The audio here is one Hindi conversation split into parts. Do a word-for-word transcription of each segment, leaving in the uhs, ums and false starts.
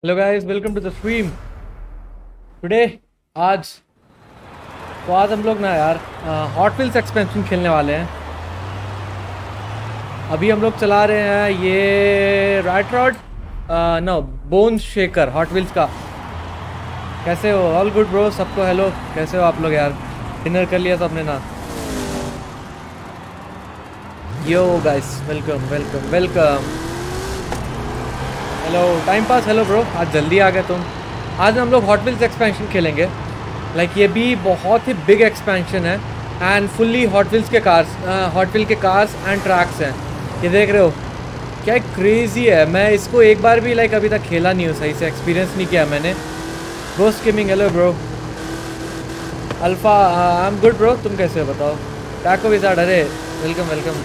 Hello guys, welcome to the stream today. आज तो आज हम लोग ना यार हॉट व्हील्स एक्सपेंशन खेलने वाले हैं। अभी हम लोग चला रहे हैं ये right rod no bone shaker Hot wheels का। कैसे हो? ऑल गुड ब्रो, सबको हेलो। कैसे हो आप लोग यार? डिनर कर लिया सबने ना? Yo guys, welcome welcome welcome. Hello time pass, hello bro, आज जल्दी आ गए तुम। आज हम लोग हॉट व्हील्स एक्सपेंशन खेलेंगे। लाइक like, ये भी बहुत ही बिग एक्सपेंशन है एंड फुल्ली हॉट व्हील्स के कार्स, हॉट व्हील के कार्स एंड ट्रैक्स हैं। ये देख रहे हो क्या क्रेजी है। मैं इसको एक बार भी लाइक like, अभी तक खेला नहीं हूँ, सही से एक्सपीरियंस नहीं किया मैंने। Ghost Gaming, hello bro. Alpha, I am good bro, तुम कैसे हो बताओ? टैको विजार्ड, अरे वेलकम वेलकम।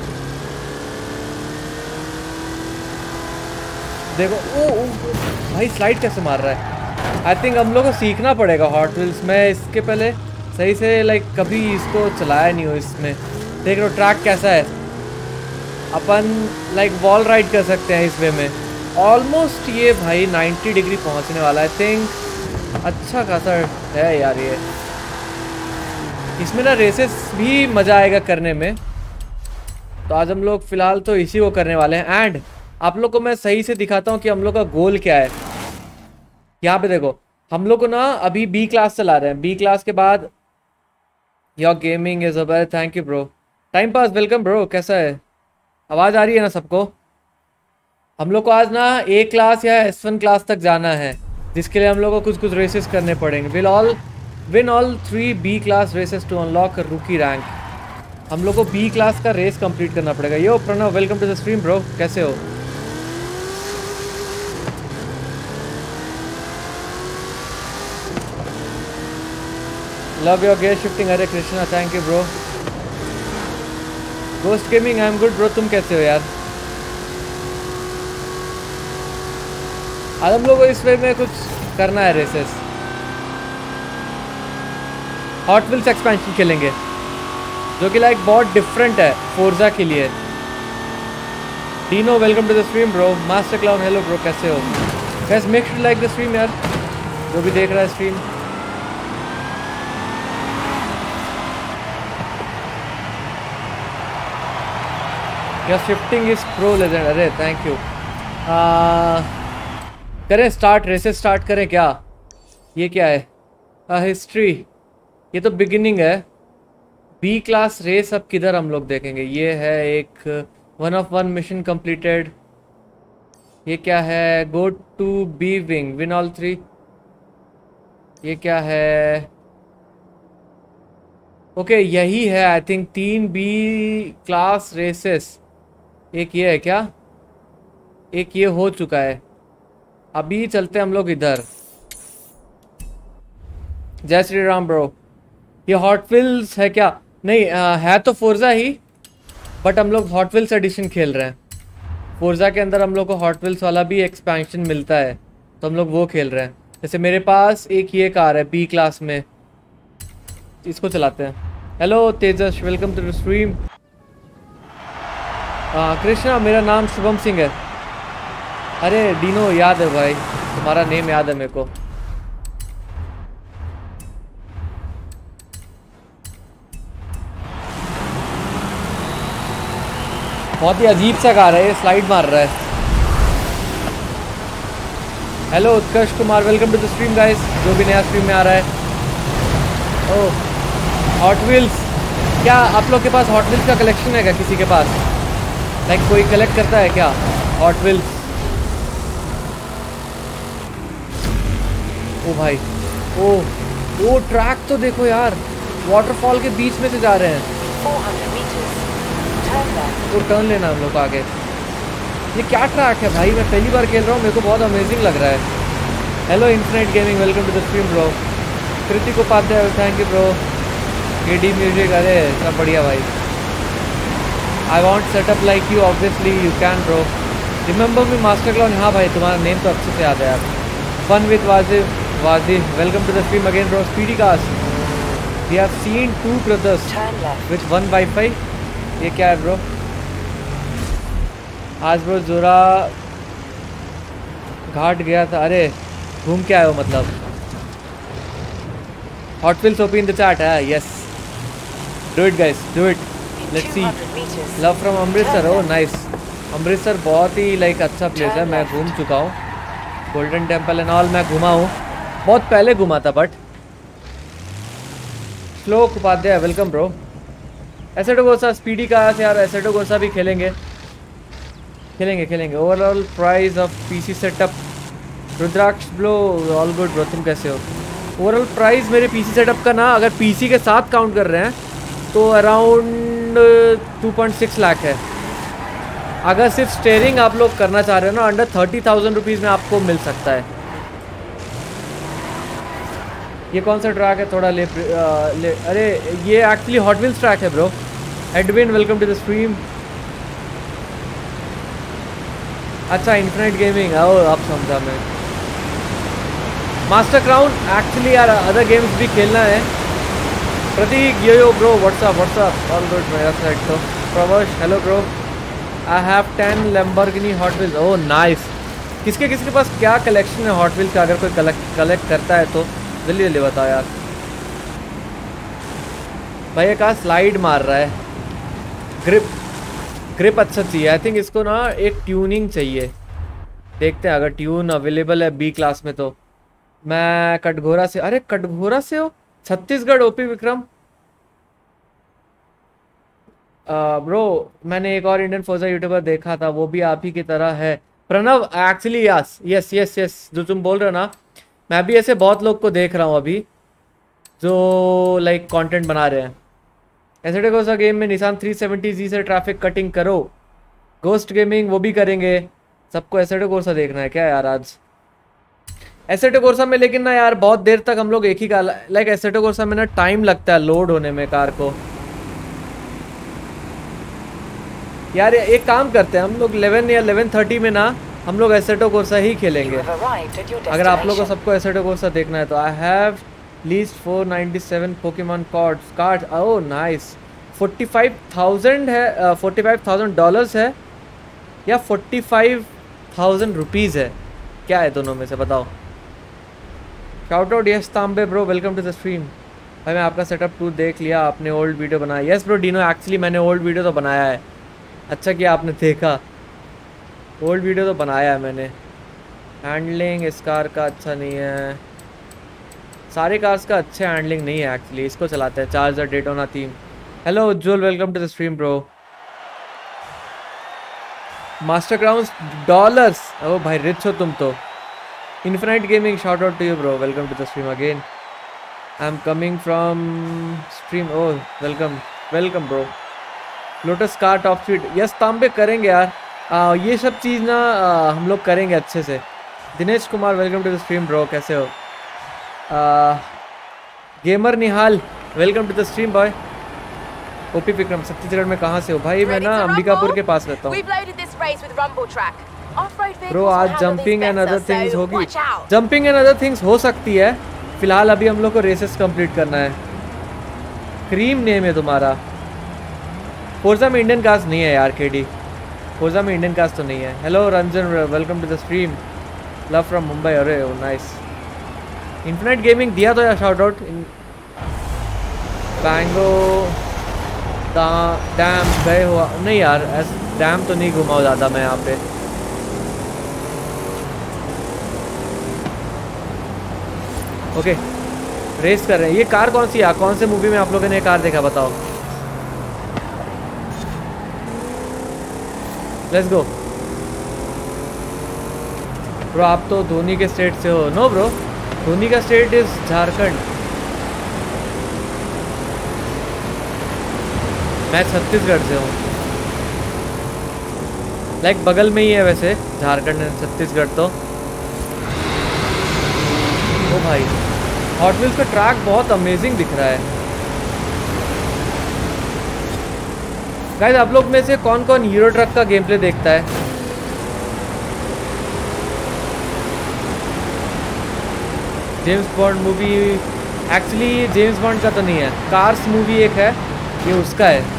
देखो ओ, ओ, ओ भाई स्लाइड कैसे मार रहा है। आई थिंक हम लोग को सीखना पड़ेगा हॉट व्हील्स में। इसके पहले सही से लाइक कभी इसको चलाया नहीं हो। इसमें देख लो ट्रैक कैसा है। अपन लाइक वॉल राइड कर सकते हैं इस वे में। ऑलमोस्ट ये भाई नाइन्टी डिग्री पहुंचने वाला है। आई थिंक अच्छा खासा है यार ये। इसमें ना रेसेस भी मज़ा आएगा करने में। तो आज हम लोग फ़िलहाल तो इसी को करने वाले हैं एंड आप लोग को मैं सही से दिखाता हूँ कि हम लोग का गोल क्या है। यहाँ पे देखो, हम लोग को ना अभी बी क्लास चला रहे हैं। बी क्लास के बाद your gaming is a, thank you bro. Time pass, welcome bro, कैसा है? आवाज़ आ रही है ना सबको? हम लोग को आज ना ए क्लास या एस वन क्लास तक जाना है, जिसके लिए हम लोग को कुछ कुछ रेसेस करने पड़ेंगे। Will all win all three B class races to unlock rookie rank. हम लोग को बी क्लास का रेस कंप्लीट करना पड़ेगा। Yo Pranav, welcome to the stream bro, कैसे हो? Love your gear shifting, Hare Krishna, thank you bro. Ghost Gaming, I am good bro, तुम कैसे हो यार? आज हम लोग को इस वे में कुछ करना है रेसेस। हॉट व्हील्स एक्सपेंशन खेलेंगे जो कि लाइक बहुत डिफरेंट है फोर्जा के लिए। Dino, welcome to the stream bro. Master Clown, hello bro, कैसे हो? Guys make sure like the stream यार, जो भी देख रहा है stream. Your shifting is pro legend, अरे थैंक यू। करें स्टार्ट, रेसेस स्टार्ट करें क्या? ये क्या है? हिस्ट्री, ये तो बिगिनिंग है। बी क्लास रेस अब किधर हम लोग देखेंगे? ये है एक one of one mission completed. ये क्या है? Go to B wing, win all three. ये क्या है? ओके okay, यही है आई थिंक तीन बी क्लास रेसेस। एक ये है क्या? एक ये हो चुका है। अभी चलते हैं हम लोग इधर। जय श्री राम ब्रो। ये हॉट व्हील्स है क्या? नहीं आ, है तो फोर्जा ही, बट हम लोग हॉट व्हील्स एडिशन खेल रहे हैं। फोर्जा के अंदर हम लोग को हॉट व्हील्स वाला भी एक्सपेंशन मिलता है, तो हम लोग वो खेल रहे हैं। जैसे मेरे पास एक ये कार है बी क्लास में, इसको चलाते हैं। Hello Tejas, welcome to the stream. Krishna, मेरा नाम शुभम सिंह है। अरे डीनो, याद है भाई, तुम्हारा नेम याद है मेरे को। बहुत ही अजीब सा कार है ये, स्लाइड मार रहा है। Hello Utkarsh Kumar, welcome to the stream guys, जो भी नया स्ट्रीम में आ रहा है। ओह हॉट व्हील्स, क्या आप लोग के पास हॉट व्हील्स का कलेक्शन है क्या किसी के पास? लाइक like, कोई कलेक्ट करता है क्या हॉट व्हील्स? ओ भाई, ओ ओ ट्रैक तो देखो यार, वाटरफॉल के बीच में से जा रहे हैं। तो टर्न लेना हम लोग को आगे। ये क्या ट्रैक है भाई? मैं पहली बार खेल रहा हूँ, मेरे को बहुत अमेजिंग लग रहा है। Hello infinite gaming, welcome to the stream bro. Kritik Upadhyay, thank you bro. K D music, अरे सब बढ़िया भाई। I want setup like you, obviously you can bro. Remember me master clown, हाँ भाई तुम्हारा नेम तो अच्छे से याद है यार। Fun with Wajif, Wajif, welcome to the stream again bro. Speedy cast, we have seen two brothers with one wifi. ये क्या है ब्रो? आज ब्रो जोरा घाट गया था। अरे घूम के आए हो मतलब। Hot wheels OP in the chat है, yes do it guys do it, let's see. Love from Amritsar, oh nice. Amritsar बहुत ही लाइक अच्छा प्लेस है, मैं घूम चुका हूँ। गोल्डन टेम्पल एंड ऑल मैं घुमा हूँ, बहुत पहले घुमा था but. Shlok Upadhyay welcome bro. Assetto Corsa speedy का से यार, एसेटो गोसा भी खेलेंगे खेलेंगे खेलेंगे। Overall price of PC setup, Rudraksh bro all good bro, तुम कैसे हो? ओवरऑल प्राइस मेरे पीसी सेटअप का ना, अगर पीसी के साथ काउंट कर रहे हैं तो around two point six lakh है। अगर सिर्फ स्टेयरिंग आप लोग करना चाह रहे हो ना, अंडर थर्टी थाउजेंड रुपीज़ में आपको मिल सकता है। ये कौन सा ट्रैक है? थोड़ा ले, आ, ले अरे ये एक्चुअली हॉट व्हील्स ट्रैक है bro. Edwin welcome to the stream. अच्छा इन्फिनिट गेमिंग, आओ आप समझा मैं। मास्टर क्राउन एक्चुअली यार अदर गेम्स भी खेलना है। Prateek yo yo bro what's up what's up all good मेरा साइड तो। Pravash hello bro. I have ten Lamborghini hot wheels, oh nice. किसके किसके पास क्या कलेक्शन है हॉट व्हील्स का? अगर कोई कलेक्ट कलेक्ट करता है तो जल्दी जल्दी बताओ यार। भाई कहाँ स्लाइड मार रहा है। ग्रिप ग्रिप अच्छा चाहिए। आई थिंक इसको ना एक ट्यूनिंग चाहिए, देखते हैं अगर ट्यून अवेलेबल है बी क्लास में तो। मैं कटघोरा से, अरे कटघोरा से हो? छत्तीसगढ़ ओपी विक्रम। ब्रो मैंने एक और इंडियन फोर्जा यूट्यूबर देखा था, वो भी आप ही की तरह है। Pranav actually yes yes yes yes जो तुम बोल रहे हो ना, मैं भी ऐसे बहुत लोग को देख रहा हूँ अभी जो लाइक कंटेंट बना रहे हैं। ऐसे देखो सा गेम में निशान थ्री सेवेंटी जी से ट्रैफिक कटिंग करो। गोस्ट गेमिंग वो भी करेंगे। सबको एसेटो कोर्सा देखना है क्या यार आज? एसेटो कोर्सा में लेकिन ना यार बहुत देर तक हम लोग एक ही कार, लाइक एसेटो कोर्सा में ना टाइम लगता है लोड होने में कार को। यार एक काम करते हैं हम लोग इलेवन या इलेवन थर्टी में ना हम लोग एसेटो कोर्सा ही खेलेंगे। अगर आप लोगों को सबको एसेटो कोर्सा देखना है तो। I have least four ninety seven Pokemon cards card, oh nice. Forty five thousand है, फोर्टी फाइव थाउजेंड डॉलर्स है या फोर्टी फाइव थाउजेंड रुपीज़ है, क्या है दोनों में से बताओ? Shout out yes Tambe bro welcome to the stream. भाई मैं आपका सेटअप टू देख लिया, आपने ओल्ड वीडियो बनाया। यस ब्रो डीनो एक्चुअली मैंने ओल्ड वीडियो तो बनाया है। अच्छा किया आपने देखा, ओल्ड वीडियो तो बनाया है मैंने। हैंडलिंग इस कार का अच्छा नहीं है, सारे कार्स का अच्छा हैंडलिंग नहीं है एक्चुअली। इसको चलाते हैं charger Daytona theme. Hello Ujjwal welcome to the stream bro. Master crowns dollars, oh भाई रिच हो तुम तो। Infinite gaming shout out to you bro welcome to the stream again. I am coming from stream, oh welcome welcome bro. Lotus car top speed yes Tambe करेंगे यार। आ, ये सब चीज़ ना आ, हम लोग करेंगे अच्छे से। Dinesh Kumar welcome to the stream bro, कैसे हो? Ah, gamer Nihal welcome to the stream boy. OP Vikram Chhattisgarh में कहाँ से हो? भाई मैं ना अंबिकापुर के पास रहता हूँ ब्रो। आज जंपिंग एंड अदर थिंग्स होगी, जंपिंग एंड अदर थिंग्स हो सकती है। फिलहाल अभी हम लोग को रेसेस कंप्लीट करना है। क्रीम नेम है तुम्हारा। फोर्जा में इंडियन कास्ट नहीं है यार केडी, फोर्जा में इंडियन कास्ट तो नहीं है। Hello Ranjan welcome to the stream. Love from Mumbai, अरे ओ नाइस। इन्फिनाइट गेमिंग दिया तो यार शाउट आउट। बैंगो डैम गए हुआ नहीं यार, डैम तो नहीं घुमाओ ज़्यादा मैं यहाँ पे। ओके रेस कर रहे हैं। ये कार कौन सी है? कौन से मूवी में आप लोगों ने कार देखा बताओ? Let's go bro. आप तो धोनी के स्टेट से हो? नो ब्रो, धोनी का स्टेट इज झारखंड। मैं छत्तीसगढ़ से हूँ, लाइक बगल में ही है वैसे झारखंड एंड छत्तीसगढ़ तो। ओ भाई हॉट व्हील्स का ट्रैक बहुत अमेजिंग दिख रहा है। गाइस आप लोग में से कौन कौन हीरो ट्रक का गेम प्ले देखता है? James Bond movie actually James Bond का तो नहीं है, कार्स मूवी एक है ये उसका है।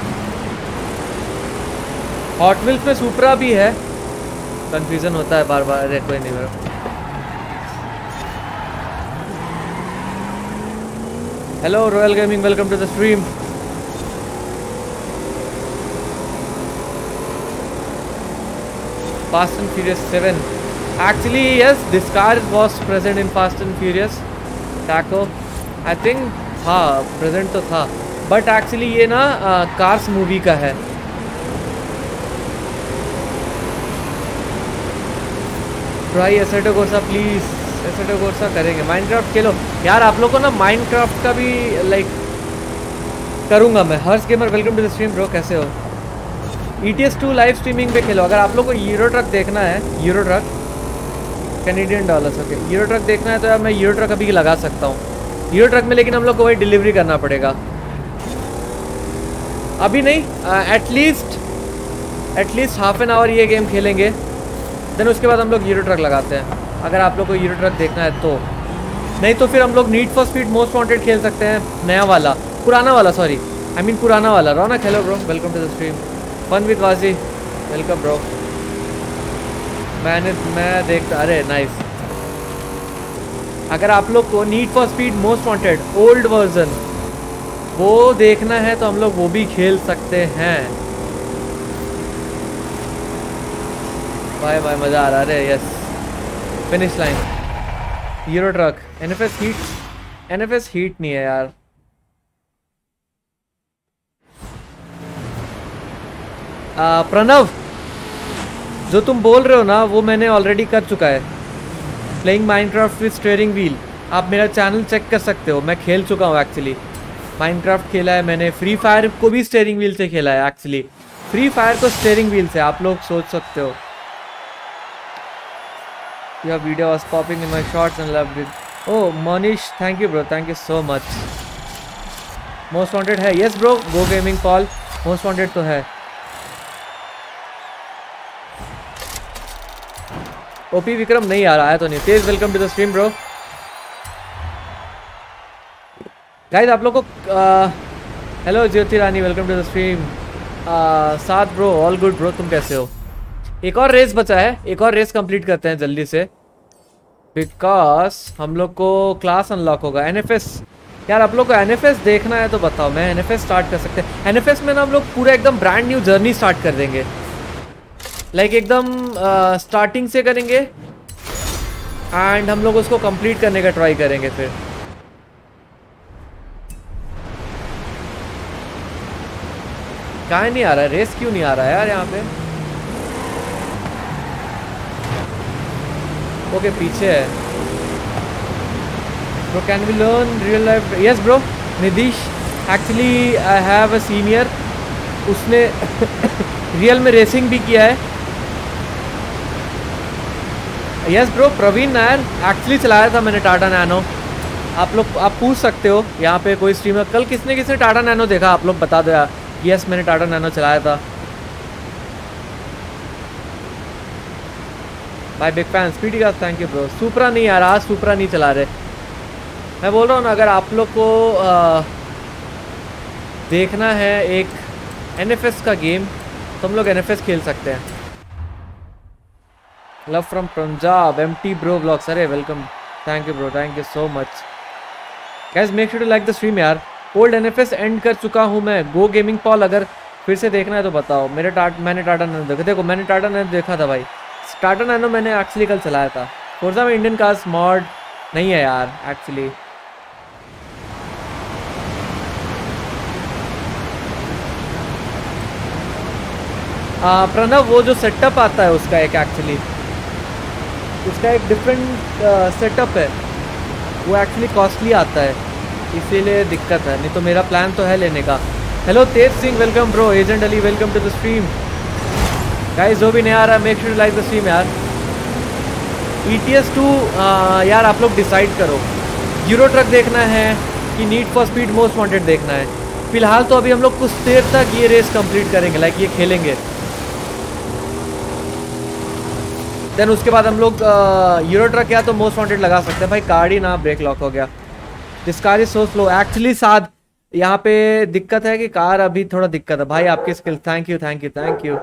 हॉट व्हील्स में सुपरा भी है, कंफ्यूजन होता है बार बार। अरे कोई नहीं मेरा hello royal gaming, welcome to the stream. Fast and Furious seven, actually yes this car was present in Fast and Furious Tokyo, I think हाँ प्रेजेंट तो था, बट एक्चुअली ये ना कार्स मूवी का है। भाई Assetto Corsa please, Assetto Corsa करेंगे। माइनक्राफ्ट खेलो यार, आप लोग को ना माइनक्राफ्ट का भी लाइक करूंगा मैं। Harsh gamer welcome to the stream bro, कैसे हो? E T S two live streaming पे खेलो। अगर आप लोग को यूरो ट्रक देखना है, Euro truck Canadian dollars, okay, Euro truck देखना है तो यार मैं यूरो ट्रक अभी लगा सकता हूँ यूरो ट्रक में, लेकिन हम लोग को वही डिलीवरी करना पड़ेगा अभी नहीं। At least at least half an hour ये गेम खेलेंगे, देन उसके बाद हम लोग यूरो ट्रक लगाते हैं। अगर आप लोग को यूरो ट्रक देखना है तो, नहीं तो फिर हम लोग need for speed most wanted खेल सकते हैं, नया वाला, पुराना वाला, सॉरी आई मीन पुराना वाला। Raunak hello bro, welcome to the stream. Fun with Waji, welcome bro. मैंने मैं देखता, अरे नाइस। अगर आप लोग को need for speed most wanted old version वो देखना है तो हम लोग वो भी खेल सकते हैं। भाई भाई मजा आ रहा है। Yes, finish line Euro truck. NFS heat, NFS heat नहीं है यार। आ, प्रणव जो तुम बोल रहे हो ना वो मैंने ऑलरेडी कर चुका है, playing Minecraft with steering wheel. आप मेरा चैनल चेक कर सकते हो, मैं खेल चुका हूँ एक्चुअली। माइनक्राफ्ट खेला है मैंने, फ्री फायर को भी स्टीयरिंग व्हील से खेला है एक्चुअली। फ्री फायर को स्टीयरिंग व्हील से, आप लोग सोच सकते हो। Your video was popping in my shorts and loved it. Oh, Monish, thank you bro, thank you so much. Most wanted है, yes bro, Go Gaming Paul, most wanted तो है। ओपी विक्रम नहीं आ रहा है तो नहीं। Tej welcome to the stream bro. Guys आप लोग को hello Jyoti Rani, welcome to the stream. साथ ब्रो, ऑल गुड ब्रो, तुम कैसे हो? एक और रेस बचा है, एक और रेस कंप्लीट करते हैं जल्दी से, बिकॉज हम लोग को क्लास अनलॉक होगा। एनएफएस यार, आप लोग को एनएफएस देखना है तो बताओ, मैं एनएफएस स्टार्ट कर सकते हैं। एनएफएस में ना हम लोग पूरा एकदम ब्रांड न्यू जर्नी स्टार्ट कर देंगे, लाइक like एकदम स्टार्टिंग uh, से करेंगे एंड हम लोग उसको कंप्लीट करने का ट्राई करेंगे। फिर कहाँ नहीं आ रहा है रेस, क्यों नहीं आ रहा है यार यहाँ पे? ओके okay, पीछे है bro. Can we learn real life? Yes bro, Nidhish actually I have a senior, उसने रियल में रेसिंग भी किया है। Yes bro, Praveen Nair actually चलाया था मैंने टाटा नैनो। आप लोग आप पूछ सकते हो यहाँ पे कोई स्ट्रीमर, कल किसने किसने टाटा नैनो देखा आप लोग बता दो यार। यस मैंने टाटा नैनो चलाया था। बाय बिग फैन स्पीडी का, थैंक यू ब्रो। सुपरा नहीं आ रहा, आज सुपरा नहीं चला रहे। मैं बोल रहा हूँ ना, अगर आप लोग को आ, देखना है एक एनएफएस का गेम तो हम लोग एनएफएस खेल सकते हैं। Love from Punjab, MT bro vlogs, अरे welcome, thank you bro, thank you so much. Guys make sure to like the stream यार। ओल्ड एनएफएस एंड कर चुका हूँ मैं। गो गेमिंग पॉल, अगर फिर से देखना है तो बताओ। मेरे टाट मैंने टाटा नैनो देखा, देखो मैंने टाटा नैनो देखा था भाई। टाटा नैनो मैंने एक्चुअली कल चलाया था। फोर्जा में इंडियन कार्स मॉड नहीं है यार एक्चुअली। प्रणव वो जो सेटअप आता है उसका एक एक्चुअली उसका एक डिफरेंट सेटअप है, वो एक्चुअली कॉस्टली आता है, इसीलिए दिक्कत है। नहीं तो मेरा प्लान तो है लेने का। Hello Tej Singh, welcome bro. Agent Ali, welcome to the stream. Guys जो भी नहीं आ रहा make sure to like the stream यार। ई टी एस टू यार आप लोग डिसाइड करो, यूरो ट्रक देखना है कि need for speed most wanted देखना है। फिलहाल तो अभी हम लोग कुछ देर तक ये रेस कंप्लीट करेंगे, लाइक ये खेलेंगे, देन उसके बाद हम लोग यूरो ट्रक या तो मोस्ट वांटेड लगा सकते हैं। भाई कार ही ना ब्रेक लॉक हो गया, this car is so slow actually. साथ यहाँ पे दिक्कत है कि कार अभी थोड़ा दिक्कत है भाई। आपकी skill, thank you thank you thank you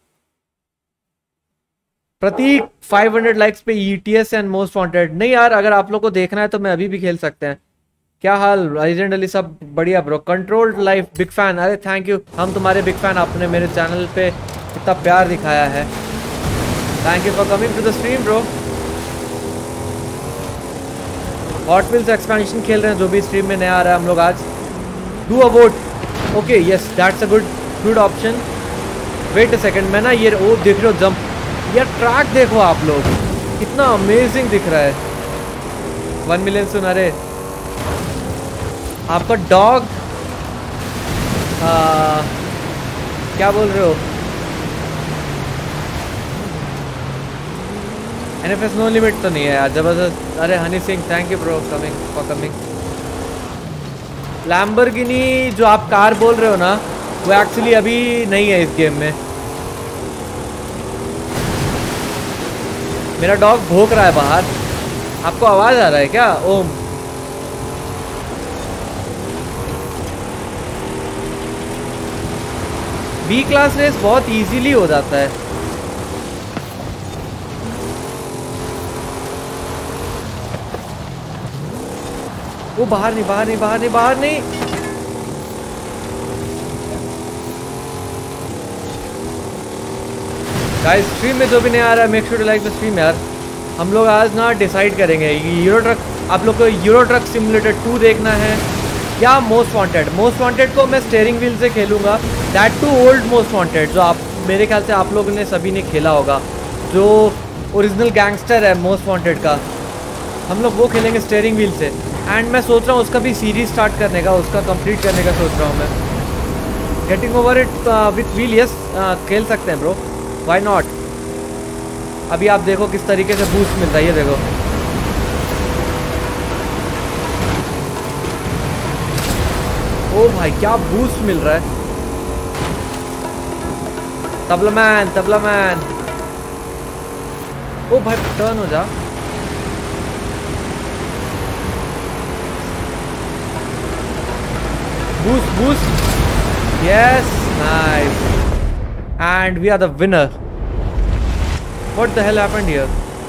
Prateek. Five hundred likes पे ईटीएस एंड मोस्ट वांटेड नहीं यार, अगर आप लोग को देखना है तो मैं अभी भी खेल सकते हैं, क्या हाल लेजेंड अली? सब बढ़िया bro. Controlled life big fan, अरे थैंक यू, हम तुम्हारे बिग फैन। आपने मेरे चैनल पे इतना प्यार दिखाया है, thank you for coming to the stream bro. Hot wheels expansion खेल रहे हैं, जो भी स्ट्रीम में नया आ रहा है हम लोग आज। Do a vote, okay yes that's a good good option. Wait a second, मैं ना ये ओ देख रहे हो जंप, यार ट्रैक देखो आप लोग, कितना अमेजिंग दिख रहा है। वन मिलियन सुन, अरे आपका डॉग क्या बोल रहे हो? एनएफएस नो लिमिट तो नहीं है यार, जबरदस्त। अरे Honey Singh thank you bro coming for coming. Lamborghini जो आप कार बोल रहे हो ना, वो एक्चुअली अभी नहीं है इस गेम में। मेरा डॉग भौंक रहा है बाहर, आपको आवाज आ रहा है क्या? ओम बी क्लास रेस बहुत इजीली हो जाता है। वो बाहर नहीं बाहर नहीं बाहर नहीं बाहर नहीं। गाइस स्ट्रीम में जो भी नहीं आ रहा है, make sure to like the stream यार। हम लोग आज ना डिसाइड करेंगे यूरो ट्रक, आप लोग को यूरो ट्रक सिमुलेटर टू देखना है या मोस्ट वांटेड। मोस्ट वांटेड को मैं स्टीयरिंग व्हील से खेलूंगा, that too old most wanted, जो आप मेरे ख्याल से आप लोगों ने सभी ने खेला होगा, जो ओरिजिनल गैंगस्टर है मोस्ट वांटेड का, हम लोग वो खेलेंगे स्टीयरिंग व्हील से। एंड मैं सोच रहा हूँ उसका भी सीरीज स्टार्ट करने का, उसका कंप्लीट करने का सोच रहा हूँ मैं। Getting over it with wheel, yes खेल सकते हैं ब्रो, व्हाई नॉट। अभी आप देखो किस तरीके से बूस्ट मिलता है, ये देखो। ओ भाई क्या बूस्ट मिल रहा है। Tabla man tabla man, oh भाई टर्न हो जा। Boost, boost. Yes, nice. And we are the winner. What the hell happened here?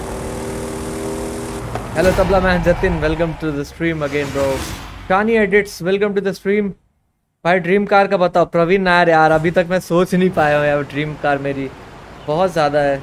Hello Tabla man Jatin, welcome to the stream again bro. Shani Edits, welcome to the stream. भाई ड्रीम कार का बताओ। प्रवीण नायर यार, अभी तक मैं सोच नहीं पाया हूँ यार, ड्रीम कार मेरी बहुत ज़्यादा है।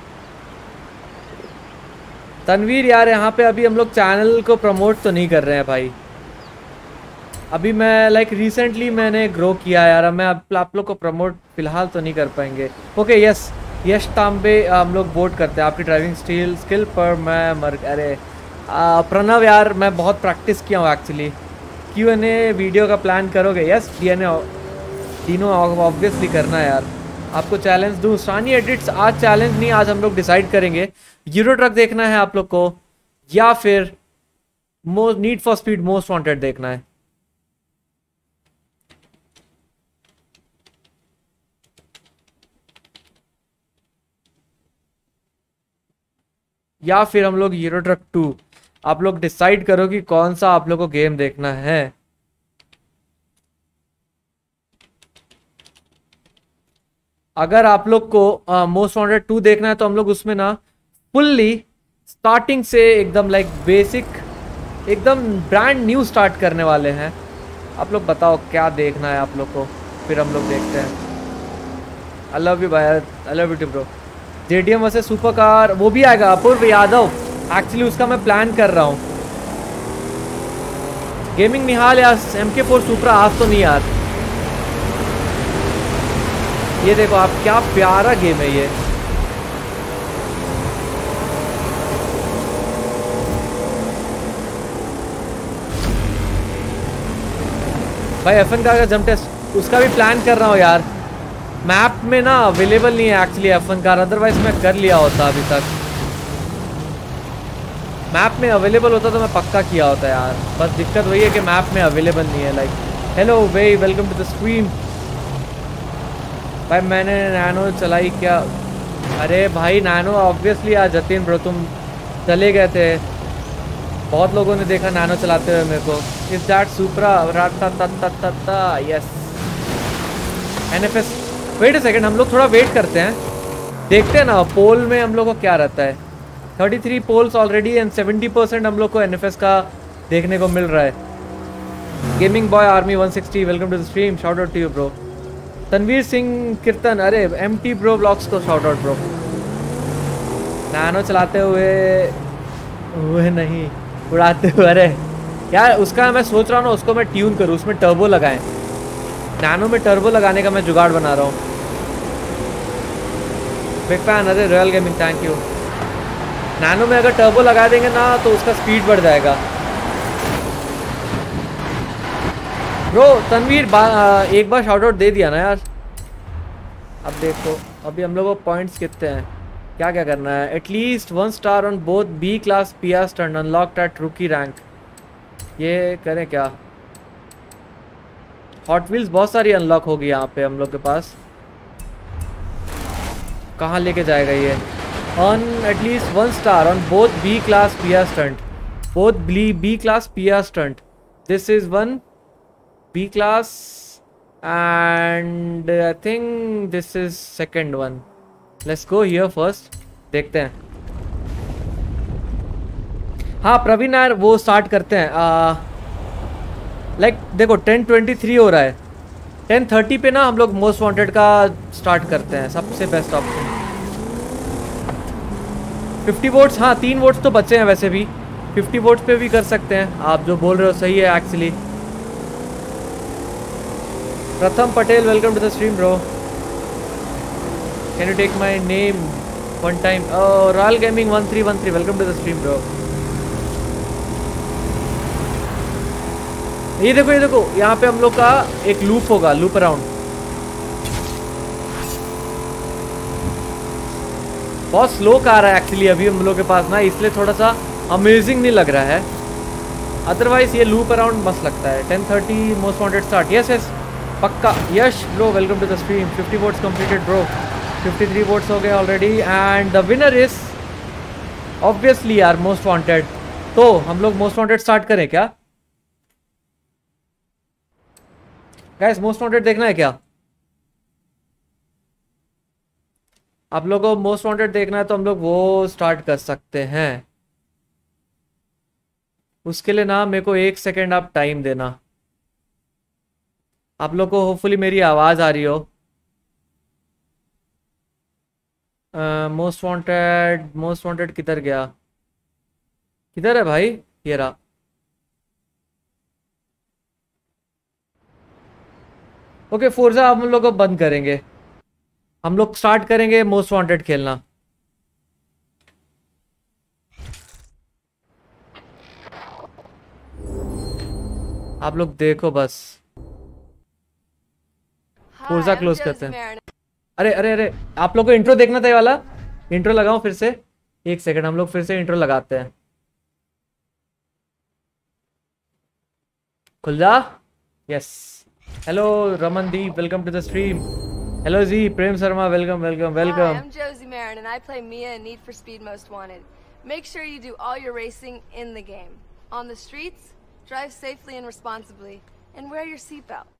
तनवीर यार, यहाँ पे अभी हम लोग चैनल को प्रमोट तो नहीं कर रहे हैं भाई। अभी मैं लाइक रिसेंटली मैंने ग्रो किया यार, मैं आप, आप लोग को प्रमोट फिलहाल तो नहीं कर पाएंगे। ओके यस, यश तांबे हम लोग वोट करते हैं आपकी ड्राइविंग स्किल स्किल पर। मैं मर अरे आ, प्रणव यार, मैं बहुत प्रैक्टिस किया हूँ actually. Q N A video का प्लान करोगे? यस डी एन ए तीनों ऑब्वियसली करना है यार। आपको चैलेंज दूँ? शानी एडिट्स आज चैलेंज नहीं, आज हम लोग डिसाइड करेंगे यूरो ट्रक देखना है आप लोग को या फिर most need for speed most wanted देखना है। या फिर हम लोग यूरो ट्रक टू, आप लोग डिसाइड करो कि कौन सा आप लोग को गेम देखना है। अगर आप लोग को मोस्ट वांटेड टू देखना है तो हम लोग उसमें ना फुल्ली स्टार्टिंग से एकदम लाइक बेसिक एकदम ब्रांड न्यू स्टार्ट करने वाले हैं। आप लोग बताओ क्या देखना है आप लोग को, फिर हम लोग देखते हैं। आई लव यू भाई, I love you too bro. JDM वैसे सुपर कार वो भी आएगा, अपूर्व यादव, एक्चुअली उसका मैं प्लान कर रहा हूँ। गेमिंग निहाल यार, एम के फोर सुपरा आज तो नहीं यार। ये देखो आप, क्या प्यारा गेम है ये। भाई एफएन कार का जंप टेस्ट उसका भी प्लान कर रहा हूँ यार। मैप में ना अवेलेबल नहीं है एक्चुअली एफएन कार, अदरवाइज मैं कर लिया होता अभी तक। मैप में अवेलेबल होता तो मैं पक्का किया होता यार, बस दिक्कत वही है कि मैप में अवेलेबल नहीं है। लाइक हेलो भाई, वेलकम टू द स्ट्रीम। भाई मैंने नैनो चलाई क्या? अरे भाई नैनो ऑब्वियसली यार जतिन ब्रो, तुम चले गए थे, बहुत लोगों ने देखा नैनो चलाते हुए मेरे को। इज दैट सुपरा राता ता ता ता yes NFS. Wait a second, हम लोग थोड़ा वेट करते हैं, देखते हैं ना पोल में हम लोग को क्या रहता है। Thirty three polls already and seventy percent हम लोग को एनएफएस का देखने को मिल रहा है। Gaming boy army one sixty welcome to the stream, shout out to you bro. Tanveer Singh Kirtan, अरे एम टी ब्रो ब्लॉग्स को शाउट आउट ब्रो। नैनो चलाते हुए हुए नहीं उड़ाते हुए, अरे यार उसका मैं सोच रहा हूँ ना उसको मैं ट्यून करूँ, उसमें टर्बो लगाएं। नैनो में टर्बो लगाने का मैं जुगाड़ बना रहा हूँ। बिग फैन, अरे royal gaming thank you. Nano में अगर टर्बो लगा देंगे ना तो उसका स्पीड बढ़ जाएगा। ब्रो तनवीर एक बार शाउट आउट दे दिया ना यार। अब देखो अभी हम लोगों को पॉइंट्स कितने हैं, क्या क्या करना है। At least one star on both B class P R stunt unlocked at rookie rank. ये करें क्या? हॉट व्हील्स बहुत सारी अनलॉक होगी यहाँ पे हम लोग के पास। कहाँ लेके जाएगा ये? On at least one star on both B class P R stunt, both B B class P R stunt. This is one B class and I think this is second one. Let's go here first, देखते हैं। हाँ प्रवीण यार वो स्टार्ट करते हैं। लाइक like, देखो टेन ट्वेंटी थ्री हो रहा है, टेन थर्टी पे ना हम लोग मोस्ट वांटेड का स्टार्ट करते हैं, सबसे बेस्ट ऑप्शन। फिफ्टी वोट्स, हाँ तीन वोट्स तो बचे हैं वैसे भी, फिफ्टी वोट्स पे भी कर सकते हैं। आप जो बोल रहे हो सही है actually. Pratham Patel welcome to the stream bro, can you take my name one time? Royal Gaming one three one three welcome to the stream bro. ये देखो ये देखो यहाँ पे हम लोग का एक लूप होगा, लूप अराउंड। बहुत स्लो कार है एक्चुअली अभी हम लोग के पास ना, इसलिए थोड़ा सा अमेजिंग नहीं लग रहा है। अदरवाइज ये लूप अराउंड मस्त लगता है। Ten thirty Most Wanted start, yes yes पक्का। Yash bro welcome to the stream, fifty votes completed bro, fifty three votes हो गए already and the winner is obviously यार मोस्ट वांटेड। तो हम लोग मोस्ट वांटेड स्टार्ट करें क्या गाइस? मोस्ट वांटेड देखना है क्या आप लोगों को? मोस्ट वांटेड देखना है तो हम लोग वो स्टार्ट कर सकते हैं। उसके लिए ना मेरे को एक सेकेंड आप टाइम देना। आप लोग को होपफुली मेरी आवाज़ आ रही हो। मोस्ट वांटेड मोस्ट वांटेड किधर गया? किधर है भाई? ये रहा। ओके फोर्जा हम लोग को बंद करेंगे, हम लोग स्टार्ट करेंगे मोस्ट वांटेड खेलना। आप लोग देखो बस, फोर्जा क्लोज करते हैं। अरे अरे अरे आप लोग को इंट्रो देखना था ये वाला, इंट्रो लगाओ फिर से। एक सेकंड हम लोग फिर से इंट्रो लगाते हैं। खुल जा। Yes hello Ramandeep welcome to the stream. Hello ji Prem Sharma welcome welcome welcome. Hi, I'm Josie Marin and I play Mia in Need for Speed Most Wanted. Make sure you do all your racing in the game. On the streets, drive safely and responsibly and wear your seatbelt.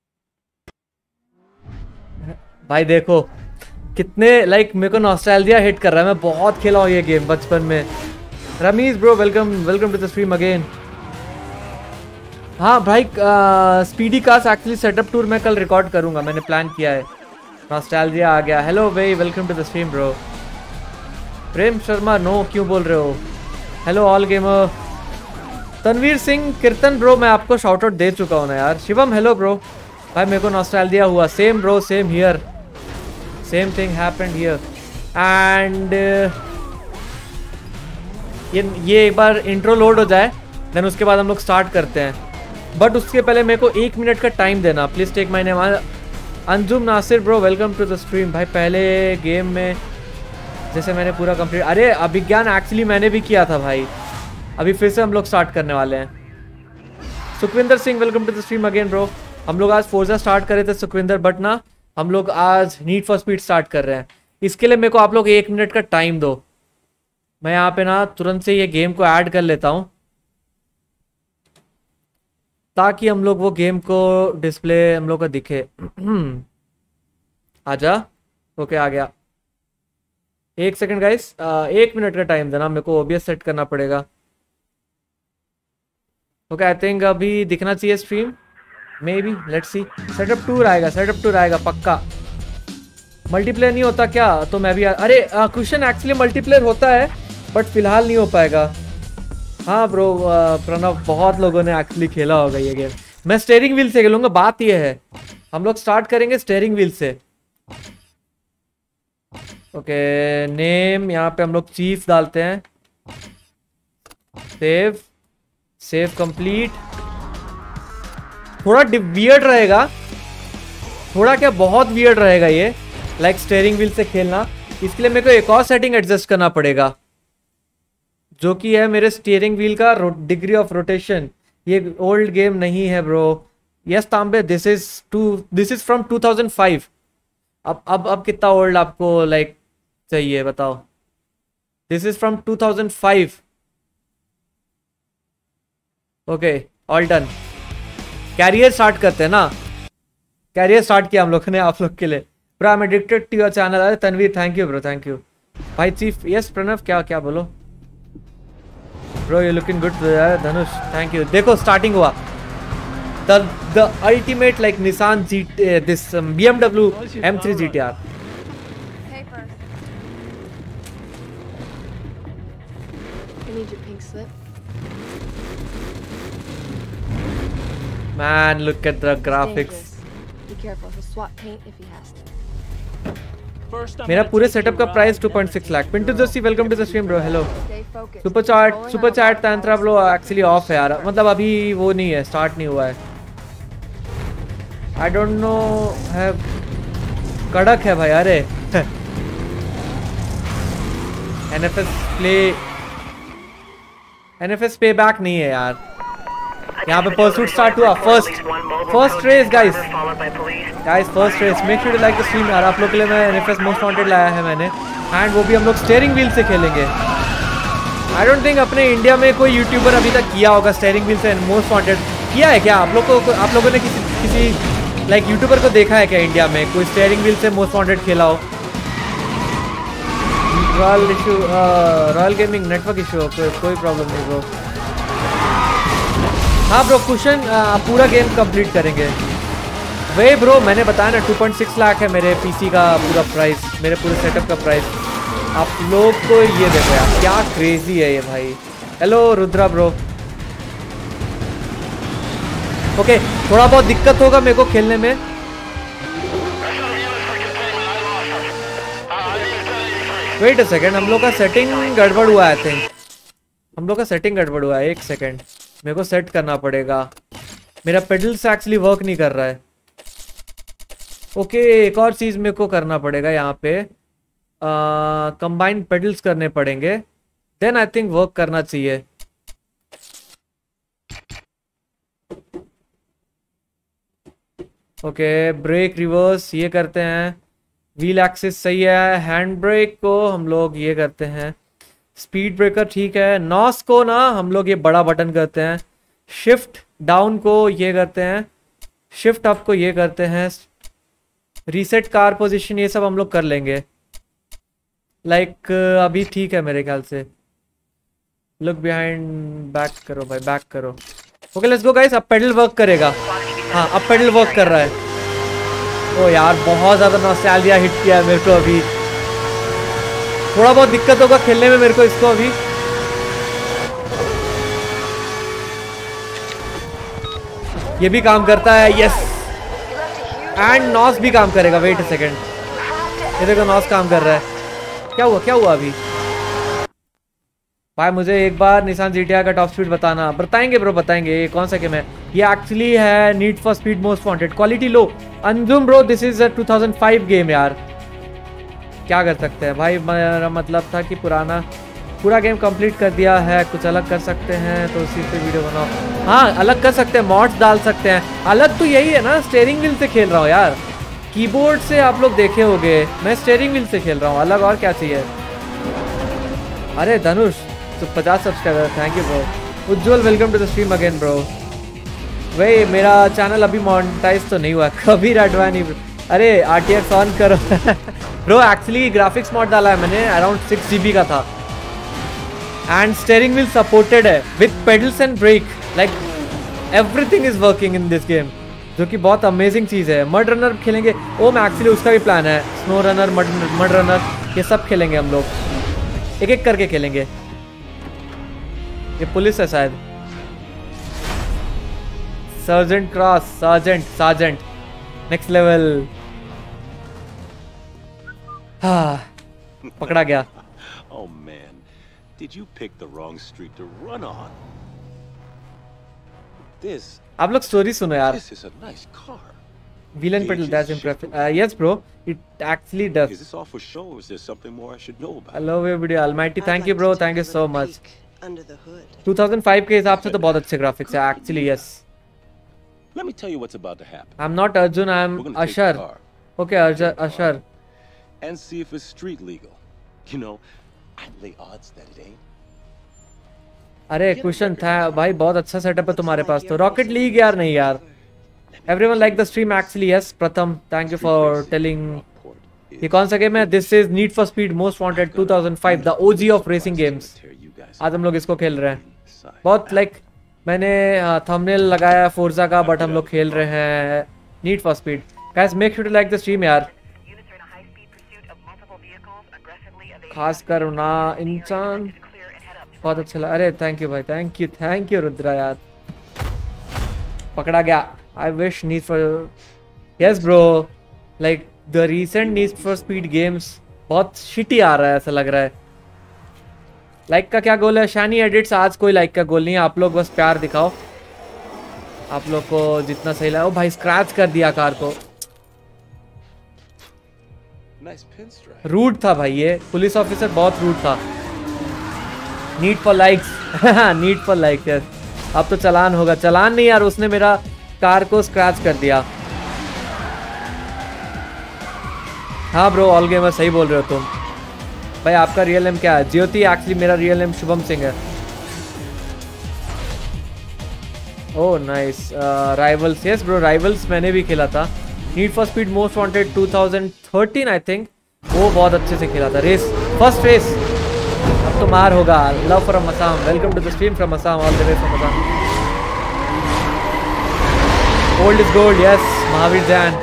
भाई देखो कितने लाइक मेरे को नॉस्टैल्जिया हिट कर रहा है। मैं बहुत खेला हूँ ये गेम बचपन में। Rameez bro welcome welcome to the stream again. हाँ भाई speedy cast actually setup tour मैं कल रिकॉर्ड करूँगा, मैंने प्लान किया है। नॉस्टैल्जिया आ गया। हेलो भाई welcome to the stream bro. Prem Sharma no क्यों बोल रहे हो? Hello all gamer. Tanveer Singh Kirtan bro मैं आपको शाउट आउट दे चुका हूँ ना यार। Shivam hello bro. भाई मेरे को नॉस्टैल्जिया हुआ। Same bro same here, same thing happened here and ये ये एक बार इंट्रो लोड हो जाए देन उसके बाद हम लोग स्टार्ट करते हैं। बट उसके पहले मेरे को एक मिनट का टाइम देना please. Take my name Anjum Nasir bro welcome to the stream. भाई पहले गेम में जैसे मैंने पूरा कंप्लीट, अरे अभिज्ञान एक्चुअली मैंने भी किया था भाई। अभी फिर से हम लोग स्टार्ट करने वाले हैं। Sukhwinder Singh welcome to the stream again bro. हम लोग आज फोर्जा स्टार्ट करे थे सुखविंदर, बट ना हम लोग आज नीड फॉर स्पीड स्टार्ट कर रहे हैं। इसके लिए मेरे को आप लोग एक मिनट का टाइम दो। मैं यहाँ पे ना तुरंत से ये गेम को ऐड कर लेता हूँ ताकि हम लोग वो गेम को डिस्प्ले हम लोग का दिखे। आजा। ओके आ गया। एक सेकंड गाइस, एक मिनट का टाइम देना मेरे को। ओबीएस सेट करना पड़ेगा। ओके आई थिंक अभी दिखना चाहिए stream. Maybe, let's see. Setup tour आएगा, सेटअप टूर आएगा पक्का। मल्टीप्लेयर नहीं होता क्या? तो मैं भी, अरे क्वेश्चन एक्चुअली मल्टीप्लेयर होता है बट फिलहाल नहीं हो पाएगा। हाँ ब्रो प्रणव, बहुत लोगों ने एक्चुअली खेला होगा ये गेम। मैं स्टीयरिंग व्हील से खेलूंगा। बात ये है हम लोग स्टार्ट करेंगे स्टीयरिंग व्हील से। ओके नेम यहाँ पे हम लोग चीफ डालते हैं। Save, save complete. थोड़ा वियर्ड रहेगा, थोड़ा क्या बहुत वियर्ड रहेगा ये, लाइक स्टीयरिंग व्हील से खेलना। इसके लिए मेरे को एक और सेटिंग एडजस्ट करना पड़ेगा, जो कि है मेरे स्टीयरिंग व्हील का डिग्री ऑफ रोटेशन। ये ओल्ड गेम नहीं है bro. Yes Tambe, this is two this is from two thousand five. अब अब अब कितना ओल्ड आपको लाइक चाहिए बताओ? This is from two thousand five. Okay all done. Career start करते हैं ना। कैरियर स्टार्ट किया हम लोग ने आप लोग के लिए। Bro I am addicted to your channel. अरे Tanveer thank you bro, thank you भाई चीफ। यस प्रणव, क्या क्या बोलो bro? You looking good Dhanush, thank you. देखो स्टार्टिंग हुआ the the ultimate like Nissan G this B M W M three G T R। Man, look at the graphics. Be careful, he'll swat paint if he has to. मेरा पूरे सेटअप का price two point six lakh. Pintu Joshi welcome to the stream bro. Hello. Super chat super chat Tantra bro actually off है यार, मतलब अभी वो नहीं है, स्टार्ट नहीं हुआ है। आई डोंट नो है, कड़क है भाई। अरे एनएफएस प्ले एनएफएस पे बैक नहीं है यार। यहाँ पे परसूट स्टार्ट हुआ। First first race guys guys first race. Make sure to like the stream यार। आप लोग के लिए मैं एनएफएस मोस्ट वांटेड लाया है मैंने, एंड वो भी हम लोग स्टीयरिंग व्हील से खेलेंगे। आई डोंट थिंक अपने इंडिया में कोई यूट्यूबर अभी तक किया होगा स्टीयरिंग व्हील से मोस्ट वांटेड। किया है क्या आप लोग को? आप लोगों ने किसी किसी लाइक यूट्यूबर को देखा है क्या इंडिया में कोई स्टीयरिंग व्हील से मोस्ट वांटेड खेला हो? Royal issue, Royal Gaming network issue, कोई प्रॉब्लम नहीं ब्रो। हाँ ब्रो क्वेश्चन पूरा गेम कंप्लीट करेंगे। वे ब्रो मैंने बताया ना टू पॉइंट सिक्स लाख है मेरे पीसी का पूरा प्राइस, मेरे पूरे सेटअप का प्राइस। आप लोग को ये देखो यार क्या क्रेजी है ये भाई। Hello Rudra bro. ओके थोड़ा बहुत दिक्कत होगा मेरे को खेलने में। वेट अ सेकेंड, हम लोग का सेटिंग गड़बड़ हुआ है। आई थिंक हम लोग का सेटिंग गड़बड़ हुआ है। एक सेकेंड मेरे को सेट करना पड़ेगा। मेरा पेडल्स एक्चुअली वर्क नहीं कर रहा है। ओके एक और चीज़ मेरे को करना पड़ेगा यहाँ पे, कंबाइंड पेडल्स करने पड़ेंगे, देन आई थिंक वर्क करना चाहिए। ओके ब्रेक रिवर्स ये करते हैं, व्हील एक्सिस सही है, हैंड ब्रेक को हम लोग ये करते हैं, स्पीड ब्रेकर ठीक है, नॉस को ना हम लोग ये बड़ा बटन करते हैं, शिफ्ट डाउन को ये करते हैं, शिफ्ट अप को ये करते हैं, रीसेट कार पोजीशन ये सब हम लोग कर लेंगे। लाइक like, अभी ठीक है मेरे ख्याल से। लुक बिहाइंड, बैक करो भाई बैक करो। Okay let's go guys. अब पेडल वर्क करेगा। हाँ अब पेडल वर्क कर रहा है। ओ यार बहुत ज़्यादा नॉस्टैल्जिया हिट किया है मेरे को अभी। थोड़ा बहुत दिक्कत होगा खेलने में मेरे को इसको अभी। ये भी काम करता है, यस। एंड नॉस भी काम करेगा। वेट अ सेकेंड, ये देखो नॉस काम कर रहा है। क्या हुआ क्या हुआ अभी भाई? मुझे एक बार निसान जीटीआर का टॉप स्पीड बताना। बताएंगे ब्रो बताएंगे। ये कौन सा गेम है? ये एक्चुअली है Need for speed most Wanted. Quality low Anjum bro, this is a two thousand five game यार। क्या कर सकते हैं भाई, मेरा मतलब था कि पुराना पूरा गेम कंप्लीट कर दिया है, कुछ अलग कर सकते हैं तो उसी पे वीडियो बनाओ। हाँ अलग कर सकते हैं, मॉड्स डाल सकते हैं। अलग तो यही है ना, स्टीयरिंग व्हील से खेल रहा हूँ यार। कीबोर्ड से आप लोग देखे होंगे, मैं स्टीयरिंग व्हील से खेल रहा हूँ। अलग और क्या चाहिए? अरे धनुष तो पचास subscriber, thank you bro. Ujjwal welcome to the stream again bro. भाई मेरा चैनल अभी मोनेटाइज तो नहीं हुआ, कभी रटवा नहीं। अरे आर टी एक्स ऑन करो ब्रो। एक्चुअली ग्राफिक्स मॉड डाला है मैंने, अराउंड सिक्स जी बी का था। एंड स्टीयरिंग व्हील सपोर्टेड है with pedals and brake, like everything is working in this game. जो कि बहुत अमेजिंग चीज़ है। मड रनर खेलेंगे, ओ मैं एक्चुअली उसका भी प्लान है, snow runner, mud mud runner, ये सब खेलेंगे हम लोग, एक एक करके खेलेंगे। ये पुलिस है शायद, sergeant Cross, sergeant sergeant next level. हाँ पकड़ा गया। Oh man, did you pick the wrong street to run on? This आप लोग स्टोरी सुनो यार। This is a nice car. Villain pedal, that's impressive. Uh, yes bro, it actually does. Is this all for show or is there something more I should know about? I love your video, Almighty. Thank you bro, thank you so much. Under the hood. two thousand five के हिसाब से तो बहुत अच्छे ग्राफिक्स है actually, yes. Let me tell you what's about to happen. I'm not Arjun, I'm We're gonna take Ashar. the car Okay, Ashar. Ashar. and see if it's street legal. You know, I'd lay odds that it ain't. अरे क्वेश्चन था भाई, बहुत अच्छा सेटअप है तुम्हारे पास तो। रॉकेट लीग यार नहीं यार। Everyone like the stream actually, yes. प्रथम, thank you for telling. ये कौन सा गेम है? This is Need for Speed Most Wanted two thousand five, the O G of racing games. आज हम लोग इसको खेल रहे हैं। बहुत लाइक मैंने थंबनेल लगाया फोर्जा का, बट हम लोग खेल रहे हैं Need for Speed. Guys make sure to like the stream यार, खासकर ना इंसान बहुत अच्छा लगा। अरे थैंक यू भाई, thank you thank you Rudra यार। पकड़ा गया। I wish Need for, yes bro, like the recent Need for Speed games बहुत शिटी आ रहा है ऐसा लग रहा है। लाइक का क्या गोल है? शानी एडिट्स, आज कोई लाइक का गोल नहीं है, आप लोग बस प्यार दिखाओ। आप लोग को जितना सही लगा। ओ भाई स्क्रैच कर दिया कार को, रूड था भाई ये पुलिस ऑफिसर, बहुत रूड था। Need for likes, need for likes yes. अब तो चलान होगा। चलान नहीं यार, उसने मेरा कार को स्क्रैच कर दिया। हाँ ब्रो ऑल गेमर सही बोल रहे हो तुम। भाई आपका रियल नेम क्या है? ज्योति, एक्चुअली मेरा रियल नेम शुभम सिंह है। Oh nice. Rivals, yes bro rivals मैंने भी खेला था। Need for speed most Wanted two thousand thirteen I think, वो बहुत अच्छे से खेला था। Race, first race. अब तो मार होगा। Love from Assam, welcome to the stream from Assam, all the way from Assam. Old is gold, yes Mahavir Jain.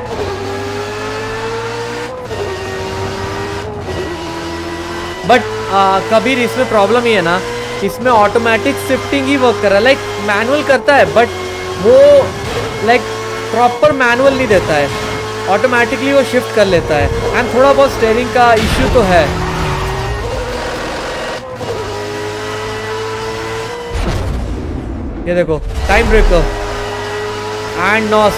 But Kabir इसमें प्रॉब्लम ही है ना, इसमें ऑटोमेटिक शिफ्टिंग ही वर्क कर रहा है। लाइक मैनुअल करता है बट वो लाइक प्रॉपर मैनुअल नहीं देता है, ऑटोमेटिकली वो शिफ्ट कर लेता है। एंड थोड़ा बहुत स्टीयरिंग का इश्यू तो है। ये देखो time breaker and NOS.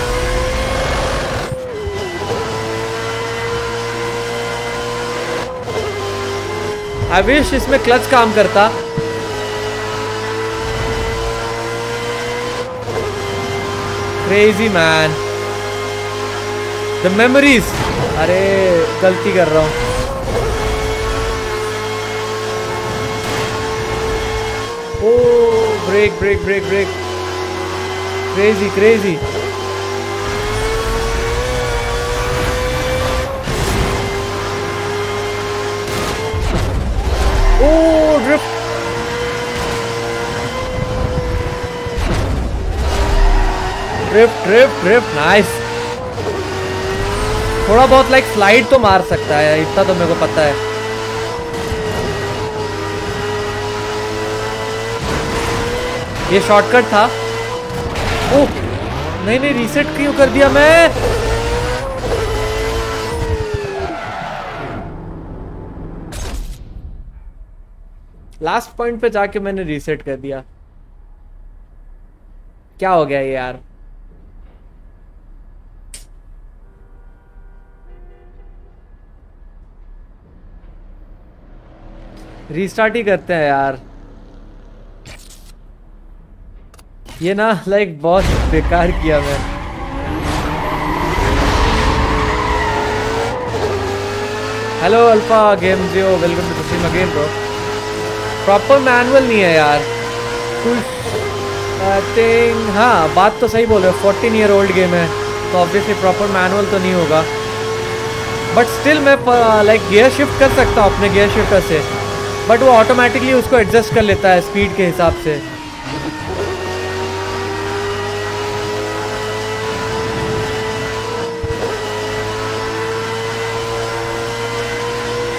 I wish इसमें क्लच काम करता। Crazy man, the memories. अरे गलती कर रहा हूं। Oh brake brake brake brake, crazy crazy. Oh drift, drift drift drift nice. थोड़ा बहुत लाइक स्लाइड तो मार सकता है, इतना तो मेरे को पता है। ये शॉर्टकट था। ओह नहीं नहीं, रीसेट क्यों कर दिया मैं? लास्ट पॉइंट पे जाके मैंने रीसेट कर दिया। क्या हो गया ये यार? रीस्टार्ट ही करते हैं यार। ये ना लाइक बहुत बेकार किया मैं। Hello alpha game Jio, welcome to the stream again bro. Proper manual नहीं है यार आई थिंक। हाँ बात तो सही बोल रहे हो, फोर्टीन ईयर ओल्ड गेम है तो ऑब्वियसली प्रॉपर मैनुअल तो नहीं होगा। बट स्टिल मैं लाइक गियर शिफ्ट कर सकता हूँ अपने गियर शिफ्टर से, बट वो ऑटोमेटिकली उसको एडजस्ट कर लेता है स्पीड के हिसाब से।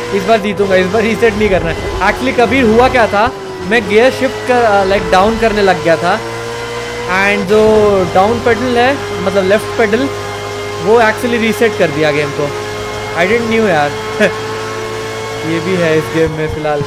इस बार जीतूंगा, इस बार रीसेट नहीं करना है। एक्चुअली कभी हुआ क्या था, मैं गियर शिफ्ट कर लाइक डाउन करने लग गया था एंड जो डाउन पेडल है मतलब लेफ्ट पेडल वो एक्चुअली रीसेट कर दिया गेम को। आई डिडंट न्यू यार। ये भी है इस गेम में फिलहाल।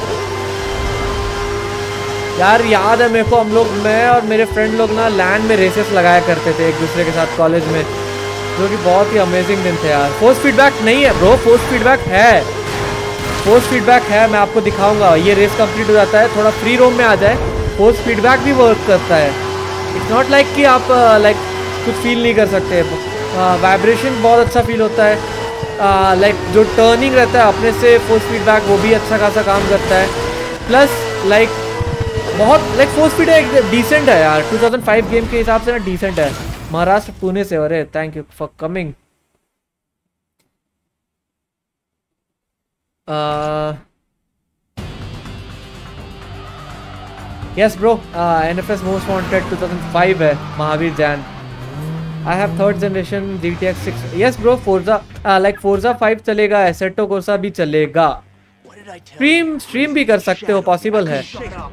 यार याद है मेरे को, हम लोग मैं और मेरे फ्रेंड लोग ना लैंड में रेसेस लगाया करते थे एक दूसरे के साथ कॉलेज में, जो कि बहुत ही अमेजिंग दिन थे यार। फोर्स फीडबैक नहीं है ब्रो, फोर्स फीडबैक है, फोर्स फीडबैक है, मैं आपको दिखाऊंगा। ये रेस कंप्लीट हो जाता है, थोड़ा फ्री रोम में आ जाए, फोर्स फीडबैक भी वर्क करता है। इट्स नॉट लाइक कि आप लाइक like, कुछ फील नहीं कर सकते। वाइब्रेशन बहुत अच्छा फील होता है। लाइक uh, like, जो टर्निंग रहता है अपने से फोर्स फीडबैक वो भी अच्छा खासा काम करता है। प्लस लाइक like, बहुत लाइक फोर्स फीडबैक डिसेंट है यार, टू थाउज़ेंड फाइव गेम के हिसाब से ना डिसेंट है। महाराष्ट्र पुणे से, अरे thank you for coming. Yes bro, NFS Most Wanted two thousand five है, Mahavir Jain. I have third generation G T X six. Yes bro, Forza like Forza five चलेगा, एसेटो कोर्सा भी चलेगा। स्ट्रीम स्ट्रीम भी कर सकते हो, पॉसिबल है।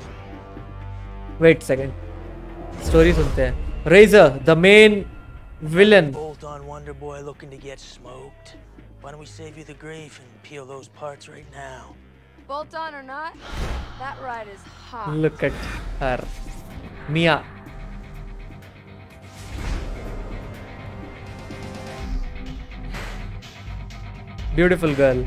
वेट सेकंड, स्टोरी सुनते हैं। Razor the main villain. Bolt on Wonder Boy looking to get smoked. Why don't we save you the grief and peel those parts right now? Bolt on or not, that ride is hot. Look at her, Mia. Beautiful girl.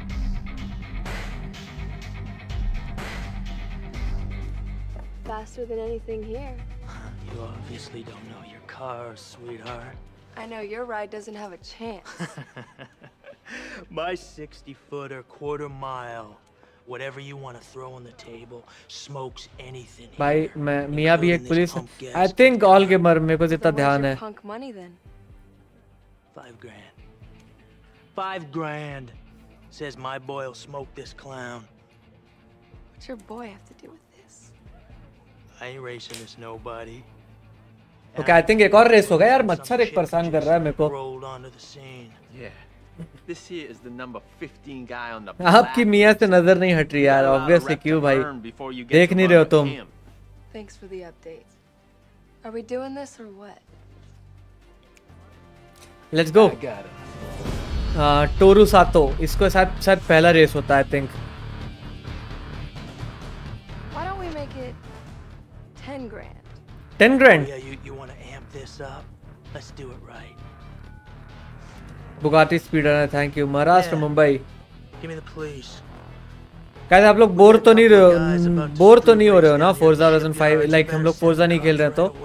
Faster than anything here. You obviously don't know your cars, sweetheart. I know your ride doesn't have a chance. My sixty footer, quarter mile, whatever you want to throw on the table, smokes anything. भाई मैं मियाँ भी एक police, I think all gamer मेरे को जितना ध्यान है। Punk money then? Five grand. Five grand. Says my boy'll smoke this clown. What's your boy have to do with this? I ain't racing this nobody. Okay, I think एक और रेस होगा यार, मच्छर एक परेशान कर रहा है मेरे को। Yeah. This here is the number fifteen guy on the आपकी मियाँ से नजर नहीं हट रही यार, ऑब्वियसली क्यों भाई, देख नहीं रहे हो तुम। Thanks for the update. Are we doing this or what? Let's go. Toru Sato, इसको शायद शायद पहला रेस होता है I think. Why don't we make it ten grand? ten grand? Yeah, you you want to amp this up? Let's do it right. Bugatti speeder है, thank you. Maharashtra Mumbai. Give me the police. कहते आप लोग बोर तो नहीं रहे हो, बोर तो नहीं हो रहे हो ना फोर्जा होराइजन फाइव, लाइक हम लोग फोर्जा नहीं खेल रहे तो।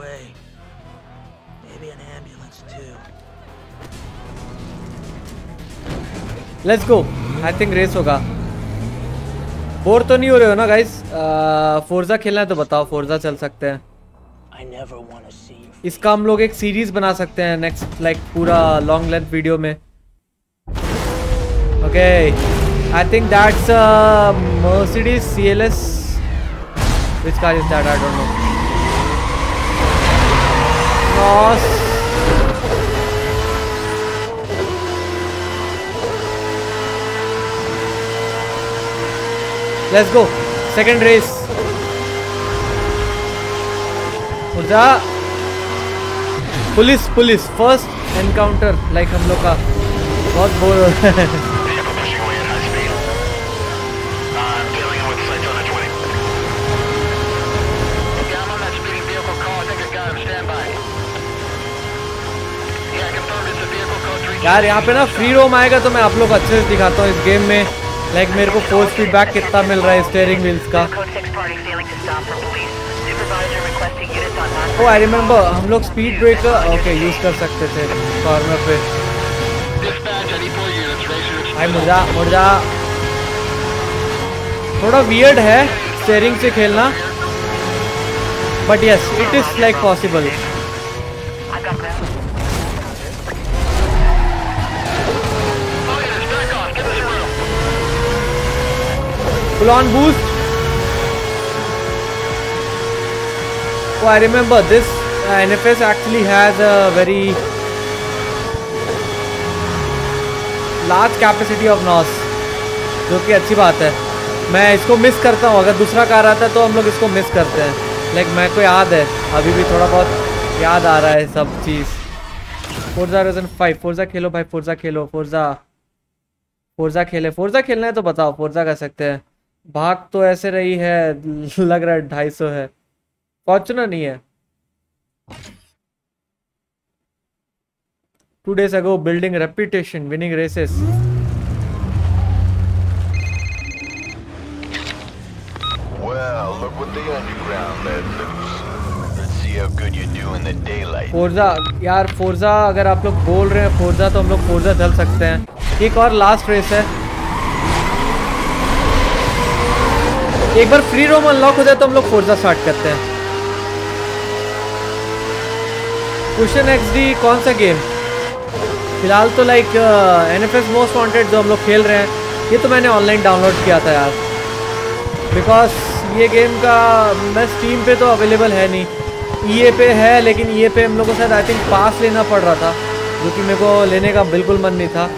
Let's go, I think race होगा। बोर तो नहीं हो रहे हो ना गाइस? फोर्जा खेलना है तो बताओ, फोर्जा चल सकते हैं। इसका हम लोग एक सीरीज बना सकते हैं नेक्स्ट, लाइक पूरा लॉन्ग लेंथ वीडियो में। Okay, I think that's Mercedes C L S. Which car is that? I don't know. NOS let's go, second race. जा police police first encounter, like हम लोग का बहुत बोर हो रहा है। यार यहाँ पे ना फ्री रोम आएगा तो मैं आप लोग अच्छे से दिखाता हूँ इस गेम में, लाइक मेरे को फोर्स फीडबैक कितना मिल रहा है स्टीयरिंग व्हील्स का। ओ आई रिमेम्बर, हम लोग स्पीड ब्रेकर ओके यूज कर सकते थे कॉर्नर पे। भाई मुड़ जा मुड़ जा। थोड़ा वियर्ड है स्टीयरिंग से खेलना, but yes it is like possible. Full on boost. Oh, I remember this uh, N F S actually has a very large capacity of N O S. जो कि अच्छी बात है। मैं इसको मिस करता हूँ, अगर दूसरा कार आता है तो हम लोग इसको मिस करते हैं। लाइक मेरे को याद है, अभी भी थोड़ा बहुत याद आ रहा है सब चीज़। फोर्जा होराइजन फाइव, फोर्जा खेलो भाई, फोर्जा खेलो, फोर्जा फोर्जा खेले, फोर्जा खेलना है तो बताओ, फोर्जा कर सकते हैं। भाग तो ऐसे रही है, लग रहा है ढाई सौ है, फॉर्चुनर नहीं है। Two days ago building reputation, winning races. Well, look what the underground let loose. Let's see how good you do in the daylight. Forza यार, फोर्जा अगर आप लोग बोल रहे हैं फोर्जा, तो हम लोग फोर्जा चल सकते हैं। एक और लास्ट रेस है, एक बार फ्री रोम अनलॉक हो जाए तो हम लोग फोर्जा स्टार्ट करते हैं। कुशन एक्सडी कौन सा गेम? फिलहाल तो लाइक एनएफएस मोस्ट वांटेड जो हम लोग खेल रहे हैं, ये तो मैंने ऑनलाइन डाउनलोड किया था यार, बिकॉज ये गेम का मैं स्टीम पे तो अवेलेबल है नहीं, ईए पे है, लेकिन ईए पे हम लोग को शायद आई थिंक पास लेना पड़ रहा था, जो कि मेरे को लेने का बिल्कुल मन नहीं था।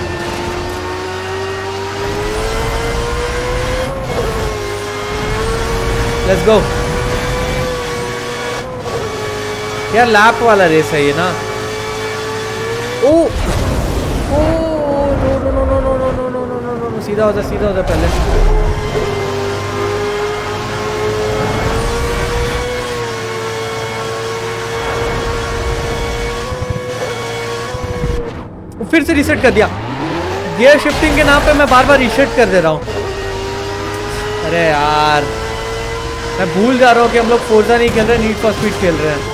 लेट्स गो यार, लैप वाला रेस है ये ना। Oh oh no no no no no no no no no no no, सीधा हो जा, सीधा हो जा पहले। फिर से रीसेट कर दिया, गियर शिफ्टिंग के नाम पे मैं बार बार रीसेट कर दे रहा हूँ। अरे यार, मैं भूल जा रहा हूँ कि हम लोग फोर्जा नहीं खेल रहे, नीड फॉर स्पीड खेल रहे हैं।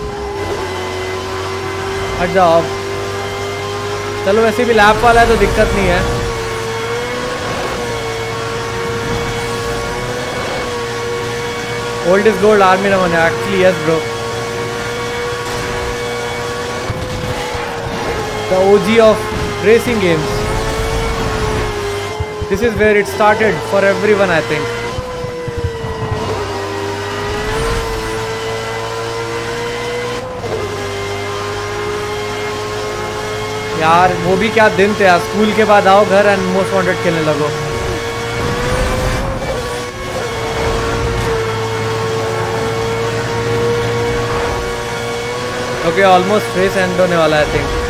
हट जाओ। चलो वैसे भी लैप वाला है तो दिक्कत नहीं है। Old is gold, army Raman है actually, yes bro. The O G of racing games. This is where it started for everyone, I think. यार वो भी क्या दिन थे यार, स्कूल के बाद आओ घर एंड मोस्ट वांटेड खेलने लगो। ओके, ऑलमोस्ट रेस एंड होने वाला है I think.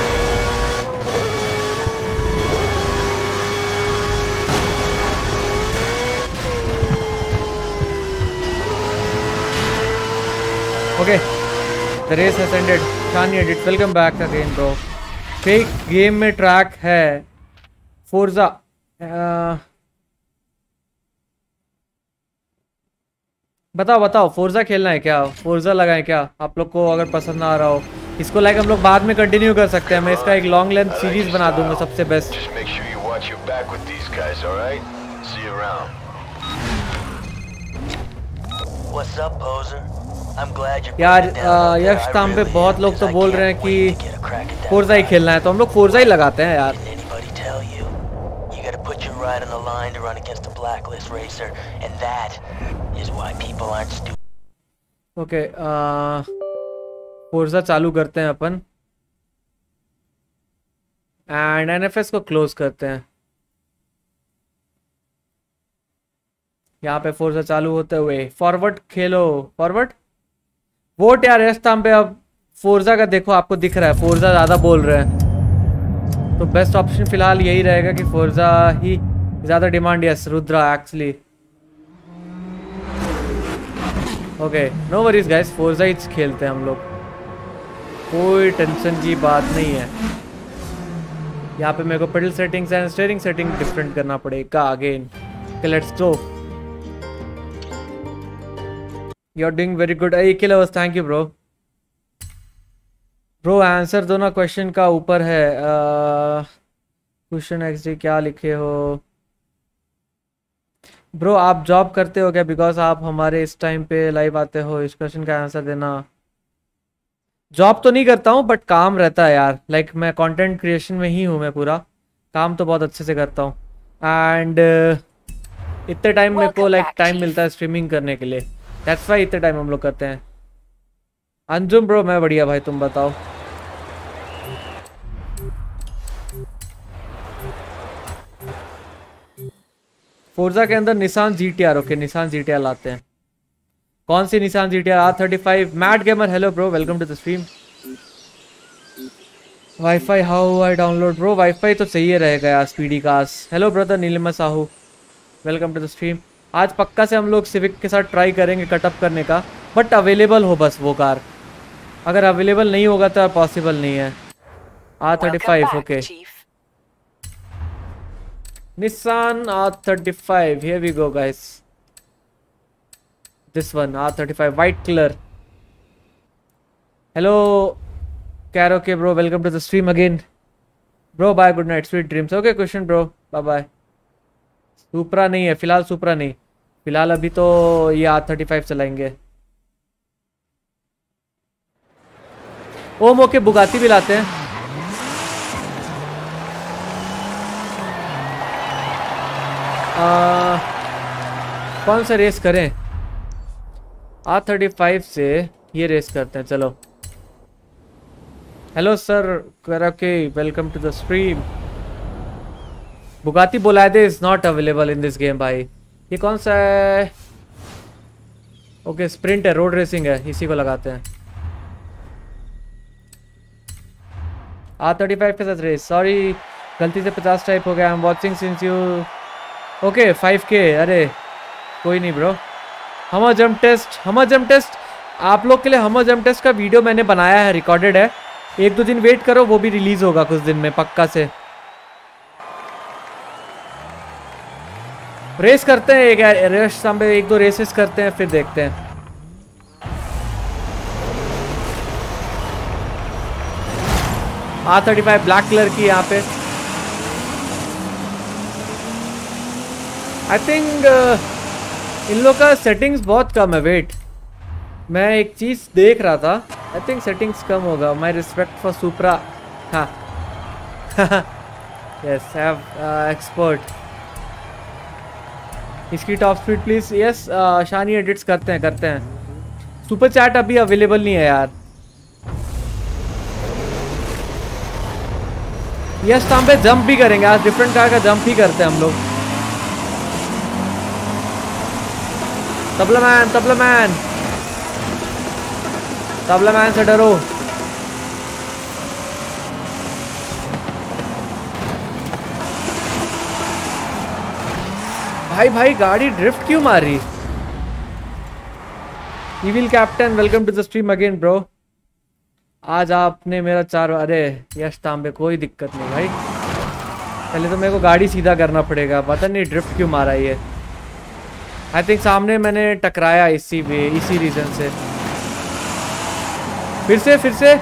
Okay, the race has ended. Shani edit, welcome back again bro. Fake game में ट्रैक है फोर्जा। uh, बताओ बताओ, फोर्जा खेलना है क्या? फोर्जा लगाएं क्या आप लोग को? अगर पसंद ना आ रहा हो इसको, लाइक हम लोग बाद में कंटिन्यू कर सकते हैं। मैं इसका एक लॉन्ग लेंथ सीरीज बना दूंगा सबसे बेस्ट। यार यश ताम पे बहुत लोग तो बोल रहे हैं कि फोर्जा ही खेलना है, तो हम लोग फोर्जा ही लगाते हैं यार। ओके, फोर्जा चालू करते हैं अपन एंड एनएफएस को क्लोज करते हैं। यहाँ पे फोर्जा चालू होते हुए फॉरवर्ड खेलो, फॉरवर्ड वोट यार इस टाइम पे। अब फोर्जा का देखो, आपको दिख रहा है फोर्जा ज़्यादा बोल रहे हैं, तो बेस्ट ऑप्शन फिलहाल यही रहेगा कि फोर्जा ही ज़्यादा demand. Yes Rudra actually, okay no worries guys, Forza ही खेलते हैं हम लोग, कोई टेंशन की बात नहीं है। यहाँ पे मेरे को pedal settings and steering setting different करना पड़ेगा again. Let's go, you are doing very good. A killers, thank you bro. Bro answer दो ना क्वेश्चन का ऊपर है। क्वेश्चन एक्चुअली क्या लिखे हो ब्रो? आप जॉब करते हो क्या? बिकॉज आप हमारे इस टाइम पे लाइव आते हो, इस क्वेश्चन का आंसर देना। जॉब तो नहीं करता हूँ बट काम रहता है यार, लाइक like, मैं कंटेंट क्रिएशन में ही हूँ मैं पूरा, काम तो बहुत अच्छे से करता हूँ। एंड uh, इतने टाइम मेरे को लाइक टाइम मिलता है स्ट्रीमिंग करने के लिए, दैट्स वाई इतने टाइम हम लोग करते हैं। अंजुम ब्रो मैं बढ़िया भाई, तुम बताओ? फोर्जा के अंदर Nissan G T R. Okay Nissan G T R लाते हैं। कौन सी Nissan G T R? R thirty five. Matt gamer hello bro, welcome to the stream. Wifi how I download bro? Wifi तो चाहिए रहेगा यार, speedy cast. Hello brother Nilima Sahu, welcome to the stream. आज पक्का से हम लोग सिविक के साथ ट्राई करेंगे कटअप करने का, बट अवेलेबल हो बस वो कार। अगर अवेलेबल नहीं होगा तो पॉसिबल नहीं है। R thirty five okay. Nissan R thirty five, here we go guys. This one R thirty five white colour. Hello Cairo K bro, welcome to the stream again bro. Bye, good night, sweet dreams. Okay question bro, bye bye. Supra नहीं है फिलहाल, सुपरा नहीं फिलहाल, अभी तो ये आर थर्टी फाइव चलाएंगे। ओम ओके, बुगाती भी लाते हैं। आ, कौन सा रेस करें? आर थर्टी फाइव से ये रेस करते हैं, चलो। Hello sir okay, welcome to the stream. Bugatti Bolide is not available in this game भाई। ये कौन सा है? ओके स्प्रिंट है, रोड रेसिंग है, इसी को लगाते हैं। आर थर्टी फाइव के साथ रेस। सॉरी गलती से पचास टाइप हो गया। I am watching since you. Okay five K. अरे कोई नहीं bro. Hummer jump test, Hummer jump test आप लोग के लिए हमर जंप टेस्ट का वीडियो मैंने बनाया है, रिकॉर्डेड है। एक दो दिन वेट करो, वो भी रिलीज होगा कुछ दिन में पक्का से। रेस करते हैं एक रेस सामने, एक दो रेसेस करते हैं फिर देखते हैं। R thirty five black colour की यहाँ पे। आई थिंक uh, इन लोग का सेटिंग्स बहुत कम है। वेट, मैं एक चीज देख रहा था, आई थिंक सेटिंग्स कम होगा। My respect for Supra. हाँ यस हैव एक्सपर्ट। इसकी top speed please. Yes Shani edits करते हैं करते हैं। सुपर चैट अभी अवेलेबल नहीं है यार। यस टाइम पे जंप भी करेंगे आज, डिफरेंट कार का जंप ही करते हैं हम लोग। Tabla man, tabla man, tabla man से डरो। भाई भाई गाड़ी ड्रिफ्ट क्यों मार रही? Evil captain, welcome to the stream again bro. आज आपने मेरा चार। अरे यश तांबे कोई दिक्कत नहीं भाई, पहले तो मेरे को गाड़ी सीधा करना पड़ेगा। पता नहीं ड्रिफ्ट क्यों मारा ये। आई थिंक सामने मैंने टकराया इसी वे, इसी रीजन से। फिर से फिर से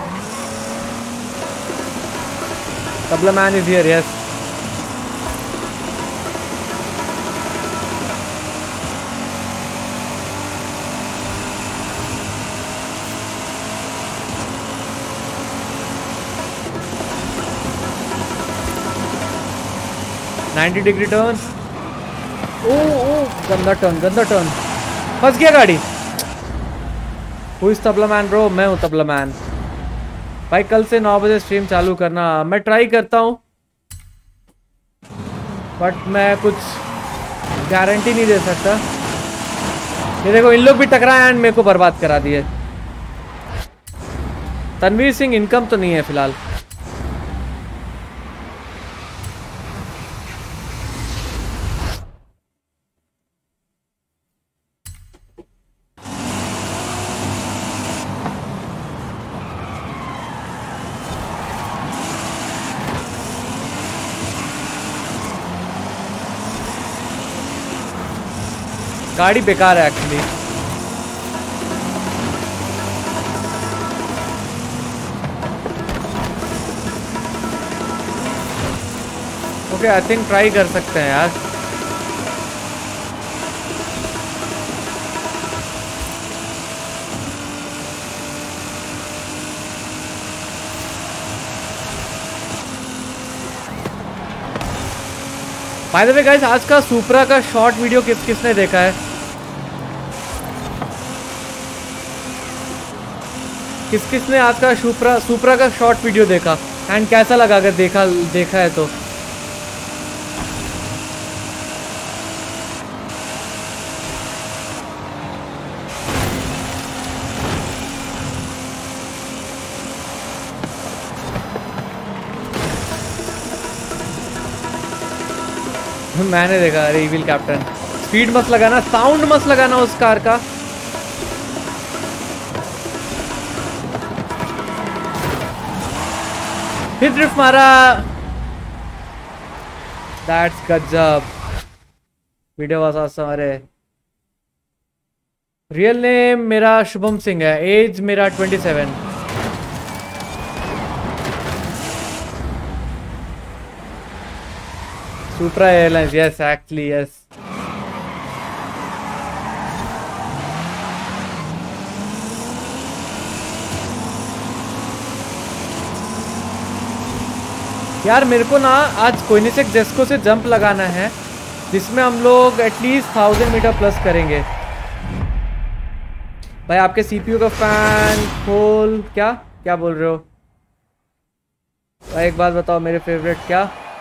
tabla man is here. Yes ninety degree turn. Oh oh गंदा टर्न, गंदा टर्न, फंस गया गाड़ी। Who is tabla man bro? मैं हूँ तबला मैन भाई। कल से नौ बजे स्ट्रीम चालू करना। मैं ट्राई करता हूँ बट मैं कुछ गारंटी नहीं दे सकता। ये देखो इन लोग भी टकराए एंड मेरे को बर्बाद करा दिए। तनवीर सिंह इनकम तो नहीं है फिलहाल। गाड़ी बेकार है actually. Okay I think try कर सकते हैं यार। बाय द वे गाइस, आज का सुपरा का शॉर्ट वीडियो किस किसने देखा है? किस किसने आज का सुपरा सुपरा का शॉर्ट वीडियो देखा एंड कैसा लगा? अगर देखा देखा है तो मैंने देखा रिवील कैप्टन। स्पीड मत लगाना, साउंड मत लगाना उस कार का। फिर ड्रिफ्ट मारा। दैट्स गजब। Video was awesome. अरे रियल नेम मेरा शुभम सिंह है, एज मेरा twenty seven. Supra airlines, yes actually yes. यार मेरे को ना आज कोइनिसेक जेस्को से जंप लगाना है, जिसमें हम लोग एटलीस्ट थाउजेंड मीटर प्लस करेंगे। भाई आपके सीपीयू का फैन खोल। क्या क्या बोल रहे हो भाई? एक बात बताओ, मेरे फेवरेट क्या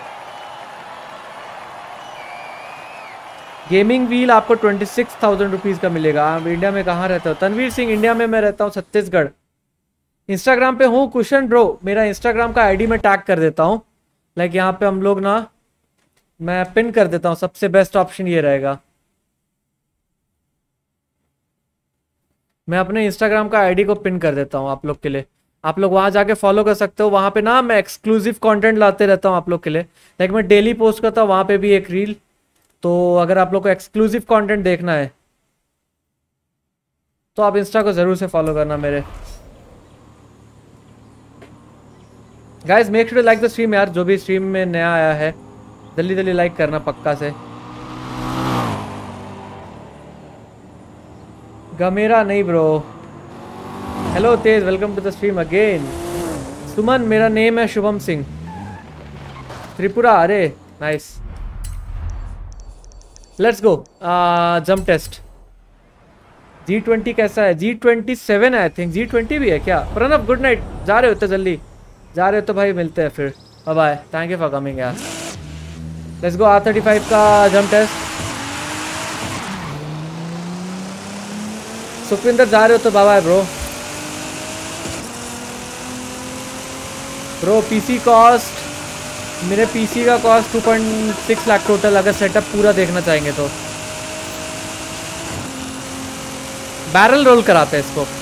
गेमिंग व्हील आपको ट्वेंटी सिक्स थाउजेंड रुपीज़ का मिलेगा। आप इंडिया में कहाँ रहते हो? तनवीर सिंह, इंडिया में मैं रहता हूँ छत्तीसगढ़। इंस्टाग्राम पे हूँ कुशन ब्रो, मेरा इंस्टाग्राम का आईडी मैं टैग कर देता हूँ। लाइक यहाँ पे हम लोग ना, मैं पिन कर देता हूँ, सबसे बेस्ट ऑप्शन ये रहेगा। मैं अपने इंस्टाग्राम का आईडी को पिन कर देता हूँ आप लोग के लिए। आप लोग वहाँ जाके फॉलो कर सकते हो। वहाँ पे ना मैं एक्सक्लूसिव कंटेंट लाते रहता हूँ आप लोग के लिए। लाइक मैं डेली पोस्ट करता हूँ वहाँ पे भी एक रील। तो अगर आप लोग को एक्सक्लूसिव कंटेंट देखना है तो आप इंस्टा को ज़रूर से फॉलो करना मेरे। Guys make sure to like the stream यार, जो भी स्ट्रीम में नया आया है जल्दी जल्दी लाइक करना पक्का से। गमेरा नहीं bro. Hello Tej, welcome to the stream again. Suman, मेरा नेम है शुभम सिंह। त्रिपुरा, अरे nice. Let's go jump test. G twenty कैसा है? G twenty seven I think. G twenty भी है क्या? Pranav good night. जा रहे हो तो जल्दी जा रहे हो तो भाई मिलते हैं फिर। Bye bye, thank you for coming यार। Let's go R thirty five का जंप टेस्ट। सुखविंदर जा रहे हो तो bye bye bro. Bro PC cost, मेरे पीसी का cost two point six lakh total, अगर सेटअप पूरा देखना चाहेंगे तो। बैरल रोल कराते हैं इसको।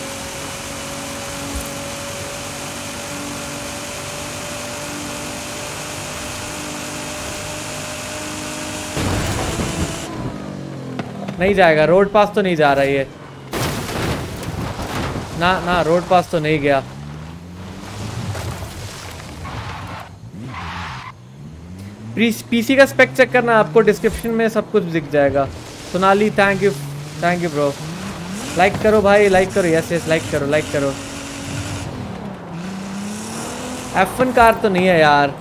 नहीं जाएगा, रोड पास तो नहीं जा रहा है ये। ना ना रोड पास तो नहीं गया। पीसी का स्पेक चेक करना, आपको डिस्क्रिप्शन में सब कुछ दिख जाएगा। Sonali thank you thank you bro. Like करो भाई, लाइक करो। यस यस लाइक करो लाइक करो। एफ वन कार तो नहीं है यार।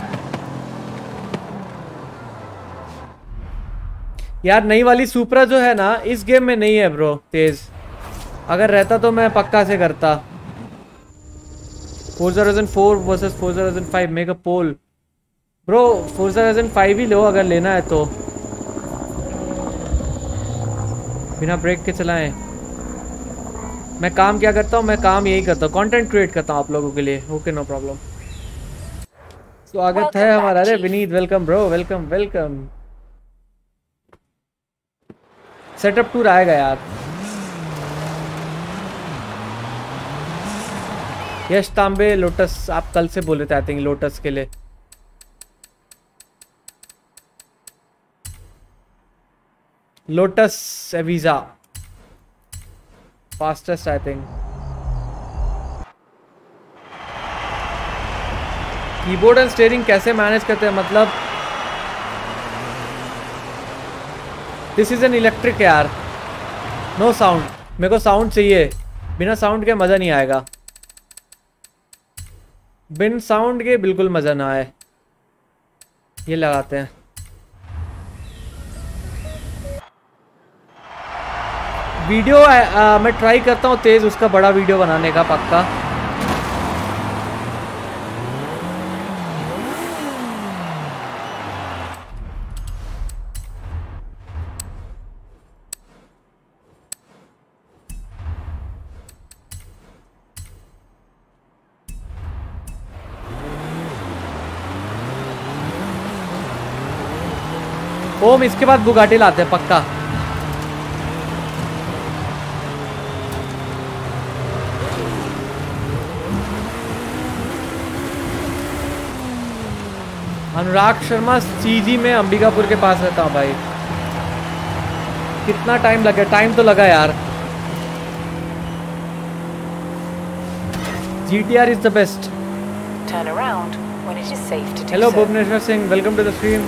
यार नई वाली सुपरा जो है ना इस गेम में नहीं है ब्रो तेज। अगर रहता तो मैं पक्का से करता। Forza Horizon four versus Forza Horizon five, make a poll. Bro Forza Horizon five ही लो अगर लेना है तो, बिना ब्रेक के चलाएं। मैं काम क्या करता हूँ? मैं काम यही करता हूँ, कंटेंट क्रिएट करता हूँ आप लोगों के लिए। Okay no problem. स्वागत है हमारा। अरे Vineet welcome bro, welcome welcome. Setup tour आएगा यार। यश तांबे लोटस, आप कल से बोले थे आई थिंक लोटस के लिए। Lotus Evija fastest I think. Keyboard and steering कैसे मैनेज करते हैं? मतलब दिस इज एन इलेक्ट्रिक यार, नो साउंड। मेरे को साउंड चाहिए, बिना साउंड के मज़ा नहीं आएगा। बिन साउंड के बिल्कुल मज़ा ना आए। ये लगाते हैं। वीडियो आ, आ, मैं ट्राई करता हूँ तेज उसका बड़ा वीडियो बनाने का पक्का। ओम इसके बाद बुगाटी लाते हैं पक्का। अनुराग शर्मा सीजी में अंबिकापुर के पास रहता हूँ भाई। कितना टाइम लगे? टाइम तो लगा यार। GTR is the best. Turn around when it is safe to do hello so. Bhubaneswar Singh, welcome to the stream.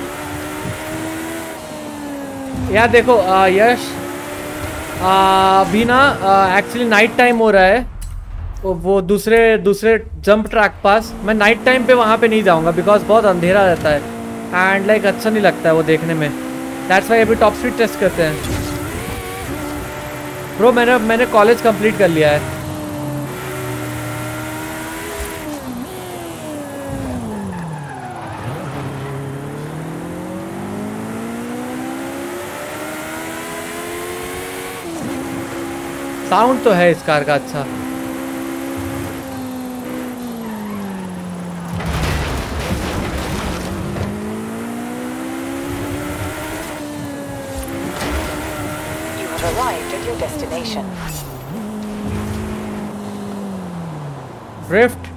यार देखो आ, यश आ, अभी ना एक्चुअली नाइट टाइम हो रहा है। वो, वो दूसरे दूसरे जंप ट्रैक पास मैं नाइट टाइम पे वहाँ पे नहीं जाऊँगा बिकॉज बहुत अंधेरा रहता है एंड लाइक अच्छा नहीं लगता है वो देखने में। दैट्स वाई अभी टॉप स्पीड टेस्ट करते हैं। ब्रो मैंने मैंने कॉलेज कंप्लीट कर लिया है। साउंड तो है इस कार का अच्छा। Arrived at your destination. Drift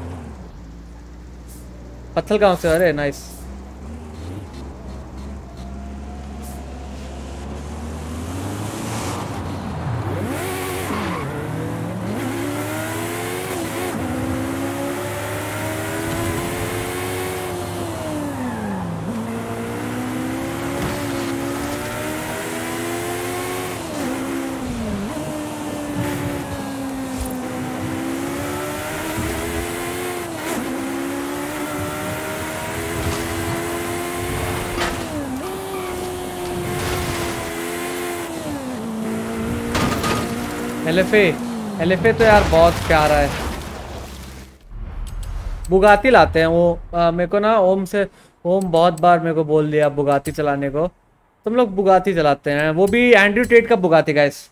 Pathalgaon से। अरे नाइस। एलएफए एलएफए तो यार बहुत प्यारा है। बुगाती लाते हैं वो आ, मेरे को ना ओम से ओम बहुत बार मेरे को बोल दिया बुगाती चलाने को। तुम लोग बुगाती चलाते हैं, वो भी एंड्रयू टेट का बुगाती गाइस।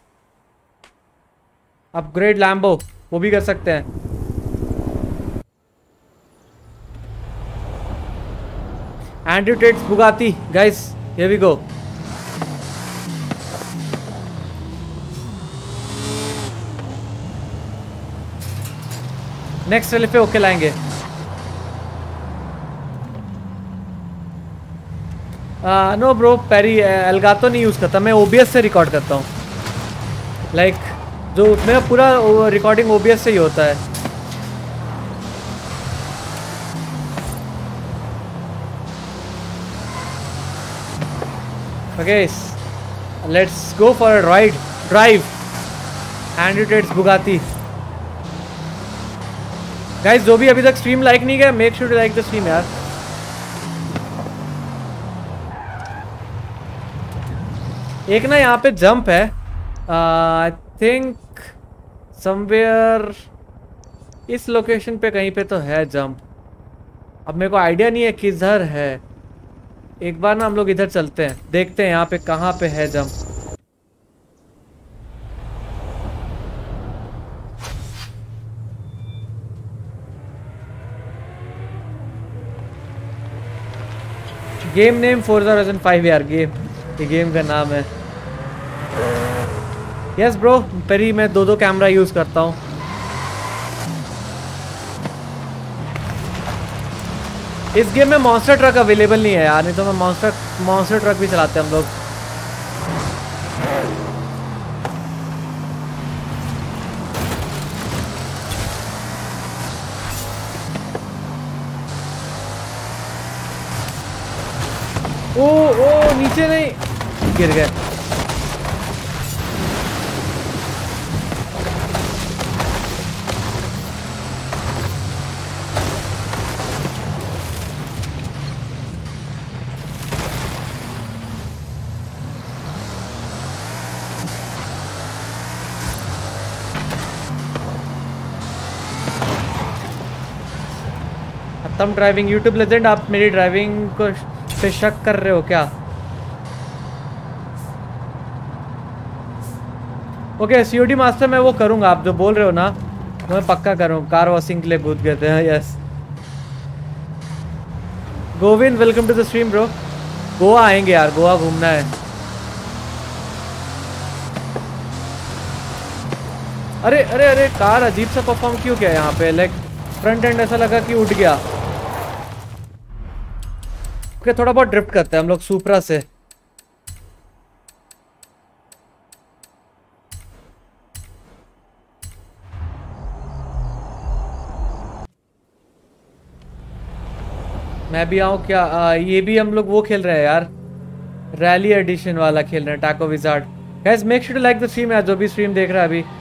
अपग्रेड लैम्बो वो भी कर सकते हैं। Andrew Tate Bugatti guys, here we go. Next L पे ओके लाएंगे। नो ब्रो पेरी एल्गातो नहीं यूज़ करता मैं, ओबीएस से रिकॉर्ड करता हूँ। लाइक like, जो मेरा पूरा रिकॉर्डिंग ओबीएस से ही होता है। Okay let's go for a ride drive Andrew Tate's Bugatti. Guys जो भी अभी तक स्ट्रीम लाइक नहीं किया make sure to like the stream यार। एक ना यहाँ पे जंप है आई थिंक समवेयर इस लोकेशन पे कहीं पे तो है जंप। अब मेरे को आइडिया नहीं है किधर है। एक बार ना हम लोग इधर चलते हैं देखते हैं यहाँ पे कहाँ पे है jump. Game name Forza Horizon five यार, गेम ये गेम का नाम है। यस ब्रो पेरी मैं दो दो कैमरा यूज करता हूँ। इस गेम में मॉन्स्टर ट्रक अवेलेबल नहीं है यार, नहीं तो मैं मॉन्स्टर मॉन्स्टर ट्रक भी चलाते हैं हम लोग। ओ ओ नीचे नहीं गिर गए। तुम ड्राइविंग यूट्यूब लेजेंड आप मेरी ड्राइविंग को पे शक कर रहे हो क्या? ओके सीओडी मास्टर मैं वो करूंगा, आप जो बोल रहे हो ना वो मैं पक्का करूँ। कार वॉशिंग के लिए कूद गए थे। Yes Govind welcome to the stream bro. Goa आएंगे यार, गोवा घूमना है। अरे अरे अरे कार अजीब सा परफॉर्म क्यों किया यहाँ पे, लाइक फ्रंट एंड ऐसा लगा कि उठ गया। ओके थोड़ा बहुत ड्रिफ्ट करते हैं हम लोग सुपरा से। मैं भी आऊँ क्या? आ, ये भी हम लोग वो खेल रहे हैं यार, रैली एडिशन वाला खेल रहे हैं, Taco Wizard. Guys make sure to like the stream यार, जो भी स्ट्रीम देख रहा है अभी।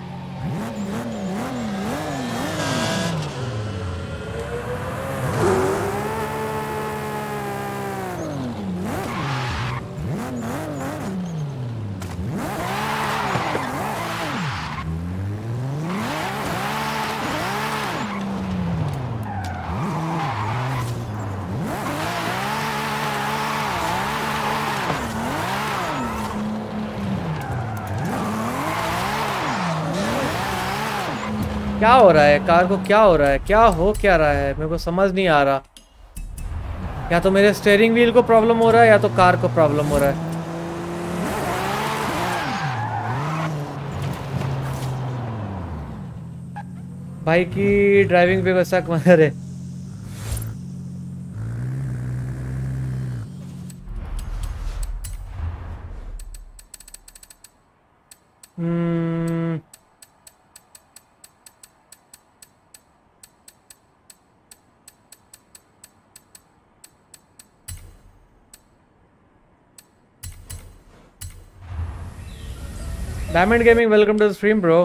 क्या हो रहा है कार को, क्या हो रहा है, क्या हो क्या रहा है, मेरे को समझ नहीं आ रहा। या तो मेरे स्टीयरिंग व्हील को प्रॉब्लम हो रहा है या तो कार को प्रॉब्लम हो रहा है। भाई की ड्राइविंग पे वैसा मगर है। हम्म Diamond Gaming, welcome to the stream, bro.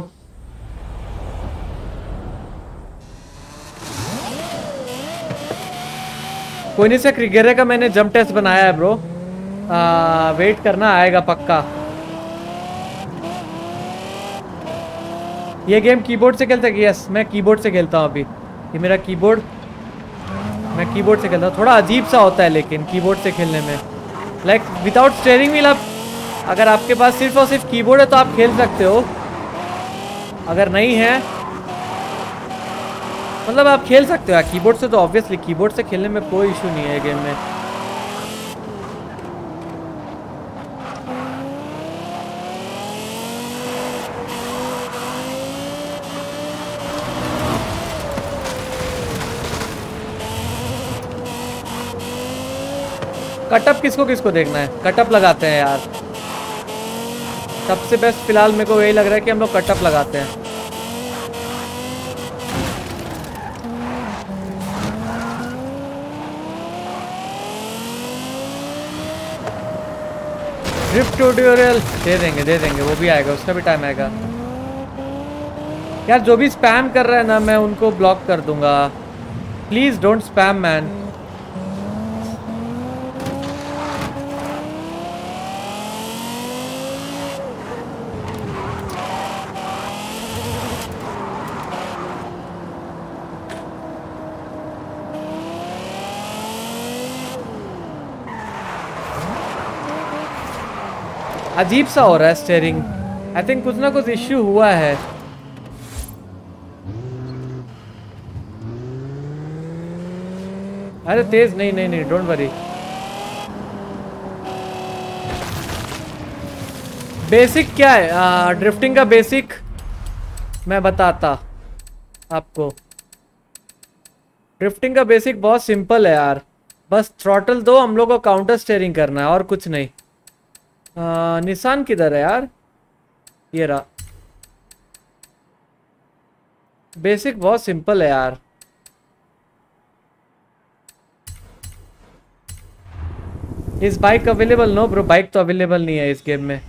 कोई नहीं से क्रिगेरे का मैंने जंप टेस्ट बनाया है ब्रो, आ, वेट करना आएगा पक्का। ये गेम कीबोर्ड से खेलते हैं? यस मैं कीबोर्ड से खेलता हूँ अभी। ये मेरा कीबोर्ड, मैं कीबोर्ड से खेलता हूँ। थोड़ा अजीब सा होता है लेकिन कीबोर्ड से खेलने में, लाइक विदाउट स्टीयरिंग व्हील। आप अगर आपके पास सिर्फ और सिर्फ कीबोर्ड है तो आप खेल सकते हो, अगर नहीं है मतलब आप खेल सकते हो यार कीबोर्ड से। तो ऑब्वियसली कीबोर्ड से खेलने में कोई इशू नहीं है गेम में। कटअप किसको किसको देखना है? कटअप लगाते हैं यार, सबसे बेस्ट फिलहाल मेरे को यही लग रहा है कि हम लोग कटअप लगाते हैं। ड्रिफ्ट ट्यूटोरियल दे देंगे दे देंगे वो भी आएगा, उसका भी टाइम आएगा यार। जो भी स्पैम कर रहा है ना मैं उनको ब्लॉक कर दूंगा। Please don't spam man. अजीब सा हो रहा है स्टीयरिंग, आई थिंक कुछ ना कुछ इश्यू हुआ है। अरे तेज नहीं नहीं नहीं डोंट वरी। बेसिक क्या है आ, ड्रिफ्टिंग का बेसिक मैं बताता आपको। ड्रिफ्टिंग का बेसिक बहुत सिंपल है यार, बस थ्रॉटल दो, हम लोग को काउंटर स्टीयरिंग करना है और कुछ नहीं। निशान किधर है यार? ये रहा। बेसिक बहुत सिंपल है यार। Is bike available? No bro, bike तो अवेलेबल नहीं है इस गेम में।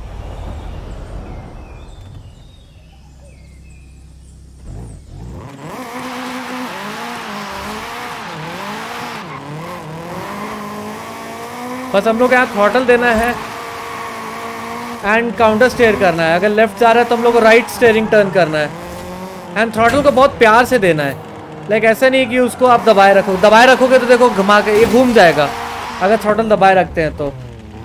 बस हम लोग यहाँ थ्रॉटल देना है एंड काउंटर स्टेयर करना है। अगर लेफ्ट जा रहा है तो हम लोग को राइट स्टेयरिंग टर्न करना है एंड थ्रॉटल को बहुत प्यार से देना है। लाइक ऐसा नहीं कि उसको आप दबाए रखो, दबाए रखोगे तो देखो घुमा के ये घूम जाएगा अगर थ्रॉटल दबाए रखते हैं तो।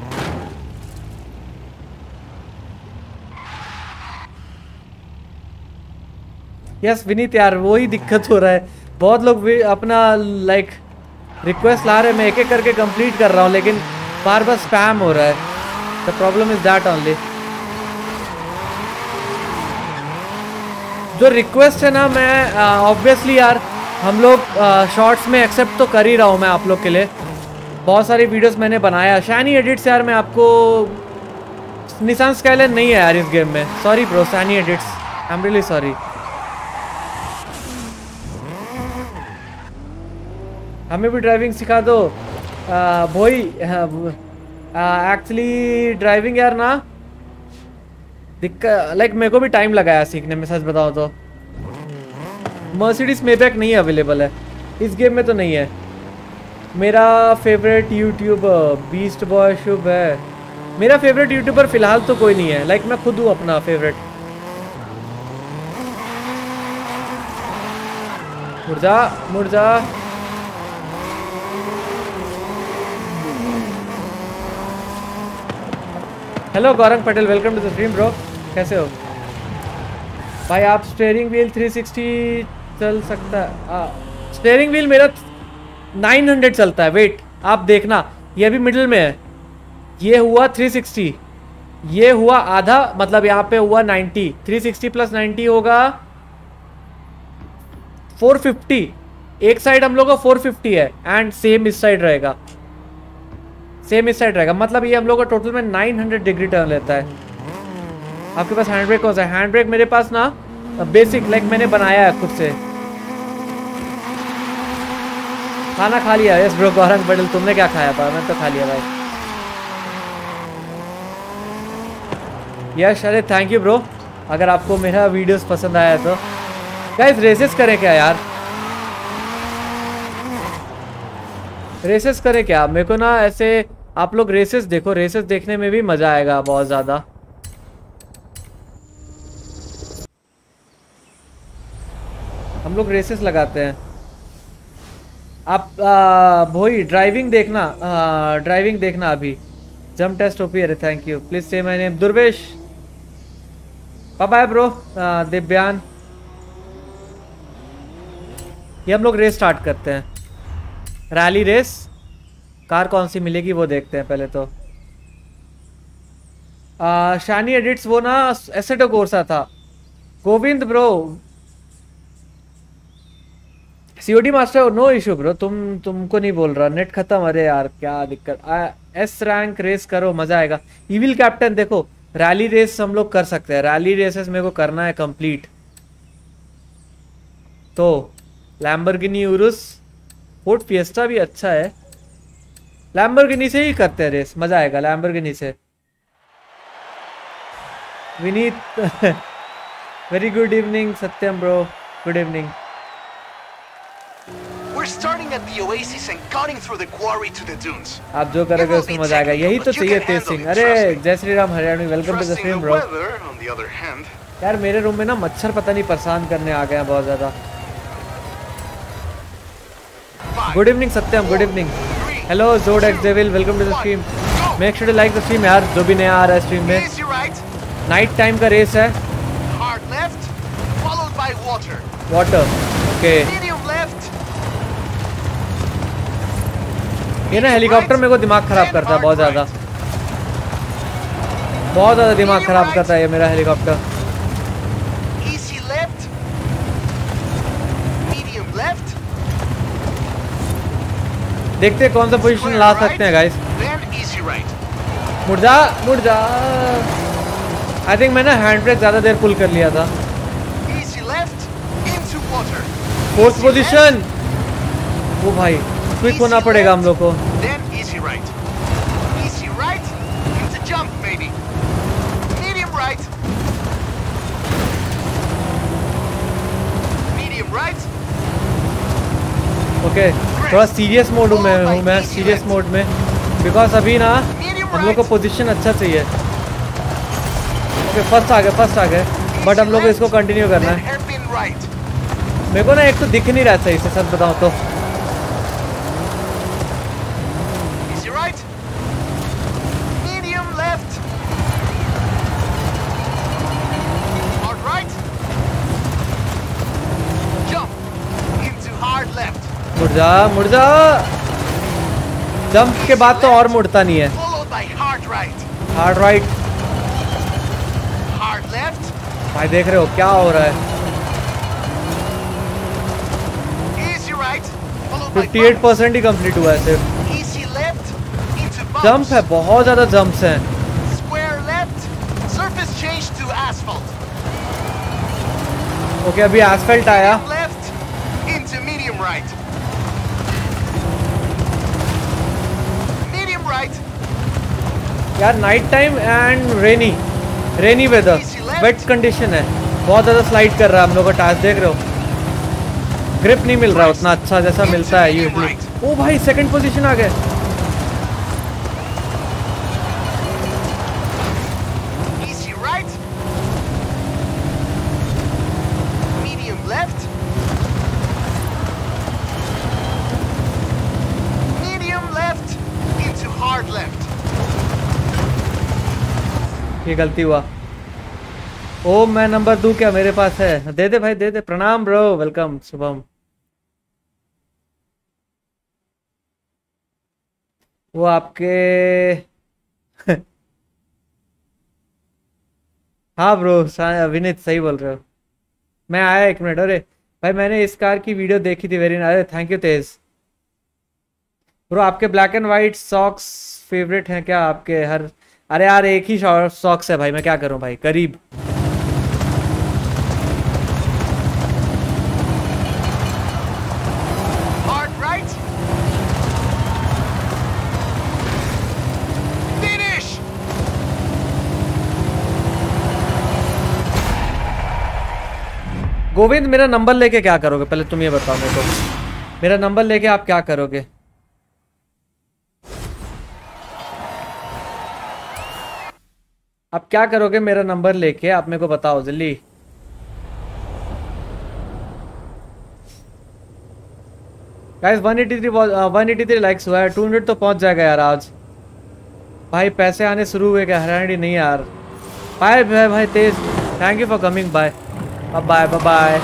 यस विनीत यार वही दिक्कत हो रहा है, बहुत लोग भी अपना लाइक रिक्वेस्ट ला रहे हैं, मैं एक एक करके कंप्लीट कर रहा हूँ लेकिन बार बार स्पैम हो रहा है, the problem is that only. जो रिक्वेस्ट है ना, मैं ऑब्वियसली uh, यार हम लोग शॉर्ट्स uh, में एक्सेप्ट तो कर ही रहा हूँ मैं आप लोग के लिए। बहुत सारी वीडियोस मैंने बनाया। शैनी एडिट्स यार, मैं आपको निसान स्काईलाइन नहीं है यार इस गेम में, sorry bro. Shaini edits, I am really sorry. हमें भी ड्राइविंग सिखा दो भाई। एक्चुअली ड्राइविंग यार ना दिक्कत, लाइक मेरे को भी टाइम लगाया सीखने में, सच बताओ तो। मर्सिडीज मेबैक नहीं अवेलेबल है इस गेम में, तो नहीं है। मेरा favourite YouTuber Beast Boy Shubh है। मेरा फेवरेट यूट्यूबर फिलहाल तो कोई नहीं है, लाइक मैं खुद हूँ अपना फेवरेट। मुर्जा मुर्जा hello Gaurang Patel, welcome to the stream bro. कैसे हो भाई आप? स्टीयरिंग व्हील थ्री सिक्सटी चल सकता है? स्टीयरिंग व्हील मेरा नाइन हंड्रेड चलता है। वेट आप देखना, ये अभी मिडिल में है। ये हुआ थ्री सिक्सटी, ये हुआ आधा, मतलब यहाँ पे हुआ ninety. Three sixty plus ninety होगा फोर फिफ्टी। एक साइड हम लोग का फोर फिफ्टी है एंड सेम इस साइड रहेगा, सेम इस साइड रहेगा। मतलब ये हम लोग का टोटल में नाइन हंड्रेड डिग्री टर्न लेता है। आपके पास हैंड ब्रेक कौन सा है? हैंड ब्रेक मेरे पास ना बेसिक, लाइक मैंने बनाया है खुद से। खाना खा लिया? यस ब्रो गौरंग पटेल, तुमने क्या खाया था? मैंने तो खा लिया भाई। यस अरे थैंक यू ब्रो, अगर आपको मेरा वीडियोस पसंद आया तो। गाइस रेसेस करें क्या यार? रेसेस करें क्या? मेरे को ना ऐसे आप लोग रेसेस देखो, रेसेस देखने में भी मजा आएगा बहुत ज्यादा। हम लोग रेसेस लगाते हैं। आप भाई ड्राइविंग देखना, आ, ड्राइविंग देखना अभी। Jump test OP. अरे thank you, please say my name. Durvesh bye bye bro. Divyan, ये हम लोग रेस स्टार्ट करते हैं। रैली रेस, कार कौन सी मिलेगी वो देखते हैं पहले तो। आ, शानी एडिट्स वो ना एसेटो कोर्सा था। Govind bro COD master, no issue bro. तुम तुमको नहीं बोल रहा, नेट खत्म। अरे यार क्या दिक्कत। एस रैंक रेस करो, मजा आएगा। इविल कैप्टन देखो, रैली रेस हम लोग कर सकते हैं। रैली रेसेस मेरे को करना है कंप्लीट। तो लैम्बोर्गिनी उरुस, फोर्ड फिएस्टा भी अच्छा है। लैम्बोर्गिनी से ही करते हैं रेस, मजा आएगा लैम्बोर्गिनी से। Vineet very good evening. Satyam bro good evening. We're starting at the oasis and cutting through the quarry to the dunes. आप जो करोगे उसमें मजा आएगा, यही तो चाहिए तेज सिंह। अरे जय Shri Ram Haryanvi, welcome to the stream bro. यार मेरे रूम में ना मच्छर पता नहीं परेशान करने आ गए हैं बहुत ज्यादा। Good evening Satyam, good evening. Hello जोड X devil, welcome to the stream. Make sure to like the stream यार, जो भी नया आ रहा है स्ट्रीम में। नाइट टाइम का रेस है। Water okay. ये ना हेलीकॉप्टर मेरे को दिमाग खराब करता है बहुत ज्यादा, बहुत ज्यादा दिमाग खराब करता है ये मेरा हेलीकॉप्टर। देखते हैं कौन सा पोजीशन ला सकते हैं गाइस। मुड़ जा मुड़ जा। आई थिंक मैंने हैंड ब्रेक ज्यादा देर पुल कर लिया था। Fourth position. वो भाई क्विक होना पड़ेगा हम लोग को। ओके थोड़ा सीरियस मोड में हूँ मैं, सीरियस मोड में, बिकॉज अभी ना हम लोग को पोजीशन अच्छा चाहिए। ओके फर्स्ट आ गए, फर्स्ट आ गए, बट हम लोग को इसको कंटिन्यू करना है। मेरे को ना एक तो दिख नहीं रहा सही से, सच बताऊँ तो। मुड़ जा मुड़ जा। जंप के बाद तो और मुड़ता नहीं है। Followed by hard right. Hard right. Hard left. भाई देख रहे हो क्या हो रहा है? Easy right. Followed by अट्ठावन bumps. परसेंट ही कंप्लीट हुआ है सिर्फ। Easy left. Into bumps. Jump है, बहुत ज्यादा जंप्स हैं। Square left. Surface change to asphalt. Okay अभी एस्फल्ट आया। Medium left. Into medium right. Medium right. यार night time and rainy rainy weather, wet condition है, बहुत ज़्यादा स्लाइड कर रहा है हम लोग का टायर। देख रहे हो ग्रिप नहीं मिल रहा उतना अच्छा जैसा मिलता है यूजुअली। ओ भाई सेकंड पोजीशन आ गए। Easy right. Medium left. Medium left into hard left. ये गलती हुआ। ओ मैं नंबर दूं क्या? मेरे पास है, दे दे भाई दे दे। प्रणाम ब्रो, वेलकम शुभम। वो आपके हाँ ब्रो विनीत सही बोल रहे हो। मैं आया एक मिनट। अरे भाई मैंने इस कार की वीडियो देखी थी, very nice. Thank you Tej bro. आपके black and white socks favourite हैं क्या आपके? हर अरे यार एक ही सॉक्स है भाई, मैं क्या करूं भाई, करीब। Hard right. Finish. गोविंद मेरा नंबर लेके क्या करोगे? पहले तुम ये बताओ मेरे को, मेरा नंबर लेके आप क्या करोगे? आप क्या करोगे मेरा नंबर लेके? आप मेरे को बताओ जल्दी। Guys one eighty three one eighty three likes हुआ है, टू हंड्रेड तो पहुंच जाएगा यार आज। भाई पैसे आने शुरू हुए क्या? हरियाणा नहीं यार। बाय बाय भाई Tej, thank you for coming. Bye bye bye bye.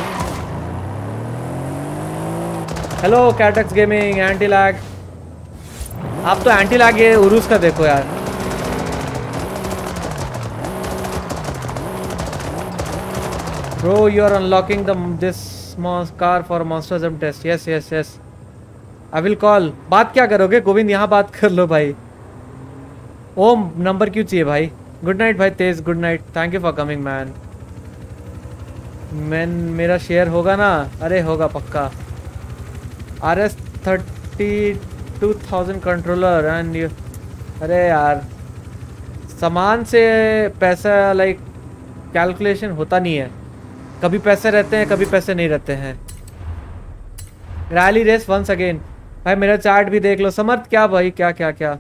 Hello कैटक्स गेमिंग, एंटी लैग। आप तो एंटी लैग ये उरूस का देखो यार। Bro, you are unlocking the this car for monster jump test. Yes, yes, yes. I will call. बात क्या करोगे गोविंद? यहाँ बात कर लो भाई। ओम नंबर क्यों चाहिए भाई? गुड नाइट भाई Tej, good night. Thank you for coming man. Man मेरा शेयर होगा ना? अरे होगा पक्का। R S thirty two thousand controller and you. अरे यार सामान से पैसा लाइक कैलकुलेशन होता नहीं है, कभी पैसे रहते हैं कभी पैसे नहीं रहते हैं। Rally race once again. भाई मेरा चार्ट भी देख लो। समर्थ क्या भाई, क्या क्या क्या?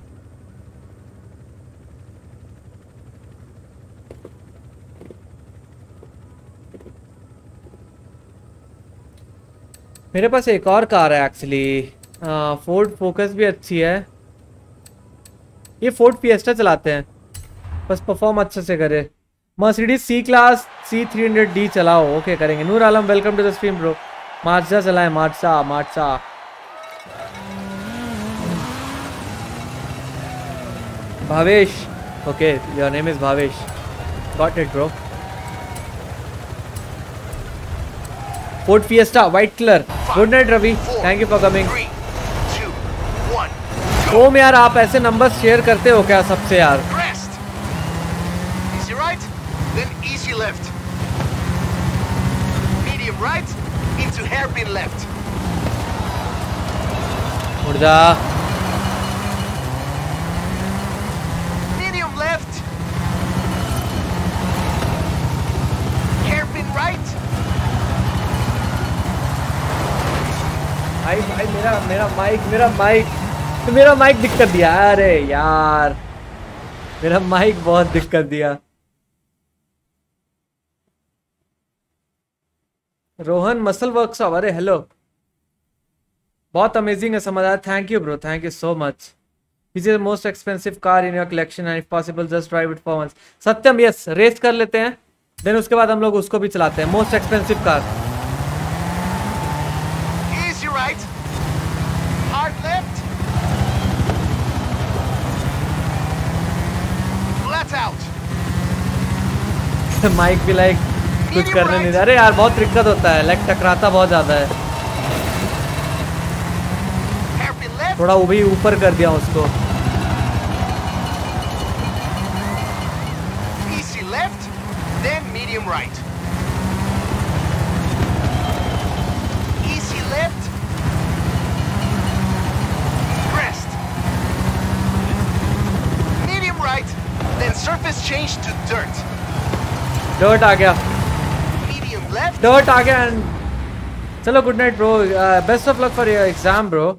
मेरे पास एक और कार है एक्चुअली, फोर्ड फोकस भी अच्छी है। ये फोर्ड फिएस्टा चलाते हैं, बस परफॉर्म अच्छे से करे। Mercedes C class C three hundred D चलाओ। ओके करेंगे। Noor Alam welcome to the stream bro. मार्चा चलाएं, मार्चा मार्चा। Bhavesh, okay your name is Bhavesh, got it bro. Ford Fiesta white colour. Good night Ravi, thank you for coming. Om यार आप ऐसे नंबर शेयर करते हो क्या सबसे यार? Easy right, then easy left. Medium right into hairpin left. उड़ जा। Medium left. Hairpin right. भाई भाई मेरा मेरा माइक मेरा माइक मेरा माइक दिक्कत दिया। अरे यार मेरा माइक बहुत दिक्कत दिया। रोहन मसल वर्कशॉप, अरे हेलो, बहुत अमेजिंग है, समझ आया। Thank you bro, thank you so much. This is the most expensive car in your collection and if possible just drive it for once. Satyam yes, race कर लेते हैं देन उसके बाद हम लोग उसको भी चलाते हैं। Most expensive car. Easy right. Hard left. Mike भी लाइक कुछ करने नहीं दे। अरे यार बहुत दिक्कत होता है, लाइक टकराता बहुत ज्यादा है। थोड़ा वो भी ऊपर कर दिया उसको। Easy left, then medium right. Easy left. Crest. Medium right, then surface change to dirt. Dirt आ गया, Medium left. डर्ट आ गया। एंड चलो good night bro, best of luck for your exam bro.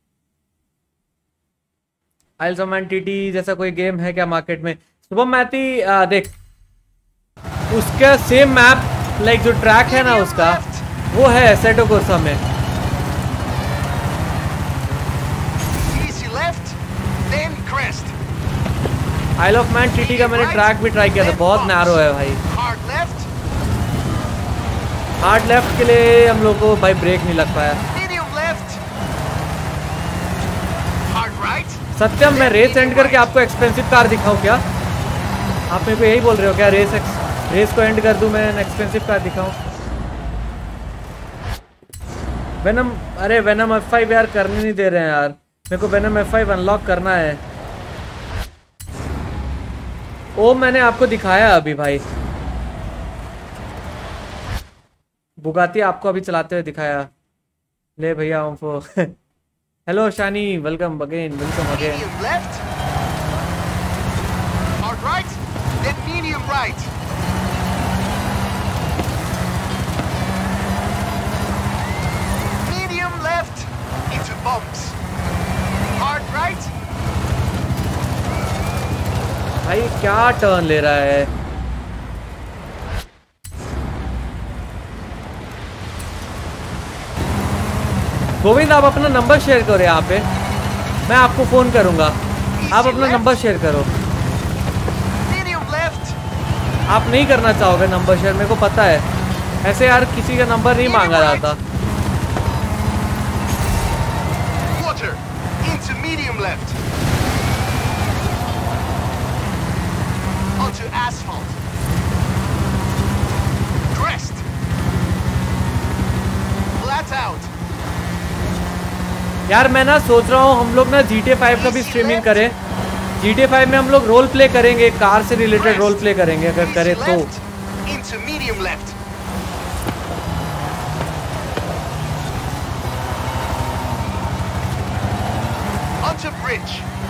Isles of Man TT जैसा कोई गेम है क्या मार्केट में? शुभम मैथी देख, उसका सेम मैप लाइक जो ट्रैक है ना उसका, वो है एसेटो कोर्सा में। Easy left, then crest. Isle of Man TT का मैंने ट्रैक भी ट्राई किया था, बहुत नैरो है भाई। Hard left. हार्ड लेफ्ट के लिए हम लोग को भाई ब्रेक नहीं लग पाया। Medium left. Hard right. सत्यम, मैं रेस एंड करके आपको एक्सपेंसिव कार दिखाऊं क्या? आप मेरे को यही बोल रहे हो क्या? रेस एक्स, रेस को एंड कर दूं मैं, एक्सपेंसिव कार दिखाऊं? वेनम, अरे वेनम एफ फाइव यार करने नहीं दे रहे हैं यार मेरे को। वेनम एफ फाइव अनलॉक करना है। ओ मैंने आपको दिखाया अभी भाई, बुगाती आपको अभी चलाते हुए दिखाया। ले भैया ओम्फो। Hello Shani, welcome again, welcome again. Medium left. Hard right, then medium right. Medium left into bumps. Hard right. भाई क्या टर्न ले रहा है? गोविंद आप अपना नंबर शेयर करो यहाँ पे, मैं आपको फोन करूंगा। आप अपना नंबर शेयर करो। Medium left. आप नहीं करना चाहोगे नंबर शेयर, मेरे को पता है। ऐसे यार किसी का नंबर नहीं मांगा जाता। Quarter into medium left. Onto asphalt. Crest. Flat out. यार मैं ना सोच रहा हूँ हम लोग ना जी टी ए फाइव का भी स्ट्रीमिंग करें। जी टी ए फाइव में हम लोग रोल प्ले करेंगे, कार से रिलेटेड रोल प्ले करेंगे अगर Easy करें तो। left into medium left. Onto bridge.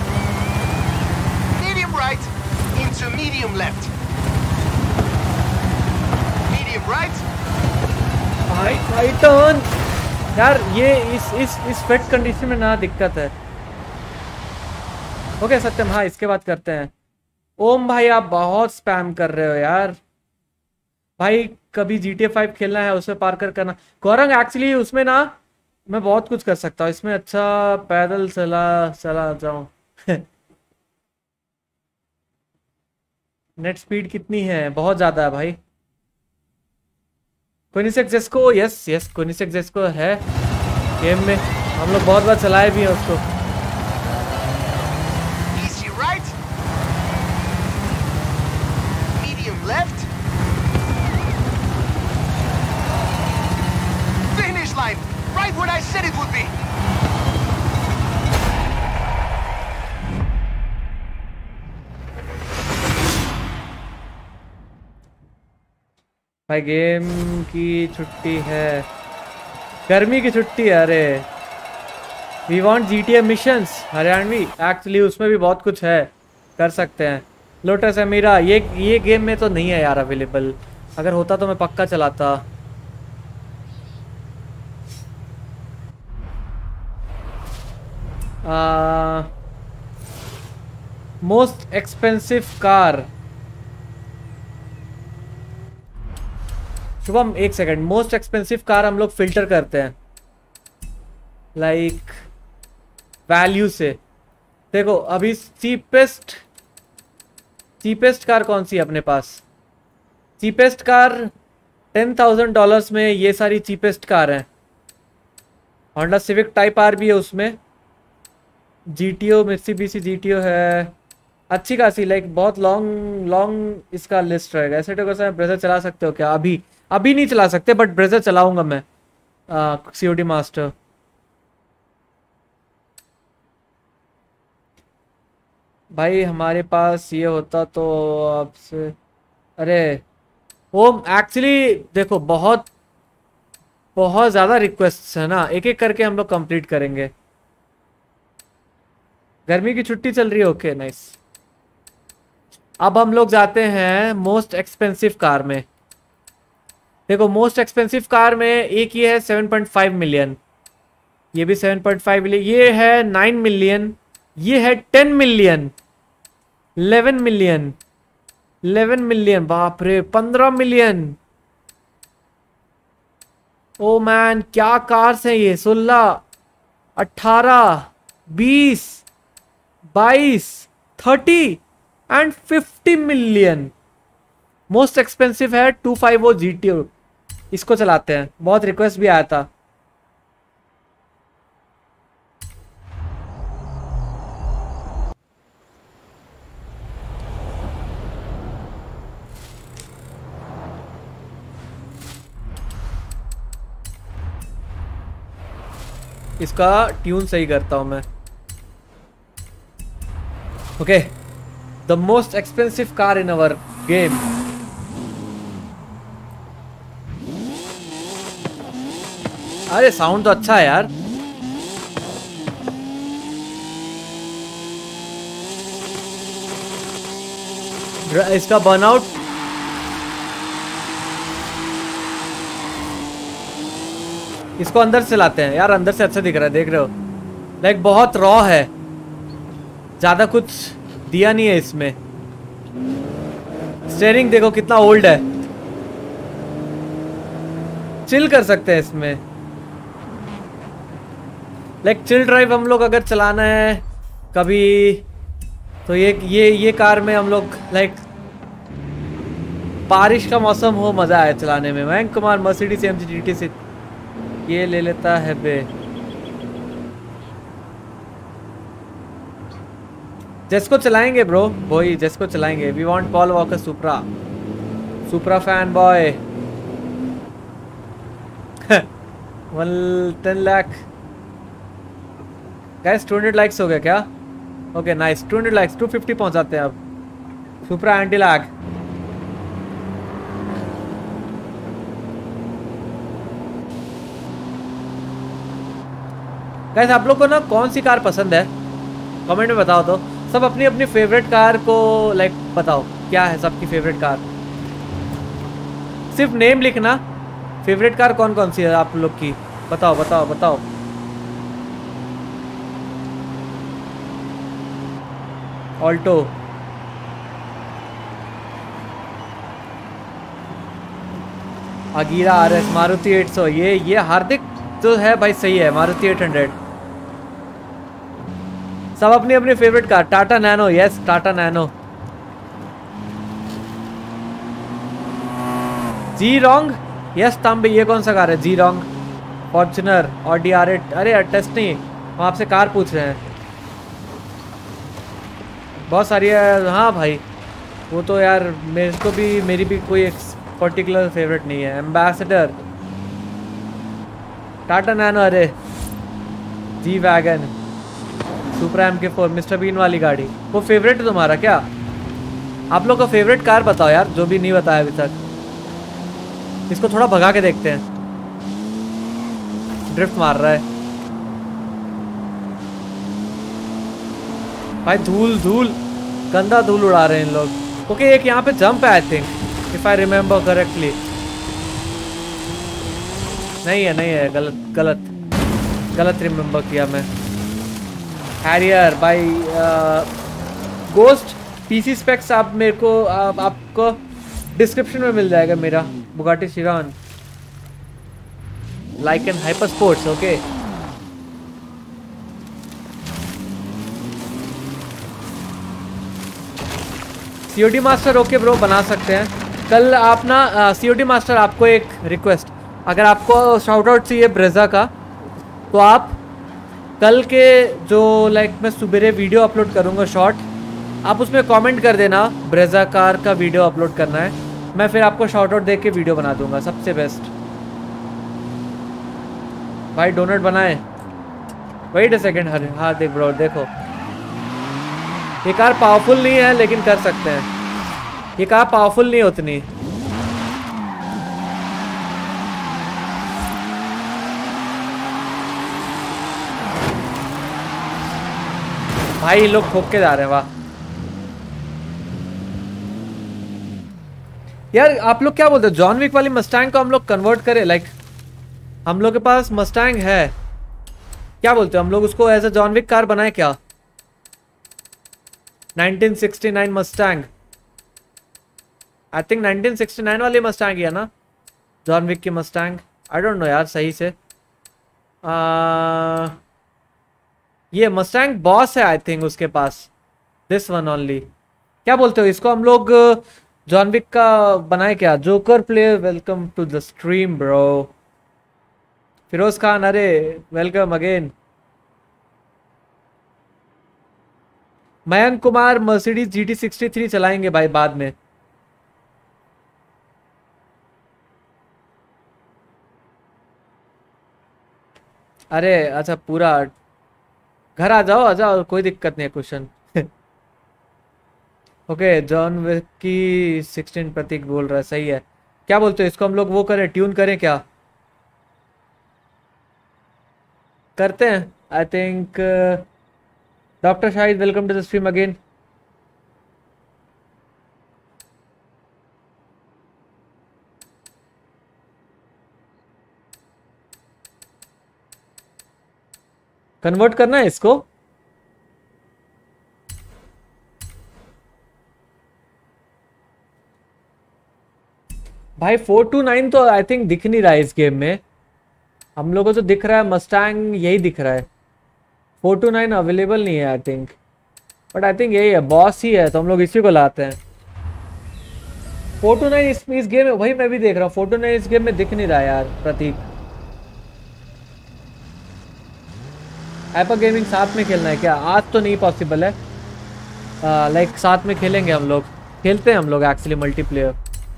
Medium right into medium left. Medium right. भाई भाई टर्न यार, ये इस इस इस वेट कंडीशन में ना दिक्कत है। ओके सत्यम, हाँ इसके बाद करते हैं। ओम भाई आप बहुत स्पैम कर रहे हो यार। भाई कभी जी टी ए फाइव खेलना है, उसमें पार कर करना। गौरंग एक्चुअली उसमें ना मैं बहुत कुछ कर सकता हूँ इसमें। अच्छा पैदल चला चला जाऊं। नेट स्पीड कितनी है? बहुत ज़्यादा है भाई। कोनिसेक जेस्को, यस यस कोनिसेक जेस्को है गेम में, हम लोग बहुत बार चलाए भी हैं उसको। Easy right. Medium left. Finish line. Right where I said it would be. भाई गेम की छुट्टी है, गर्मी की छुट्टी है। अरे we want G T A missions Haryanvi, actually उसमें भी बहुत कुछ है, कर सकते हैं। लोटस है मेरा, ये ये गेम में तो नहीं है यार अवेलेबल। अगर होता तो मैं पक्का चलाता। मोस्ट एक्सपेंसिव कार, शुभम एक सेकंड। मोस्ट एक्सपेंसिव कार हम लोग फिल्टर करते हैं लाइक वैल्यू से। देखो अभी चीपेस्ट चीपेस्ट कार कौन सी है अपने पास? Cheapest car ten thousand dollars में ये सारी चीपेस्ट कार हैं। होंडा सिविक टाइप आर भी है उसमें, G T O Mitsubishi G T O है, अच्छी खासी, लाइक बहुत लॉन्ग लॉन्ग इसका लिस्ट रहेगा। ऐसे तो कैसे ब्रेजर चला सकते हो क्या? अभी अभी नहीं चला सकते, बट ब्रेजर चलाऊंगा मैं सीओडी मास्टर। भाई हमारे पास ये होता तो आपसे, अरे वो एक्चुअली देखो बहुत बहुत ज़्यादा रिक्वेस्ट है ना, एक एक करके हम लोग कंप्लीट करेंगे। गर्मी की छुट्टी चल रही है, ओके नाइस। अब हम लोग जाते हैं मोस्ट एक्सपेंसिव कार में। देखो मोस्ट एक्सपेंसिव कार में एक ये है सेवन पॉइंट फाइव मिलियन, ये भी सेवन पॉइंट फाइव मिलियन, ये है नाइन मिलियन, ये है ten million, eleven million, eleven million, बाप रे पंद्रह मिलियन। ओ मैन क्या कार्स हैं ये, सोलह, अठारह, बीस, बाईस, thirty and fifty million. Most expensive है two five O G T O, इसको चलाते हैं। बहुत रिक्वेस्ट भी आया था। इसका ट्यून सही करता हूं मैं। Okay, the most expensive car in our game. अरे साउंड तो अच्छा है यार। इसका बर्नआउट इसको अंदर से लाते हैं यार, अंदर से अच्छा दिख रहा है, देख रहे हो? लाइक बहुत रॉ है, ज्यादा कुछ दिया नहीं है इसमें। स्टीयरिंग देखो कितना ओल्ड है, चिल कर सकते हैं इसमें। लाइक चिल ड्राइव हम लोग अगर चलाना है कभी तो ये ये ये कार में हम लोग लाइक बारिश का मौसम हो, मजा आए चलाने में। Mayank Kumar Mercedes MG GT से ये ले लेता है बे। जिसको चलाएंगे ब्रो, वही जिसको चलाएंगे। We want Paul Walker Supra, Supra fan boy. One ten lakh guys, two hundred likes हो गया क्या? Okay nice, two hundred likes, two fifty पहुंचाते हैं अब। सुप्रा एंटी लैग। गाइस आप लोग को ना कौन सी कार पसंद है कमेंट में बताओ तो। सब अपनी अपनी फेवरेट कार को लाइक बताओ, क्या है सबकी फेवरेट कार। सिर्फ नेम लिखना, फेवरेट कार कौन कौन सी है आप लोग की, बताओ बताओ बताओ। Alto, Agera RS, Maruti eight सौ, ये ये हार्दिक तो है भाई, सही है मारुति एट हंड्रेड। सब अपनी अपनी favourite car. Tata Nano, yes Tata Nano. G wrong, yes Tambe, ये कौन सा कार है? G wrong, Fortuner, Audi R eight. अरे टेस्ट नहीं, हम आपसे कार पूछ रहे हैं। बहुत सारी है हाँ भाई, वो तो यार मेरे को भी, मेरी भी कोई पर्टिकुलर फेवरेट नहीं है। एम्बेसडर, टाटा नैनो, अरे G Wagon, Supra M K four, Mister Bean वाली गाड़ी। वो फेवरेट है तुम्हारा क्या? आप लोग का फेवरेट कार बताओ यार, जो भी नहीं बताया अभी तक। इसको थोड़ा भगा के देखते हैं, ड्रिफ्ट मार रहा है भाई। धूल धूल गंदा धूल उड़ा रहे हैं इन लोग। ओके एक यहाँ पे जंप है I think, if I remember correctly. नहीं है नहीं है, गलत गलत गलत रिमेम्बर किया मैं। Harrier by ghost PC specs, आप मेरे को आप, आपको डिस्क्रिप्शन में मिल जाएगा मेरा। Bugatti Chiron, like and hyper sports, okay. COD master, okay bro बना सकते हैं। कल आप ना सीओडी मास्टर, आपको एक रिक्वेस्ट, अगर आपको शाउट आउट चाहिए ब्रेजा का तो आप कल के जो लाइक मैं सुबह वीडियो अपलोड करूँगा शॉर्ट, आप उसमें कमेंट कर देना ब्रेजा कार का वीडियो अपलोड करना है, मैं फिर आपको शॉर्ट आउट देख के वीडियो बना दूंगा। सबसे बेस्ट भाई डोनट बनाए। Wait a second. हर हाँ देख ब्रो, देखो ये कार पावरफुल नहीं है लेकिन कर सकते हैं। ये कार पावरफुल नहीं उतनी। भाई ये लोग ठोक के जा रहे हैं। वाह यार, आप लोग क्या बोलते हो जॉन विक वाली मस्टैंग को हम लोग कन्वर्ट करें? लाइक हम लोग के पास मस्टैंग है, क्या बोलते हो हम लोग उसको as a John Wick car बनाए क्या? Nineteen sixty nine Mustang, I think nineteen sixty nine वाली मस्टैंग है ना जॉन विक की मस्टैंग। आई डोंट नो यार सही से। आ, ये मस्टैंग बॉस है आई थिंक उसके पास, दिस वन ओनली। क्या बोलते हो इसको हम लोग जॉन विक का बनाए क्या? Joker player welcome to the stream bro. Firoz Khan अरे welcome again. Mayank Kumar Mercedes G T sixty three चलाएंगे भाई बाद में। अरे अच्छा पूरा घर आ जाओ, आ जाओ, कोई दिक्कत नहीं है। क्वेश्चन ओके जॉन विक की सिक्सटीन प्रतीक बोल रहा है, सही है। क्या बोलते हो इसको हम लोग वो करें, ट्यून करें क्या? करते हैं I think. Doctor Shahid welcome to the stream again. Convert करना है इसको। भाई फोर टू नाइन तो आई थिंक दिख नहीं रहा है इस गेम में। हम लोगों को तो दिख रहा है मस्टैंग, यही दिख रहा है। फोर टू नाइन अवेलेबल नहीं है I think, but I think यही है, बॉस ही है तो हम लोग इसी को लाते हैं। फोर टू नाइन इस, इस गेम में, वही मैं भी देख रहा हूँ, फोर टू नाइन इस गेम में दिख नहीं रहा है यार प्रतीक। हाइपर गेमिंग साथ में खेलना है क्या? आज तो नहीं पॉसिबल है। लाइक like, साथ में खेलेंगे हम लोग, खेलते हैं हम लोग एक्चुअली मल्टीप्लेयर।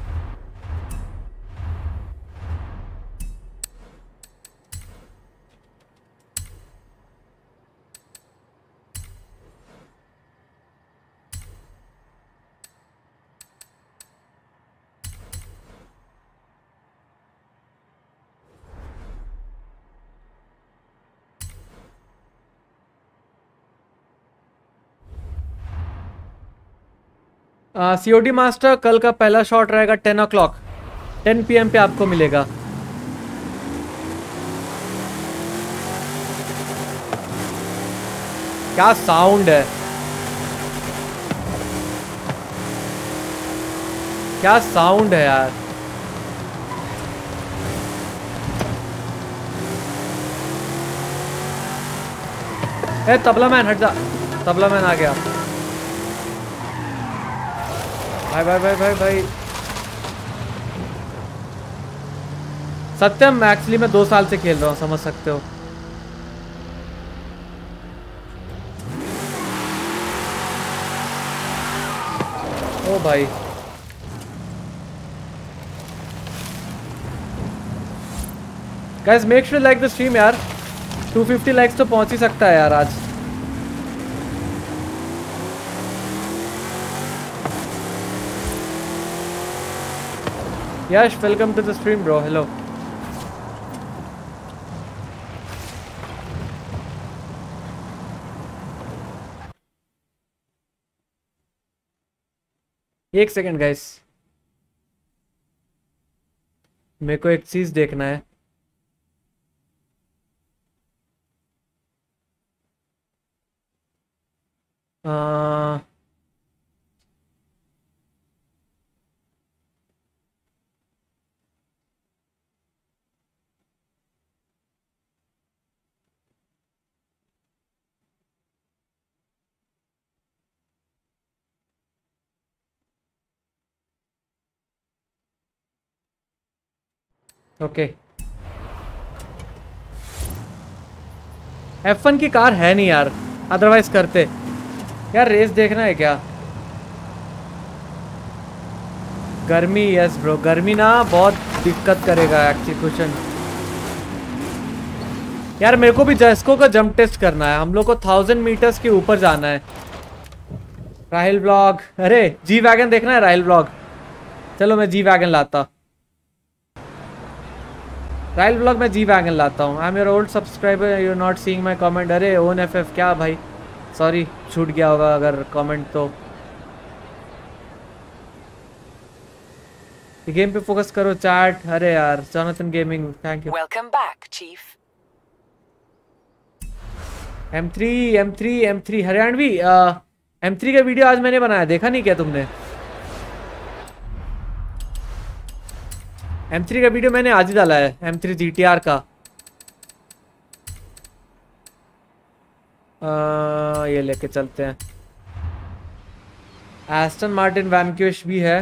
सीओडी मास्टर कल का पहला शॉट रहेगा ten o'clock, ten P M पे आपको मिलेगा। क्या साउंड है, क्या साउंड है यार। ए तबला मैन हट जा, तबला मैन आ गया। भाई भाई भाई भाई भाई सत्यम एक्चुअली मैं दो साल से खेल रहा हूँ, समझ सकते हो। ओ भाई guys make sure like the stream यार, टू फिफ्टी लाइक्स तो पहुंच ही सकता है यार आज। Yash welcome to the stream bro, hello. एक सेकेंड गाइस, मेरे को एक चीज देखना है। आ... ओके एफ वन की कार है नहीं यार, अदरवाइज करते। यार रेस देखना है क्या? गर्मी, यस ब्रो, गर्मी ना बहुत दिक्कत करेगा एक्जीक्यूशन। यार मेरे को भी जेस्को का जंप टेस्ट करना है, हम लोग को थाउजेंड मीटर्स के ऊपर जाना है। राहिल ब्लॉग, अरे जी वैगन देखना है राहिल ब्लॉग, चलो मैं जी वैगन लाता। राहिल ब्लॉग मैं जी वैगन लाता हूँ। I am your old subscriber, you not seeing my comment. अरे ओन एफ एफ क्या भाई, सॉरी छूट गया होगा अगर कमेंट तो। गेम पे फोकस करो चैट। अरे यार Jonathan gaming, thank you. Welcome back, Chief. M three M three M three Haryanvi M three का वीडियो आज मैंने बनाया, देखा नहीं क्या तुमने? एम थ्री का वीडियो मैंने आज ही डाला है, M three G T R का। आ, ये लेके चलते हैं। एस्टन मार्टिन वैनक्यूश भी है।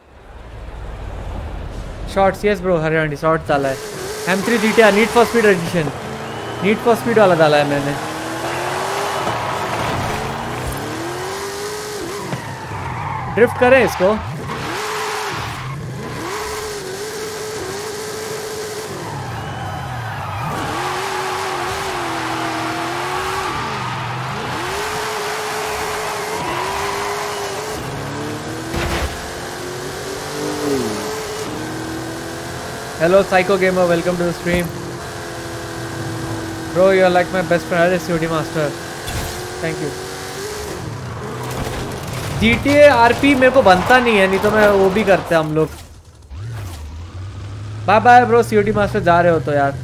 Shorts, yes bro Haryanvi shorts डाला है। M three G T R Need for Speed edition, Need for Speed वाला डाला है मैंने। ड्रिफ्ट करें इसको। Hello Psycho Gamer, welcome to the stream. Bro, you are like my best friend. अरे C O D Master, thank you. G T A R P मेरे को बनता नहीं है, नहीं तो मैं वो भी करते हम लोग। Bye bye bro, C O D Master जा रहे हो तो यार।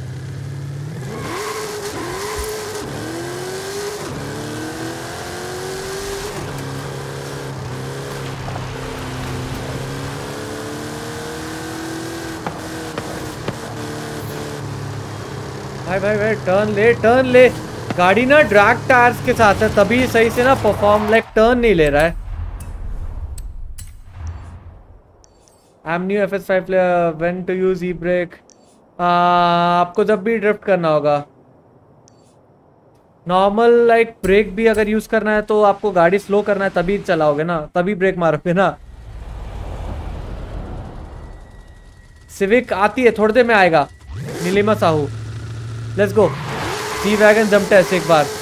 भाई भाई भाई टर्न ले, टर्न ले। गाड़ी ना ड्रैग टायर्स के साथ है तभी सही से ना परफॉर्म, लाइक टर्न नहीं ले रहा है। I am new F S five player, when to use E brake. आपको जब भी ड्रिफ्ट करना होगा, नॉर्मल लाइक ब्रेक भी अगर यूज करना है तो आपको गाड़ी स्लो करना है तभी चलाओगे ना, तभी ब्रेक मारोगे ना। सिविक आती है, थोड़ी देर में आएगा। Neelima Sahu, let's go. G Wagon jump test एक बार।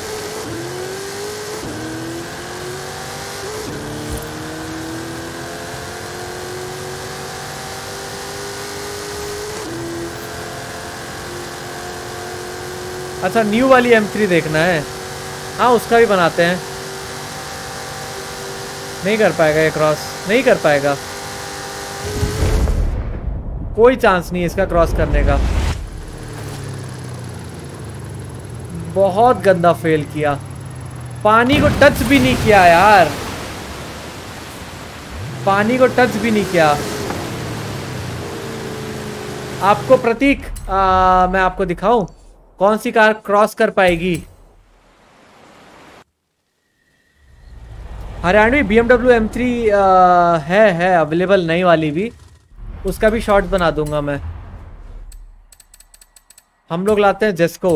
अच्छा न्यू वाली एम थ्री देखना है, हाँ उसका भी बनाते हैं। नहीं कर पाएगा ये क्रॉस, नहीं कर पाएगा, कोई चांस नहीं है इसका क्रॉस करने का। बहुत गंदा फेल किया, पानी को टच भी नहीं किया यार, पानी को टच भी नहीं किया। आपको प्रतीक, आ, मैं आपको दिखाऊं कौन सी कार क्रॉस कर पाएगी। Haryanvi B M W M three है है अवेलेबल, नई वाली भी, उसका भी शॉर्ट बना दूंगा मैं। हम लोग लाते हैं Jesko.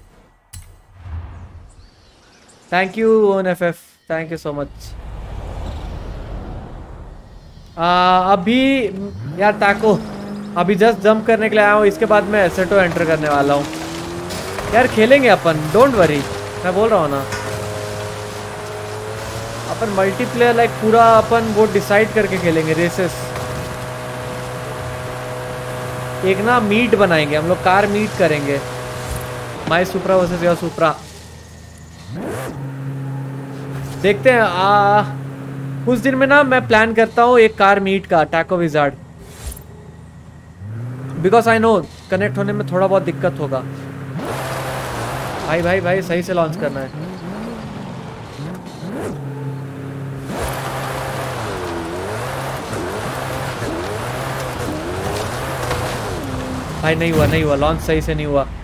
Thank you on F F, thank you so much. अभी यार टैको, अभी जस्ट जंप करने के लिए आया हूँ, इसके बाद मैं एसेटो एंटर करने वाला हूँ। यार खेलेंगे अपन, डोंट वरी, मैं बोल रहा हूँ ना अपन मल्टीप्लेयर लाइक पूरा अपन वो डिसाइड करके खेलेंगे रेसेस। एक ना मीट बनाएंगे हम लोग, कार मीट करेंगे। माई सुप्रा वर्सेस योर सुप्रा, देखते हैं। आ, कुछ दिन में ना मैं प्लान करता हूँ एक कार मीट का, Taco Wizard, because I know connect होने में थोड़ा बहुत दिक्कत होगा। भाई भाई भाई सही से लॉन्च करना है। भाई नहीं हुआ, नहीं हुआ लॉन्च, सही से नहीं हुआ।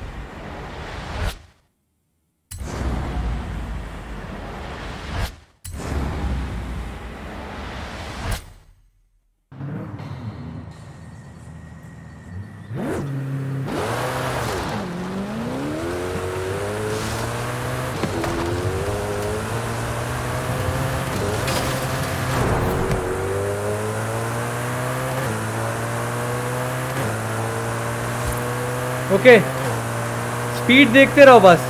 ओके स्पीड देखते रहो बस।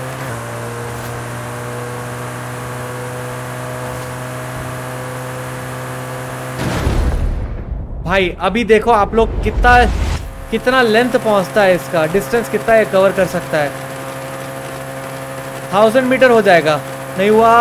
भाई अभी देखो आप लोग कितना कितना लेंथ पहुंचता है, इसका डिस्टेंस कितना है कवर कर सकता है। थाउजेंड मीटर हो जाएगा, नहीं हुआ।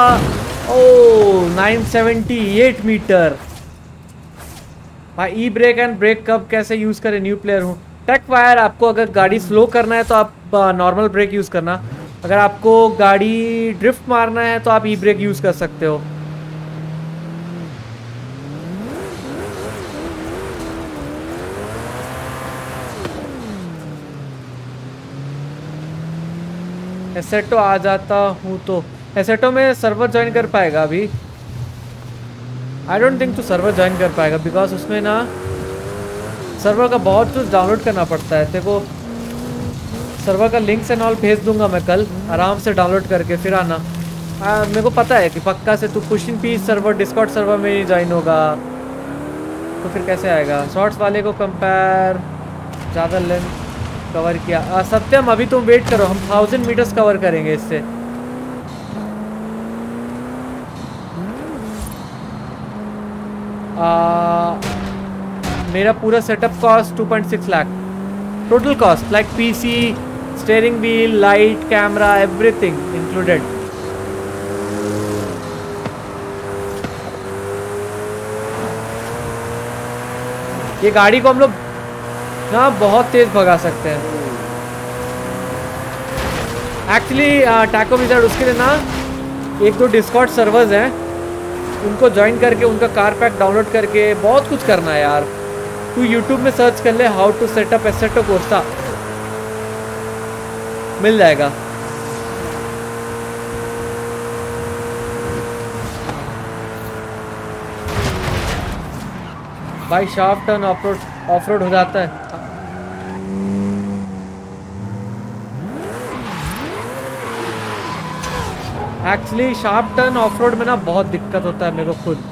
O nine seventy eight metre. भाई ई ब्रेक एंड ब्रेक कब कैसे यूज करें, न्यू प्लेयर हूँ। टेक वायर, आपको अगर गाड़ी स्लो करना है तो आप नॉर्मल ब्रेक यूज करना, अगर आपको गाड़ी ड्रिफ्ट मारना है तो आप ई ब्रेक यूज कर सकते हो। एसेटो आ जाता हूँ तो एसेटो में सर्वर ज्वाइन कर पाएगा अभी? आई डोंट थिंक तो सर्वर ज्वाइन कर पाएगा, बिकॉज उसमें ना सर्वर का बहुत कुछ डाउनलोड करना पड़ता है। देखो सर्वर का लिंक्स एंड ऑल भेज दूंगा मैं कल, आराम से डाउनलोड करके फिर आना। आ, मेरे को पता है कि पक्का से तू pushing peace server Discord server में ही ज्वाइन होगा, तो फिर कैसे आएगा। शॉर्ट्स वाले को कंपेयर ज़्यादा लेंथ कवर किया। आ, सत्यम अभी तुम वेट करो, हम थाउजेंड मीटर्स कवर करेंगे इससे। आ, मेरा पूरा setup cost two point six lakh total cost, like PC, steering wheel, light, camera, everything included. ये गाड़ी को हम लोग ना बहुत तेज भगा सकते हैं एक्चुअली। टैको विजार्ड उसके लिए ना एक दो डिस्कॉर्ड सर्वर्स हैं, उनको ज्वाइन करके उनका कार पैक डाउनलोड करके बहुत कुछ करना है यार। तू यूट्यूब में सर्च कर ले how to setup Assetto Corsa, मिल जाएगा। भाई shaft turn off road off road हो जाता है। Actually sharp turn off road में ना बहुत दिक्कत होता है मेरे को खुद।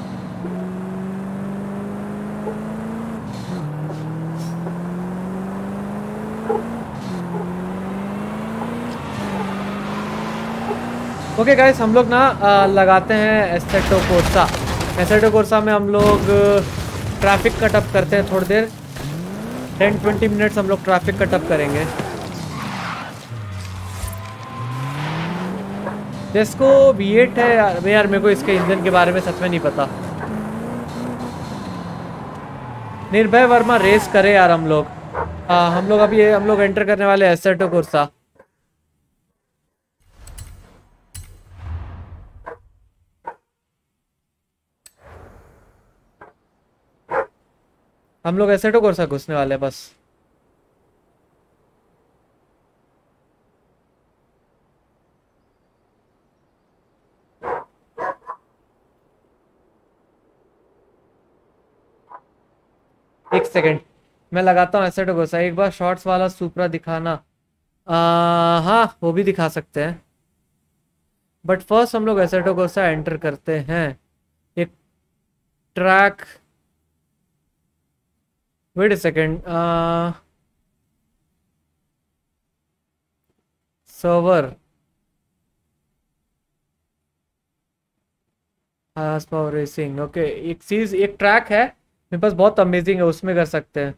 ओके okay गाइस, हम लोग ना आ, लगाते हैं एसेटो कोर्सा। एसेटो कोर्सा में हम लोग ट्रैफिक कट अप करते हैं थोड़ी देर, टेन ट्वेंटी मिनट्स हम लोग ट्रैफिक कट अप करेंगे। इसको वी एट है यार, यार मेरे को इसके इंजन के बारे में सच में नहीं पता। निर्भय वर्मा रेस करे यार हम लोग। आ, हम लोग अभी हम लोग एंटर करने वाले एसेटो कोर्सा। हम लोग एसेटो कोर्सा घुसने वाले हैं बस। एक सेकेंड मैं लगाता हूँ एसेटो कोर्सा। एक बार शॉर्ट्स वाला सुपरा दिखाना। आ, हाँ वो भी दिखा सकते हैं, बट फर्स्ट हम लोग एसेटो कोर्सा एंटर करते हैं। एक track, wait a second, server horse power racing. Okay एक चीज, एक ट्रैक है मेरे पास बहुत अमेजिंग है, उसमें कर सकते हैं।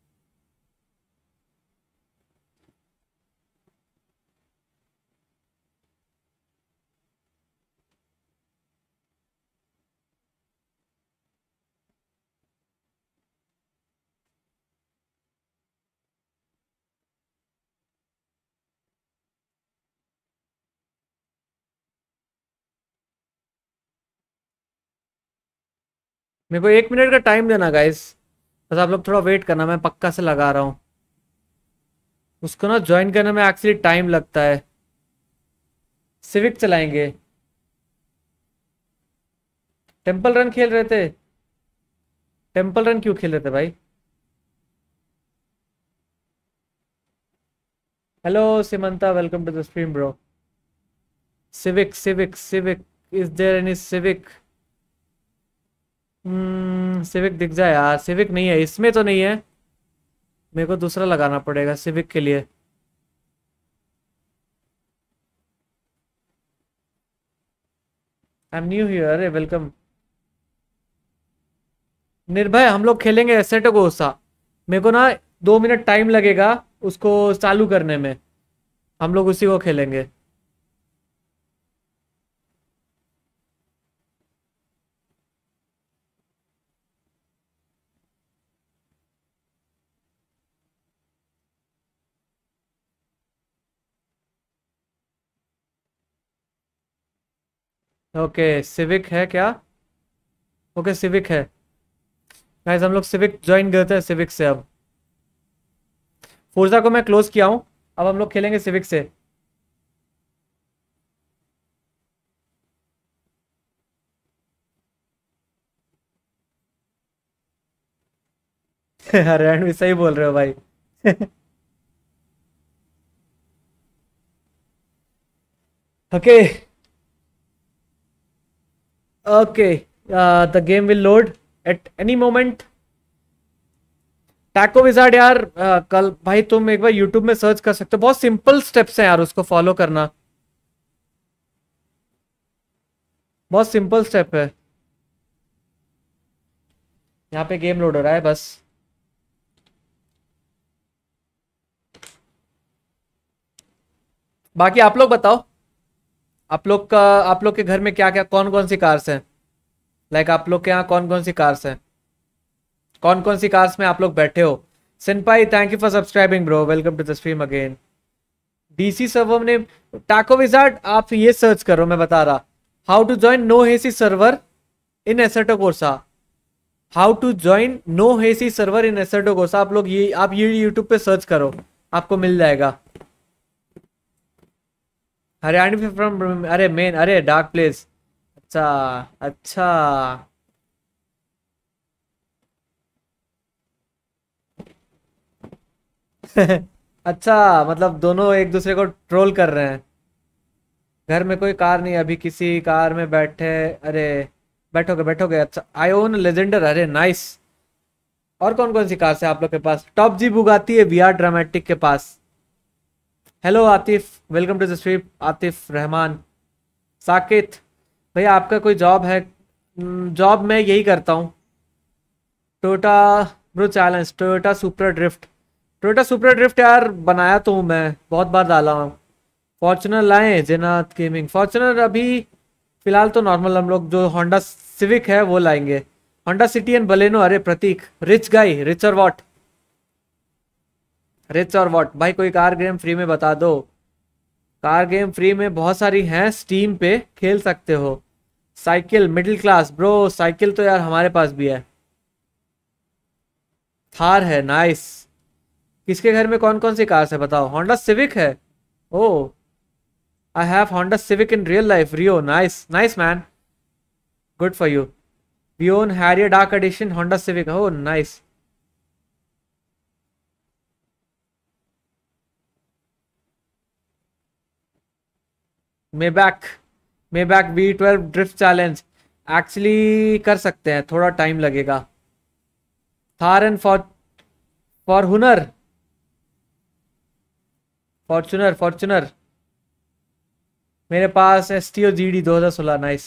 मेरे को एक मिनट का टाइम देना गाइस, बस आप लोग थोड़ा वेट करना, मैं पक्का से लगा रहा हूँ। उसको ना ज्वाइन करने में एक्चुअली टाइम लगता है। सिविक चलाएंगे। टेंपल रन खेल रहे थे। टेंपल रन क्यों खेल रहे थे भाई? Hello Simanta, welcome to the stream bro. Civic Civic Civic, is there any Civic? Hmm Civic दिख जाए यार, सिविक नहीं है इसमें तो नहीं है। मेरे को दूसरा लगाना पड़ेगा सिविक के लिए। I am new here. अरे वेलकम। निर्भय हम लोग खेलेंगे एसेटो गोसा। मेरे को ना दो मिनट टाइम लगेगा उसको चालू करने में, हम लोग उसी को खेलेंगे। ओके सिविक है क्या? ओके सिविक है गाइस, हम लोग सिविक ज्वाइन करते हैं सिविक से। अब फोर्जा को मैं क्लोज किया हूँ, अब हम लोग खेलेंगे सिविक से। हरियाणा भी सही बोल रहे हो भाई। Okay okay the game will load at any moment. Taco Wizard यार uh, कल भाई तुम एक बार यूट्यूब में सर्च कर सकते हो, बहुत सिंपल स्टेप्स हैं यार, उसको फॉलो करना बहुत सिंपल स्टेप है। यहाँ पे गेम लोड हो रहा है बस। बाकी आप लोग बताओ, आप लोग का आप लोग के घर में क्या क्या कौन कौन सी कार्स हैं? लाइक like, आप लोग के यहाँ कौन कौन सी कार्स हैं? कौन कौन सी कार्स में आप लोग बैठे हो? Senpai thank you for subscribing bro, welcome to the stream again. DC server ने टैको विजार्ड आप ये सर्च करो, मैं बता रहा how to join no hesi server in Assetto Corsa. How to join no hesi server in Assetto Corsa, आप लोग ये आप ये यूट्यूब पे सर्च करो, आपको मिल जाएगा। हरियाणवी फ्रॉम अरे मेन अरे डार्क प्लेस। अच्छा अच्छा अच्छा मतलब दोनों एक दूसरे को ट्रोल कर रहे हैं। घर में कोई कार नहीं, अभी किसी कार में बैठे। अरे बैठोगे बैठोगे। अच्छा आई ओन लेजेंडर। अरे नाइस। और कौन कौन सी कार है आप लोग के पास? टॉप जी बुगाती है वी आर ड्रामेटिक के पास। Hello Atif, welcome to the stream. Atif Rahman Sakit भैया आपका कोई जॉब है? जॉब मैं यही करता हूँ, Toyota bro challenge, Toyota Supra drift. Toyota Supra drift यार बनाया तो हूँ मैं, बहुत बार डाला हूँ। फॉर्च्यूनर लाएं जेनाथ गेमिंग? फॉर्च्यूनर अभी फिलहाल तो नॉर्मल हम लोग जो होंडा सिविक है वो लाएंगे। Honda City and Baleno. अरे Pratik rich guy, rich or what, rich or what भाई कोई कार गेम फ्री में बता दो। कार गेम फ्री में बहुत सारी हैं, स्टीम पे खेल सकते हो। Cycle middle class bro, cycle तो यार हमारे पास भी है। थार है नाइस। किसके घर में कौन कौन सी कार्स है बताओ? होंडा सिविक है। Oh I have Honda Civic in real life. Rio nice nice man, good for you. We own Harrier dark edition Honda Civic. Oh nice. Maybach Maybach V twelve drift challenge actually कर सकते हैं, थोड़ा टाइम लगेगा। Thar and for Fortuner Fortuner Fortuner मेरे पास S T O G D दो हजार सोलह। नाइस।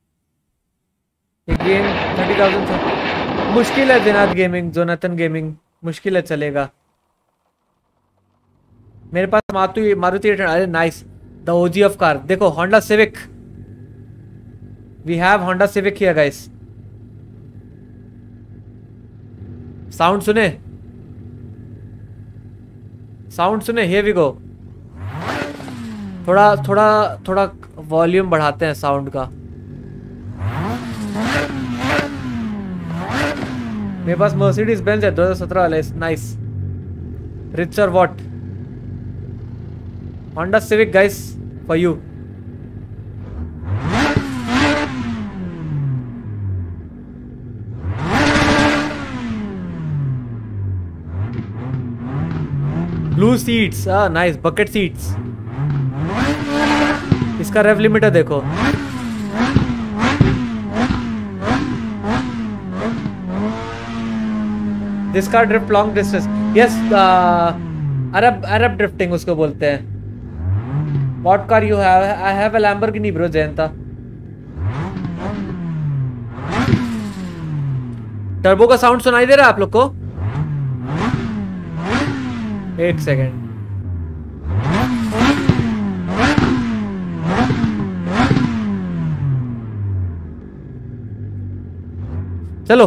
ये गेम थर्टी थाउजेंड मुश्किल है। जेनाथ गेमिंग, जोनाथन गेमिंग मुश्किल है, चलेगा। मेरे पास मारुति मारुति। अरे nice, the OG of car. देखो Honda Civic, we have Honda Civic here guys. Sound सुने, साउंड सुने, हियर वी गो। थोड़ा थोड़ा थोड़ा वॉल्यूम बढ़ाते हैं साउंड का। मेरे पास मर्सिडीज बेंज है दो हजार सत्रह वाले। Nice. Rich or what Honda Civic guys for you. Blue seats, ah nice. Bucket seats. इसका रेव लिमिटर देखो। This car drift long distance. Yes, Arab Arab drifting उसको बोलते हैं। What car you have? I have a Lamborghini bro Jayanta. Turbo का साउंड सुनाई दे रहा है आप लोग को? एक सेकेंड। चलो,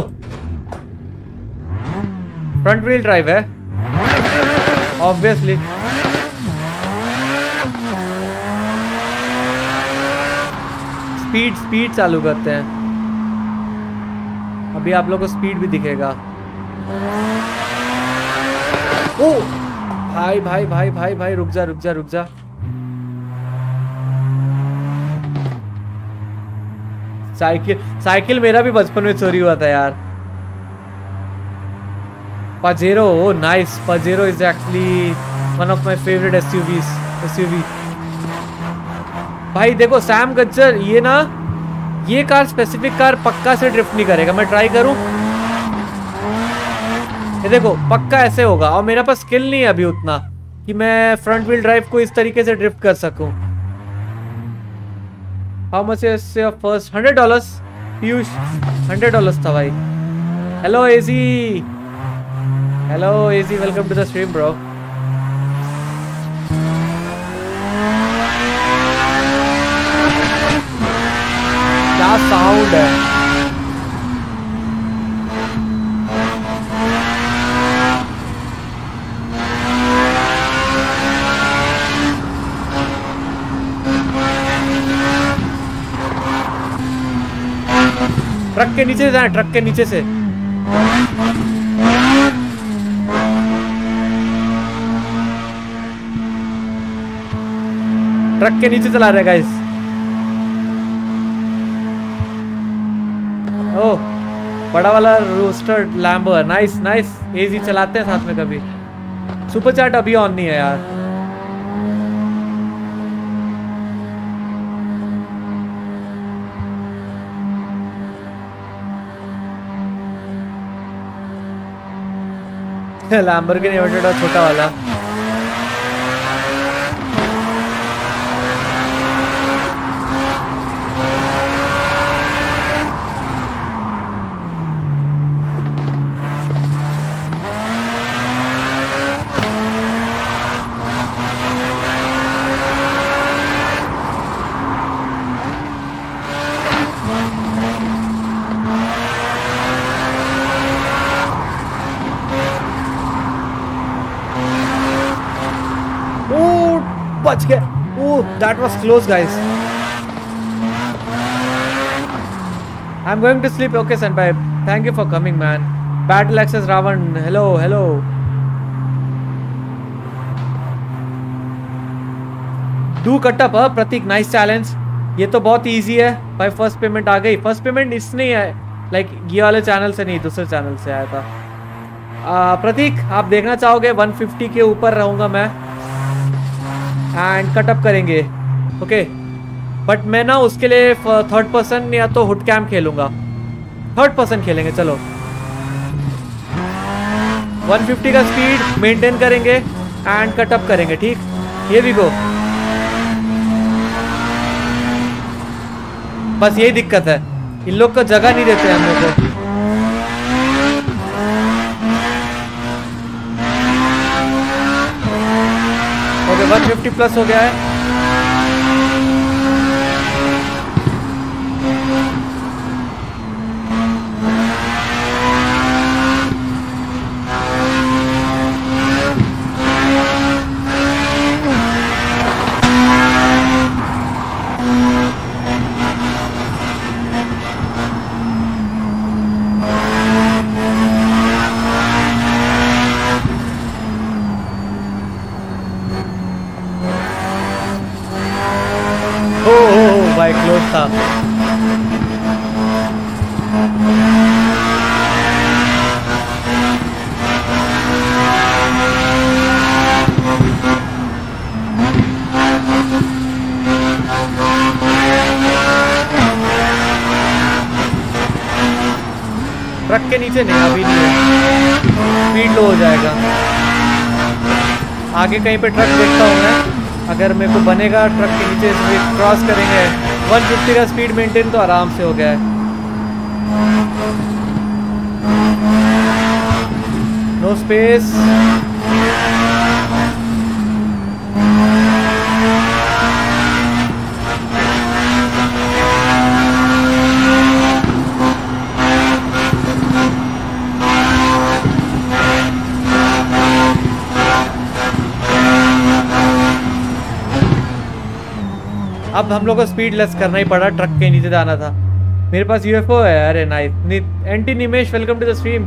फ्रंट व्हील ड्राइव है ऑब्वियसली। स्पीड स्पीड चालू करते हैं। अभी आप लोग को स्पीड भी दिखेगा। ओ भाई भाई भाई भाई भाई रुक जा रुक जा रुक जा। साइकिल साइकिल मेरा भी बचपन में चोरी हुआ था यार। Pajero, oh nice. Pajero is actually one of my favourite SUVs SUV. भाई देखो सैम गज्जर, ये ना ये कार स्पेसिफिक कार पक्का से ड्रिफ्ट नहीं करेगा। मैं ट्राई करूं, ये देखो पक्का ऐसे होगा। और मेरे पास स्किल नहीं है अभी उतना कि मैं फ्रंट व्हील ड्राइव को इस तरीके से ड्रिफ्ट कर सकूं। How much is your first? Hundred dollars Piyush, hundred dollars था भाई। Hello AG, hello AG, welcome to the stream bro. क्या साउंड है। ट्रक के नीचे से जाए, ट्रक के नीचे से। ट्रक के नीचे चला रहे गाइस। ओह, बड़ा वाला रोस्टर लैम्बो है। Nice nice. एजी चलाते हैं साथ में कभी। सुपर चैट अभी ऑन नहीं है यार। लैम्बोर्गिनी एवेंटेड छोटा वाला। बच गए। Oh, that was close guys. I'm going to sleep. Okay Senpai, thank you for coming man. Battle Access Ravan, hello hello. Do cut up huh? Pratik, nice challenge. ये तो बहुत इजी है भाई। फर्स्ट पेमेंट आ गई। फर्स्ट पेमेंट इसने है लाइक ये वाले चैनल से नहीं, दूसरे चैनल से आया था। आ, प्रतीक आप देखना चाहोगे वन फिफ्टी के ऊपर रहूंगा मैं एंड कटअप करेंगे। ओके, बट मैं ना उसके लिए थर्ड पर्सन या तो हुड कैम खेलूंगा। थर्ड पर्सन खेलेंगे चलो। वन फिफ्टी का स्पीड मेंटेन करेंगे एंड कटअप करेंगे। ठीक, ये भी गो। बस यही दिक्कत है, इन लोग को जगह नहीं देते हम लोग को। ओके, वन फिफ्टी प्लस हो गया है। भाई क्लोज था। ट्रक के नीचे नहीं, अभी नहीं है, स्पीड लो हो जाएगा। आगे कहीं पे ट्रक देखता हूँ मैं, अगर मेरे को बनेगा ट्रक के नीचे क्रॉस करेंगे। वन फिफ्टी का स्पीड मेंटेन तो आराम से हो गया है। No space. अब हम लोग को स्पीड लेस करना ही पड़ा, ट्रक के नीचे जाना था। मेरे पास यूएफओ है। अरे nice. Anti Nimesh, welcome to the stream.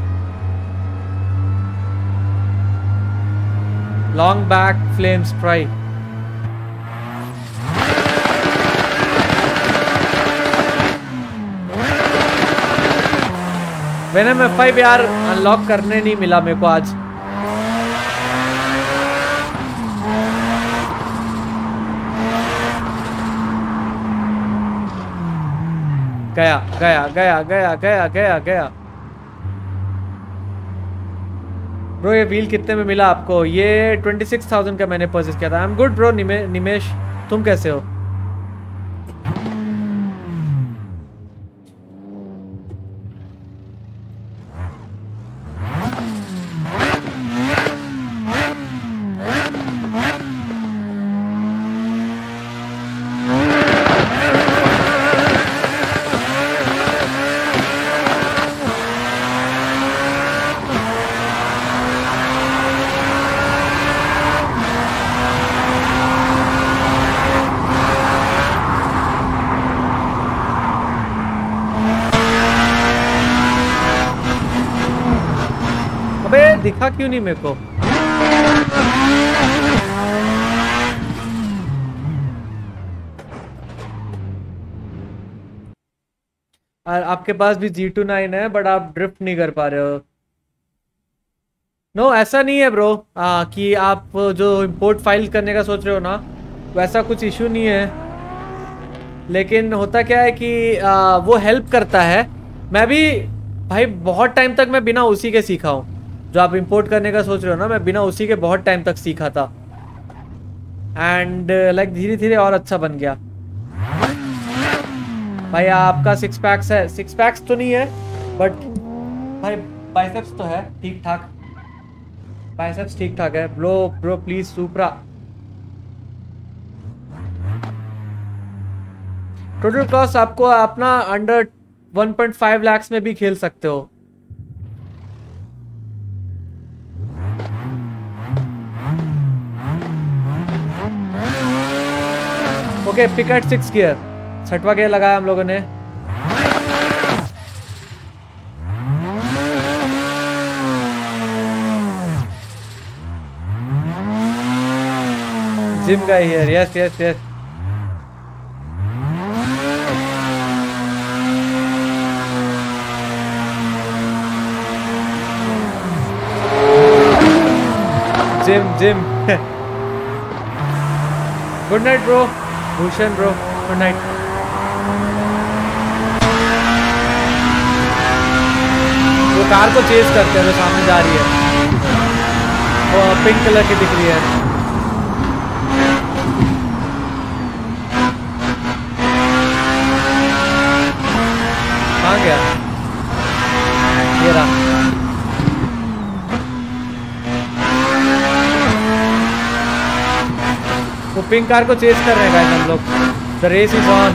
Long back flame strike. Venom F five यार अनलॉक करने नहीं मिला मेरे को आज। गया गया गया गया गया गया गया। ब्रो ये व्हील कितने में मिला आपको? ये ट्वेंटी सिक्स थाउजेंड का मैंने परचेस किया था। I am good bro. निमे, निमेश तुम कैसे हो? दिखा क्यों नहीं मेरे को? आपके पास भी जी टू नाइन है बट आप ड्रिफ्ट नहीं कर पा रहे हो। नो no, ऐसा नहीं है ब्रो आ, कि आप जो इंपोर्ट फाइल करने का सोच रहे हो ना, वैसा कुछ इशू नहीं है। लेकिन होता क्या है कि आ, वो हेल्प करता है। मैं भी भाई बहुत टाइम तक मैं बिना उसी के सीखा हूँ। जो आप इंपोर्ट करने का सोच रहे हो ना, मैं बिना उसी के बहुत टाइम तक सीखा था। एंड लाइक धीरे धीरे और अच्छा बन गया। भाई आपका सिक्स पैक्स है? सिक्स पैक्स तो नहीं है बट भाई बाइसेप्स तो है ठीक ठाक। बाइसेप्स ठीक ठाक है। Bro bro please Supra. Total cost आपको अपना under one point five lakh में भी खेल सकते हो। Okay pick at six gear, छठवा गियर लगाया हम लोगों ने। जिम का here, yes yes yes. Gym gym. Good night bro Bhushan bro, good night. वो कार को चेज करते हैं, वो सामने जा रही है, वो पिंक कलर की दिख रही है। कहाँ गया? ये रहा। वो पिंक कार को चेज कर रहे हैं गाइस हम लोग। The race is on.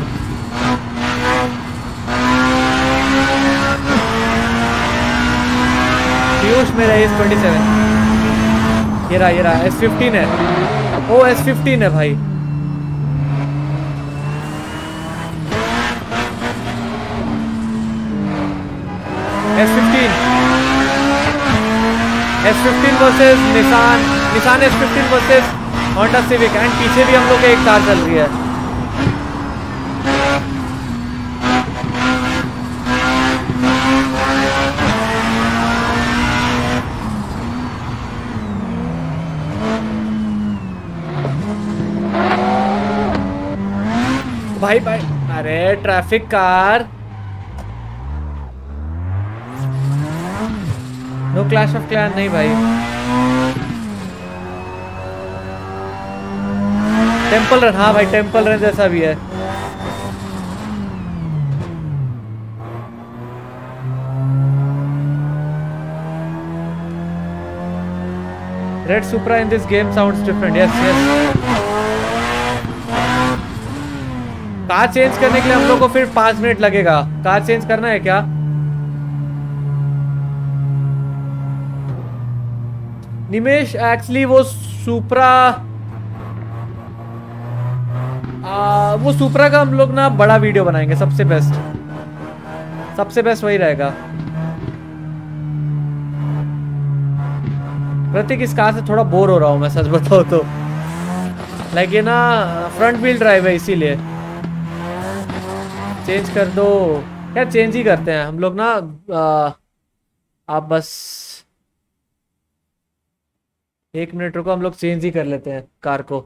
Piyush मेरा एस ट्वेंटी सेवन। ये रहा ये रहा एस फिफ्टीन है। ओ एस फिफ्टीन है भाई। S fifteen S fifteen versus Nissan Nissan S fifteen versus Honda Civic. And पीछे भी हम लोग एक कार चल रही है। भाई भाई अरे traffic car. No clash of clan नहीं भाई। टेंपल रन, हाँ भाई टेंपल रन जैसा भी है। Red Supra in this game sounds different. Yes yes. Car change करने के लिए हम लोग को फिर पांच मिनट लगेगा। कार चेंज करना है क्या? निमेश एक्चुअली वो सुप्रा आ, वो सुप्रा का हम लोग ना बड़ा वीडियो बनाएंगे। सबसे बेस्ट सबसे बेस्ट वही रहेगा। प्रतीक इस कार से थोड़ा बोर हो रहा हूँ मैं, सच बताओ तो। लाइक ये ना फ्रंट व्हील ड्राइव है, इसीलिए चेंज कर दो। क्या चेंज ही करते हैं हम लोग ना। आ, आप बस एक मिनट रुको, हम लोग चेंज ही कर लेते हैं कार को।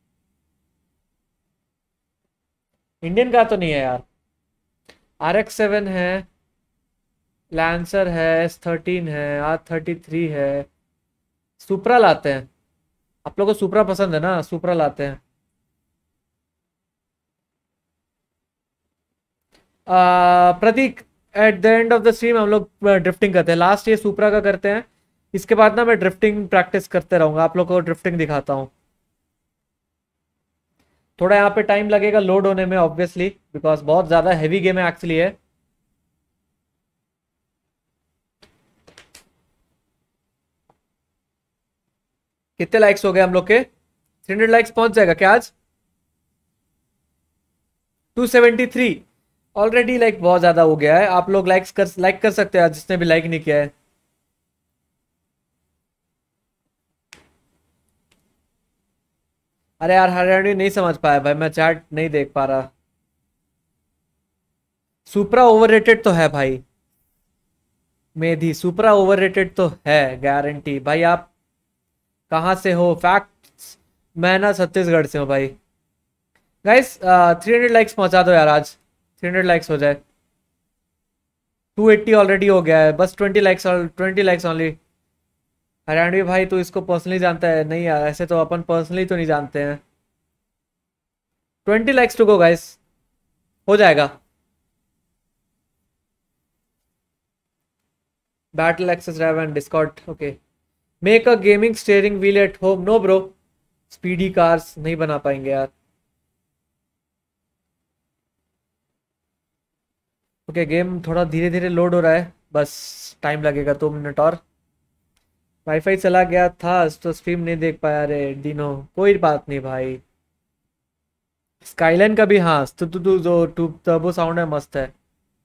इंडियन कार तो नहीं है यार। आर एक्स सेवन है, लैंसर है, एस थर्टीन है, आर थर्टी थ्री है। सुप्रा लाते हैं। आप लोगों को सुप्रा पसंद है ना, सुप्रा लाते हैं। Pratik at the end of the stream हम लोग ड्रिफ्टिंग करते हैं। लास्ट ये सुप्रा का करते हैं, इसके बाद ना मैं ड्रिफ्टिंग प्रैक्टिस करते रहूंगा। आप लोग को ड्रिफ्टिंग दिखाता हूँ। थोड़ा यहाँ पे टाइम लगेगा लोड होने में ऑब्वियसली, बिकॉज बहुत ज़्यादा हैवी गेम है एक्चुअली है। कितने लाइक्स हो गए हम लोग के? थ्री हंड्रेड लाइक्स पहुंच जाएगा क्या आज? Two seventy three already. Like बहुत ज़्यादा हो गया है। आप लोग लाइक्स कर लाइक कर सकते हैं जिसने भी लाइक नहीं किया है। अरे यार हरियाणवी नहीं समझ पाया भाई, मैं चैट नहीं देख पा रहा। सुप्रा ओवररेटेड तो है भाई। मेधी सुप्रा ओवररेटेड तो है गारंटी भाई। आप कहाँ से हो? फैक्ट्स, मैं ना छत्तीसगढ़ से हूँ भाई। गाइस थ्री हंड्रेड लाइक्स पहुंचा दो यार, आज थ्री हंड्रेड लाइक्स हो जाए। टू एट्टी ऑलरेडी हो गया है, बस twenty likes twenty likes only. Haryanvi भाई तू इसको पर्सनली जानता है? नहीं यार, ऐसे तो अपन पर्सनली तो नहीं जानते हैं। Twenty likes to go guys, हो जाएगा। Battle access drive and Discord. Okay, make a gaming steering wheel at home. No bro, speedy cars नहीं बना पाएंगे यार। ओके okay, गेम थोड़ा धीरे धीरे लोड हो रहा है, बस टाइम लगेगा दो मिनट और। वाईफाई चला गया था तो स्ट्रीम नहीं देख पाया रे दिनो। कोई बात नहीं भाई। स्काईलाइन का भी हाँ तो तू तू जो टर्बो साउंड है मस्त है।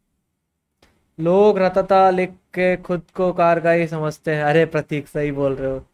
लोग रताता लिख के खुद को कार का ही समझते हैं। अरे प्रतीक सही बोल रहे हो।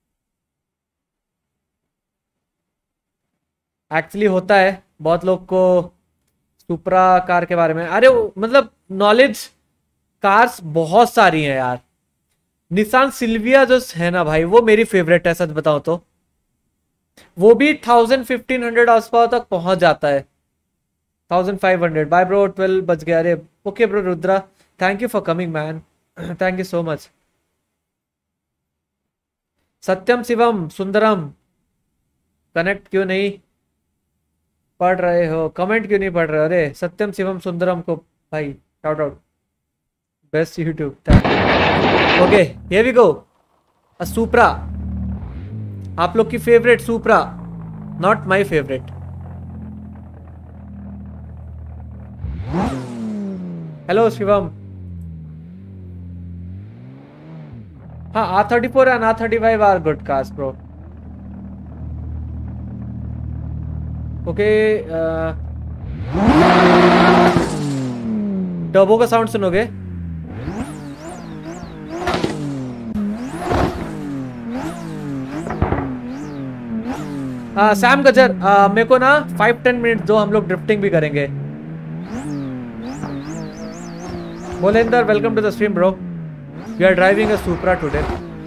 एक्चुअली होता है बहुत लोग को सुप्रा कार के बारे में। अरे मतलब नॉलेज कार्स बहुत सारी हैं यार। निसान सिल्विया जो है ना भाई, वो मेरी फेवरेट है सच बताओ तो। वो भी थाउजेंड फिफ्टीन हंड्रेड आस पास तक पहुंच जाता है। Thousand five hundred. Bye bro, twelve बज गया। अरे okay bro Rudra, thank you for coming man, thank you so much. Satyam Shivam Sundaram, connect क्यों नहीं पढ़ रहे हो? कमेंट क्यों नहीं पढ़ रहे हो? अरे सत्यम शिवम सुंदरम को भाई shout out, best YouTube. Okay here we go. A Supra, आप लोग की favourite Supra, not my favourite. Hello Shivam. हाँ R thirty four and R thirty five are good cars bro. Okay turbo का साउंड सुनोगे? हाँ सैम गजर, मेरे को ना फाइव टेन मिनट दो, हम लोग ड्रिफ्टिंग भी करेंगे। बोलेंदर welcome to the stream bro. We are driving a Supra today.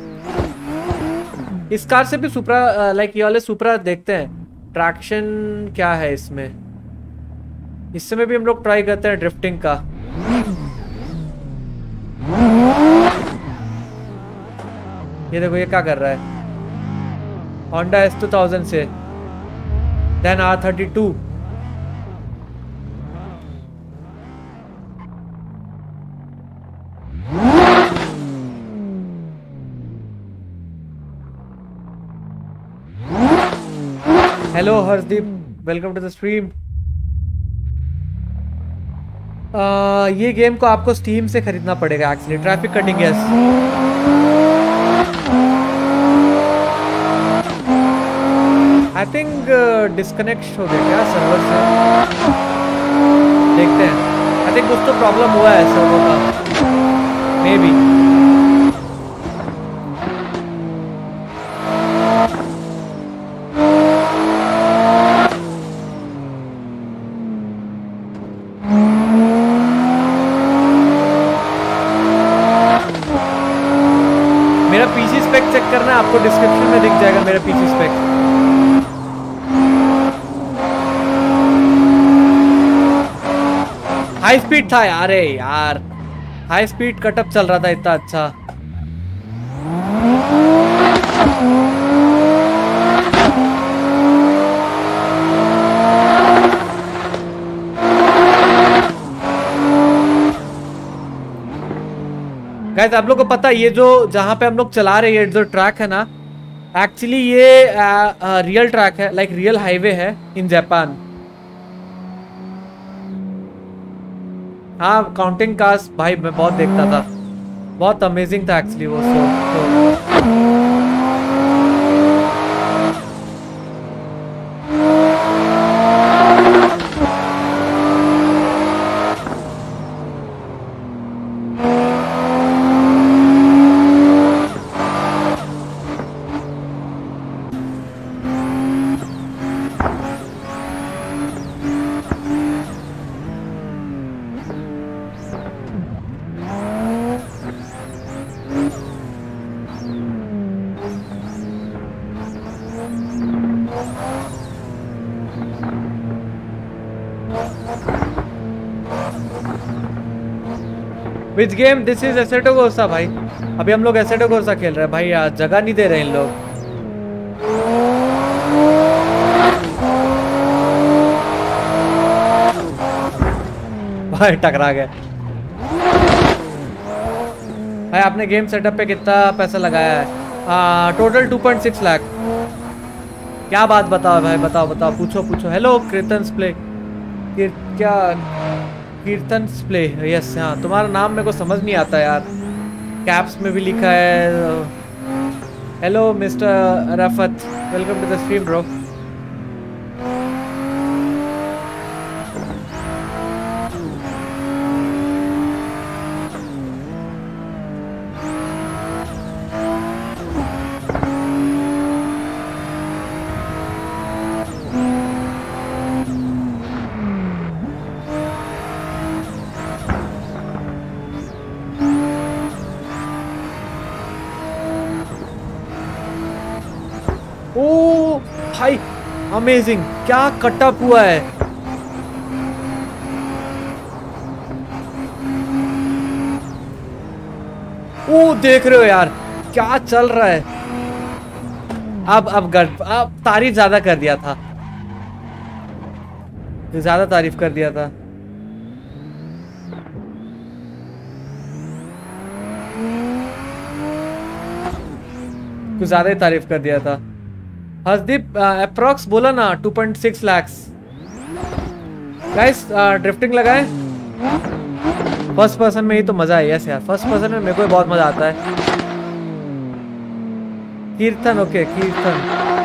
इस कार से भी सुप्रा लाइक ये वाले सुप्रा देखते हैं ट्रैक्शन क्या है इसमें। इस समय भी हम लोग ट्राई करते हैं ड्रिफ्टिंग का। ये देखो ये क्या कर रहा है, Honda एस टू थाउज़ेंड से, then R thirty two. Hello Harshdeep, welcome to the stream. ये गेम को आपको स्टीम से खरीदना पड़ेगा actually. Traffic cutting, yes. I think disconnect हो गया क्या सर्वर से, देखते हैं। आई थिंक कुछ तो प्रॉब्लम हुआ है सर्वर का, मे बी। मेरा पीसी स्पेक चेक करना है आपको, डिस्क्रिप्शन में दिख जाएगा मेरा पीसी स्पेक। हाई स्पीड था यार, अरे यार हाई स्पीड कटअप चल रहा था इतना अच्छा। गाइस आप लोग को पता है ये जो जहां पे हम लोग चला रहे हैं, ये जो ट्रैक है ना, एक्चुअली ये रियल ट्रैक है, लाइक रियल हाईवे है इन जापान। हाँ काउंटिंग कार्स भाई मैं बहुत देखता था, बहुत अमेजिंग था एक्चुअली वो शो। तो which game this is Assetto Corsa भाई। अभी हम लोग एसेटो कोर्सा खेल रहे हैं भाई, यार जगह नहीं दे रहे इन लोग। भाई टकरा गए भाई। आपने गेम सेटअप पे कितना पैसा लगाया है? Total two point six lakh. क्या बात बताओ भाई, बताओ बताओ, पूछो पूछो। हेलो कीर्तन प्ले, क्या कीर्तन प्ले, यस। हाँ तुम्हारा नाम मेरे को समझ नहीं आता यार, कैप्स में भी लिखा है। Hello mister Rafat, welcome to the stream bro. Amazing, क्या कटअप हुआ है। ओ देख रहे हो यार क्या चल रहा है। अब अब गट अब तारीफ ज्यादा कर दिया था, ज्यादा तारीफ कर दिया था। कुछ ज्यादा ही तारीफ कर दिया था। हर्षदीप अप्रॉक्स बोला ना two point six lakh. Guys drifting लगाए फर्स्ट पर्सन में ही तो मजा है। यस यार फर्स्ट पर्सन में मेरे को बहुत मजा आता है। कीर्तन, ओके कीर्तन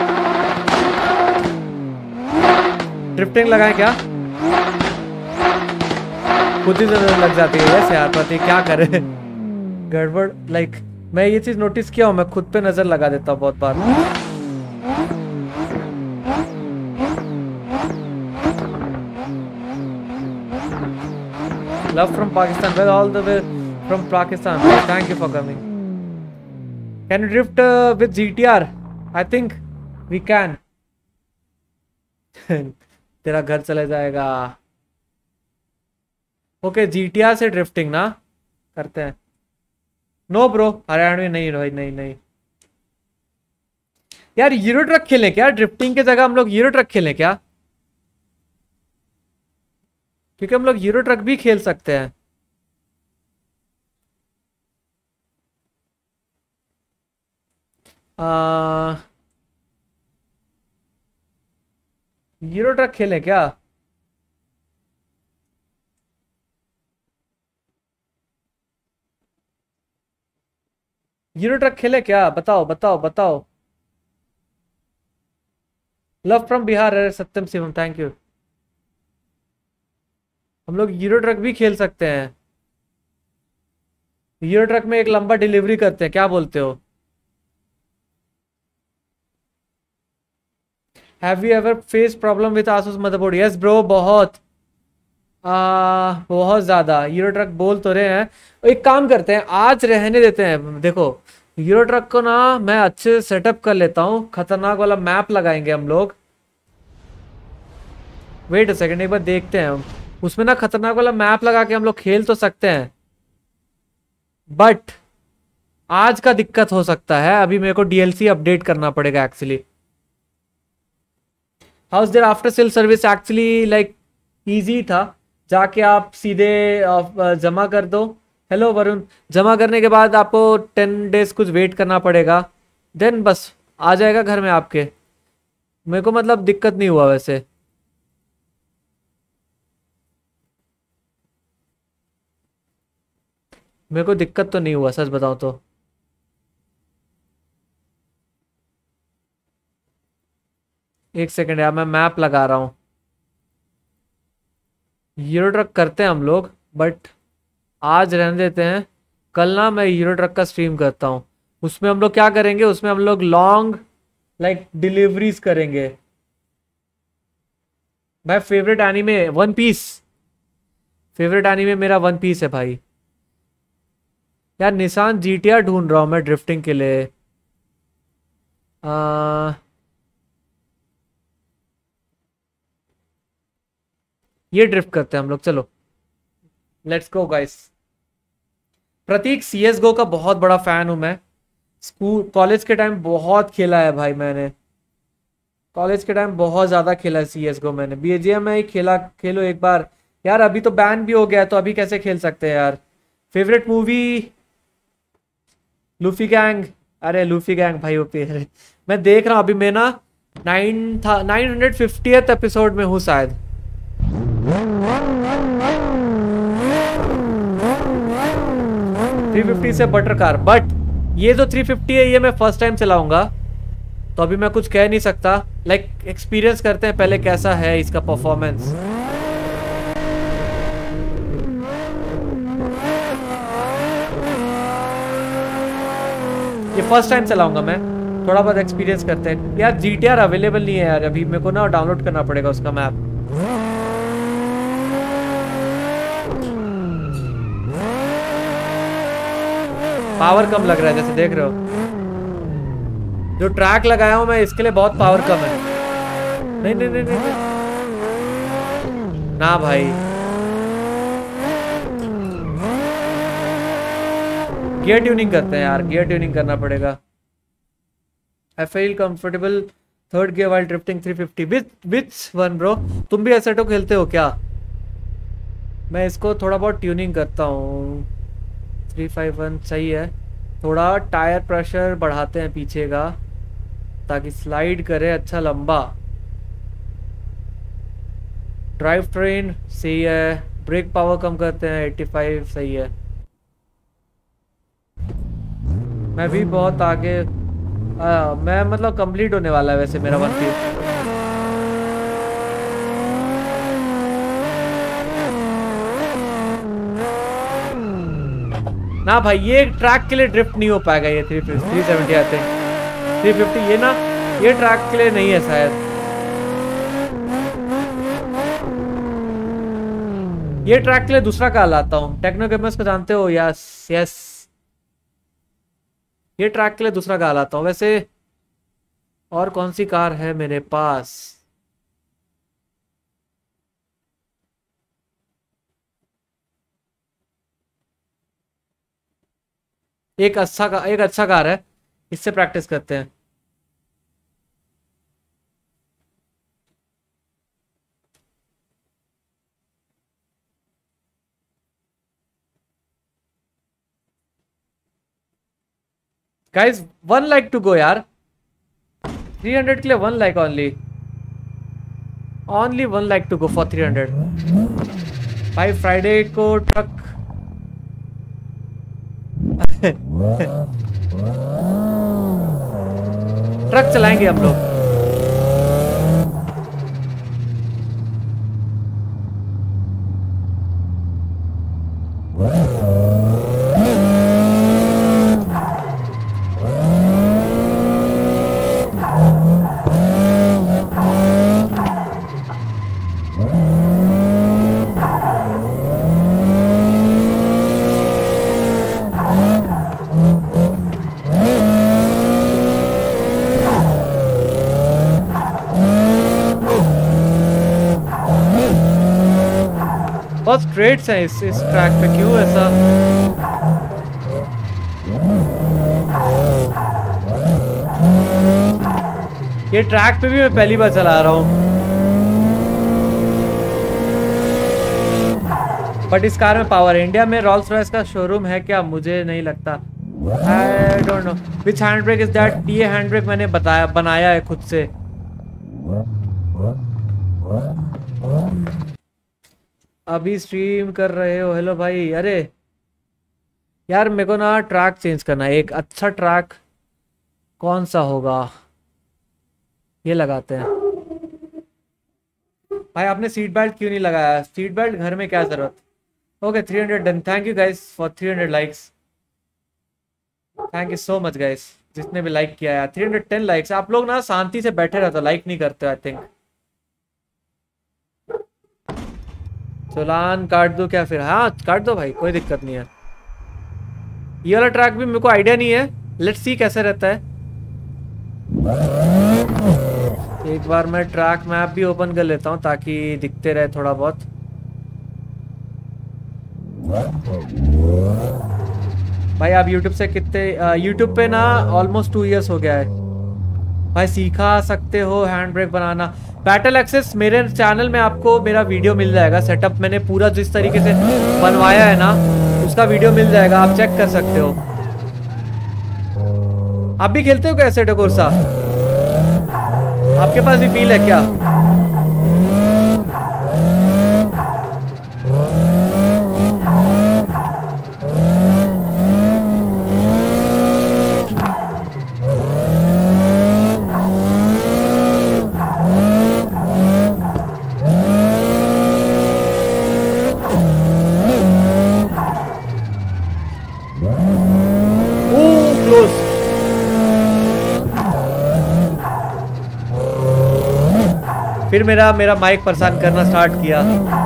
ड्रिफ्टिंग लगाए क्या? खुद ही तो लग जाती है। यस यार पति क्या करे गड़बड़। लाइक मैं ये चीज नोटिस किया हूँ, मैं खुद पे नजर लगा देता हूँ बहुत बार। Love from Pakistan. Well, all the way from Pakistan. Thank you for coming. Can you drift uh, with G T R? I think we can. तेरा घर चले जाएगा। ओके G T R से ड्रिफ्टिंग ना करते हैं। नो ब्रो, हरियाणवी नहीं भाई, नहीं नहीं यार यूरो ट्रक खेलें क्या? ड्रिफ्टिंग के जगह हम लोग यूरो ट्रक खेलें क्या? क्योंकि हम लोग यूरो ट्रक भी खेल सकते हैं। आ, यूरो ट्रक खेलें क्या? यूरो ट्रक खेले क्या? बताओ बताओ बताओ। लव फ्रॉम बिहार, अरे सत्यम शिवम थैंक यू। हम लोग यूरो ट्रक भी खेल सकते हैं। यूरो ट्रक में एक लंबा डिलीवरी करते हैं, क्या बोलते हो? Have you ever face problem with Asus motherboard? Yes bro, बहुत आ, बहुत ज्यादा। यूरो ट्रक बोल तो रहे हैं, एक काम करते हैं आज रहने देते हैं। देखो यूरो ट्रक को ना मैं अच्छे से सेटअप कर लेता हूँ, खतरनाक वाला मैप लगाएंगे हम लोग। वेट अ सेकंड, एक बार देखते हैं हम उसमें ना खतरनाक वाला मैप लगा के हम लोग खेल तो सकते हैं, बट आज का दिक्कत हो सकता है। अभी मेरे को डीएलसी अपडेट करना पड़ेगा actually. How's there after sale service? Actually like easy था, जाके आप सीधे अ, जमा कर दो। हेलो वरुण, जमा करने के बाद आपको टेन डेज कुछ वेट करना पड़ेगा, देन बस आ जाएगा घर में आपके। मेरे को मतलब दिक्कत नहीं हुआ वैसे। मेरे को दिक्कत तो नहीं हुआ सच बताओ तो। एक सेकंड यार, मैं मैप लगा रहा हूँ। यूरो ट्रक करते हैं हम लोग, बट आज रहने देते हैं। कल ना मैं यूरो ट्रक का स्ट्रीम करता हूँ। उसमें हम लोग क्या करेंगे, उसमें हम लोग लॉन्ग लाइक डिलीवरीज करेंगे। भाई favourite anime One Piece. Favourite anime मेरा वन पीस है भाई। यार निसान जीटीआर ढूंढ रहा हूँ मैं ड्रिफ्टिंग के लिए। आ, ये ड्रिफ्ट करते हैं हम लोग, चलो let's go guys. Pratik, CS GO का बहुत बड़ा फैन हूं मैं। स्कूल कॉलेज के टाइम बहुत खेला है भाई मैंने। कॉलेज के टाइम बहुत ज्यादा खेला है सीएस गो मैंने। बीजीएम में ही खेला, खेलो एक बार यार। अभी तो बैन भी हो गया है, तो अभी कैसे खेल सकते हैं यार। Favourite movie Luffy gang. अरे लूफी गैंग भाई वो पे मैं देख रहा हूँ अभी। मैं ना नाइन था नाइन हंड्रेड फिफ्टियथ एपिसोड में हूँ शायद। थ्री फिफ्टी से बटर कार, बट ये जो थ्री फिफ्टी है ये मैं फर्स्ट टाइम चलाऊंगा, तो अभी मैं कुछ कह नहीं सकता। लाइक एक्सपीरियंस करते हैं पहले कैसा है इसका परफॉर्मेंस। ये फर्स्ट टाइम चलाऊंगा मैं, थोड़ा बहुत एक्सपीरियंस करते हैं। यार जीटीआर अवेलेबल नहीं है यार अभी, मेरे को ना डाउनलोड करना पड़ेगा उसका मैप। पावर कम लग रहा है जैसे देख रहे हो। जो ट्रैक लगाया हूं मैं इसके लिए बहुत पावर कम है। नहीं नहीं नहीं नहीं, नहीं। ना भाई, गियर ट्यूनिंग करते हैं यार, गियर ट्यूनिंग करना पड़ेगा। I feel comfortable third gear while drifting three fifty. Which which one bro? तुम भी एसेटो खेलते हो क्या? मैं इसको थोड़ा बहुत ट्यूनिंग करता हूँ। थ्री फाइव वन सही है। थोड़ा टायर प्रेशर बढ़ाते हैं पीछे का ताकि स्लाइड करे अच्छा लंबा। ड्राइव ट्रेन सही है। ब्रेक पावर कम करते हैं एट्टी फाइव सही है। मैं भी बहुत आगे आ, मैं मतलब कंप्लीट होने वाला है वैसे मेरा वन पीस। ना भाई ये ट्रैक के लिए ड्रिफ्ट नहीं हो पाएगा। ये थ्री थ्री सेवेंटी आते हैं थ्री फिफ्टी, ये ना ये ट्रैक के लिए नहीं है शायद। ये ट्रैक के लिए दूसरा कार लाता हूँ। टेक्नो गेमर्स को जानते हो? यस यस, ये ट्रैक के लिए दूसरा कार लाता हूँ वैसे। और कौन सी कार है मेरे पास? एक अच्छा का एक अच्छा कार है, इससे प्रैक्टिस करते हैं। Guys one like to go यार, थ्री हंड्रेड के लिए one like only, only one like to go for three hundred. भाई फ्राइडे को ट्रक ट्रक चलाएंगे हम लोग। बहुत स्ट्रेट्स हैं इस इस ट्रैक पे, क्यों ऐसा? ये ट्रैक पे भी मैं पहली बार चला रहा हूँ, बट इस कार में पावर है। इंडिया में रोल्स रॉयस का शोरूम है क्या? मुझे नहीं लगता। I don't know which hand brake is that. ये हैंड ब्रेक मैंने बताया बनाया है खुद से। अभी स्ट्रीम कर रहे हो? हेलो भाई। अरे यार मेरे को ना ट्रैक चेंज करना है, एक अच्छा ट्रैक कौन सा होगा, ये लगाते हैं। भाई आपने सीट बेल्ट क्यों नहीं लगाया? सीट बेल्ट घर में क्या जरूरत। Okay three hundred done. Thank you guys for three hundred likes. Thank you so much guys जिसने भी लाइक किया है। Three hundred ten likes. आप लोग ना शांति से बैठे रहते हो, लाइक नहीं करते आई थिंक। सोलान काट दो क्या फिर? हाँ काट दो भाई, कोई दिक्कत नहीं है। ये वाला ट्रैक भी मेरे को आइडिया नहीं है, लेट्स सी कैसे रहता है। एक बार मैं ट्रैक मैप भी ओपन कर लेता हूँ ताकि दिखते रहे थोड़ा बहुत। भाई आप YouTube से कितने, YouTube पे ना ऑलमोस्ट टू इयर्स हो गया है भाई। सीखा सकते हो हैंड ब्रेक बनाना। बैटल एक्सेस मेरे चैनल में आपको मेरा वीडियो मिल जाएगा, सेटअप मैंने पूरा जिस तरीके से बनवाया है ना उसका वीडियो मिल जाएगा, आप चेक कर सकते हो। आप भी खेलते हो क्या एसेटो कोर्सा? आपके पास भी फील है क्या? फिर मेरा मेरा माइक परेशान करना स्टार्ट किया।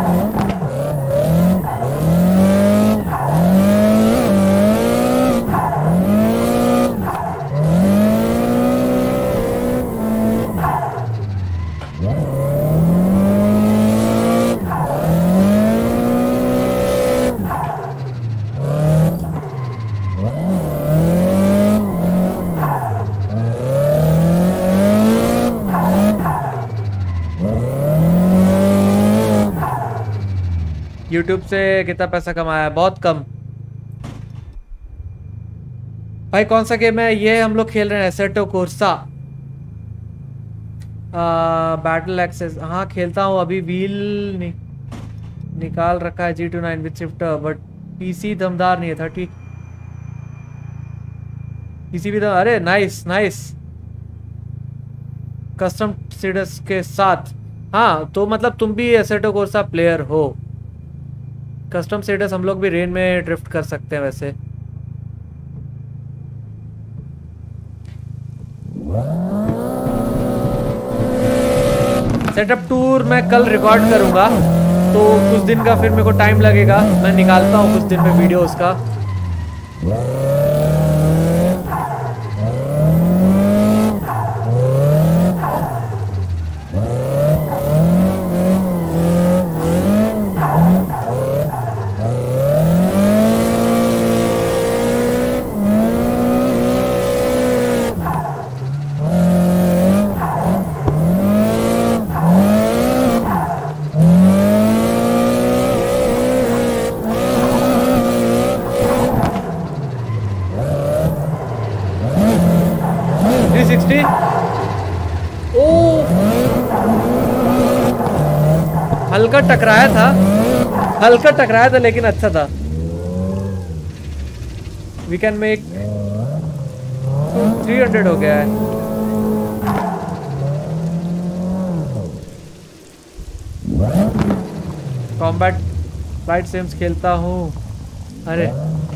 यूट्यूब से कितना पैसा कमाया है? बहुत कम भाई। कौन सा गेम है ये हम लोग खेल रहे हैं? Assetto Corsa battle access. हाँ खेलता हूँ अभी। व्हील नि, निकाल रखा है G two nine with shifter, but PC दमदार नहीं है। थर्टी पीसी भी दम। अरे नाइस नाइस कस्टम सीडस के साथ। हाँ तो मतलब तुम भी एसेटो कोर्सा प्लेयर हो। कस्टम स्टेटस हम लोग भी रेन में ड्रिफ्ट कर सकते हैं वैसे। सेटअप टूर मैं कल रिकॉर्ड करूंगा तो कुछ दिन का फिर मेरे को टाइम लगेगा, मैं निकालता हूँ कुछ दिन में वीडियो उसका। ओ हल्का टकराया था, हल्का टकराया था लेकिन अच्छा था। We can make three hundred हो गया है। कॉम्बैट फ्लाइट सिम्स खेलता हूँ। अरे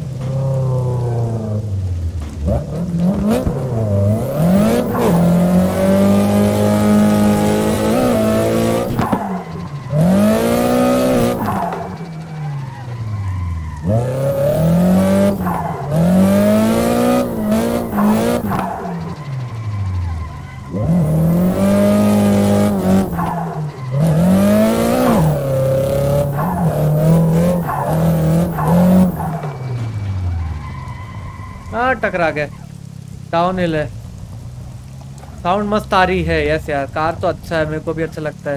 टकरा गए। डाउन हिल है, साउंड मस्त आ रही है। यस यार, कार तो अच्छा है, मेरे को भी अच्छा लगता है।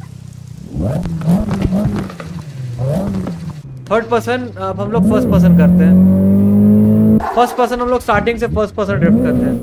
थर्ड पर्सन, अब हम लोग फर्स्ट पर्सन करते हैं। फर्स्ट पर्सन हम लोग स्टार्टिंग से फर्स्ट पर्सन ड्रिफ्ट करते हैं।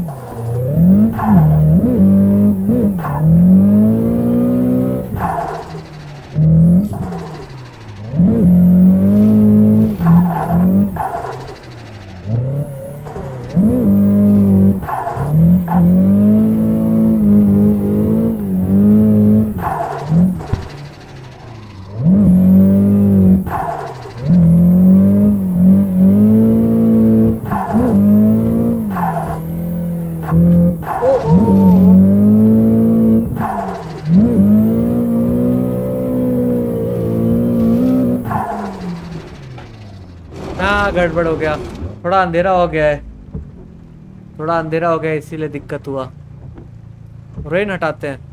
गड़बड़ हो गया, थोड़ा अंधेरा हो गया है, थोड़ा अंधेरा हो गया इसीलिए दिक्कत हुआ। रेन हटाते हैं।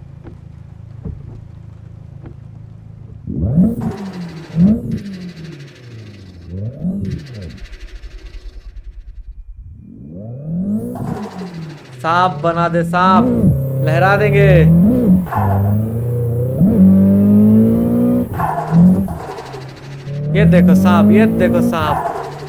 सांप बना दे, सांप लहरा देंगे। ये देखो सांप, ये देखो सांप।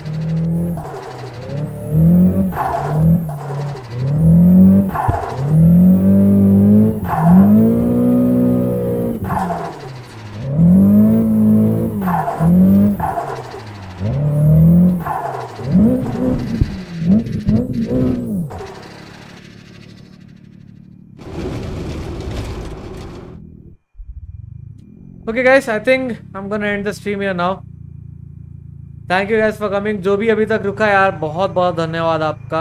Okay guys, I think I'm gonna end the stream here now. Thank you guys for coming. जो भी अभी तक रुका यार, बहुत बहुत धन्यवाद आपका।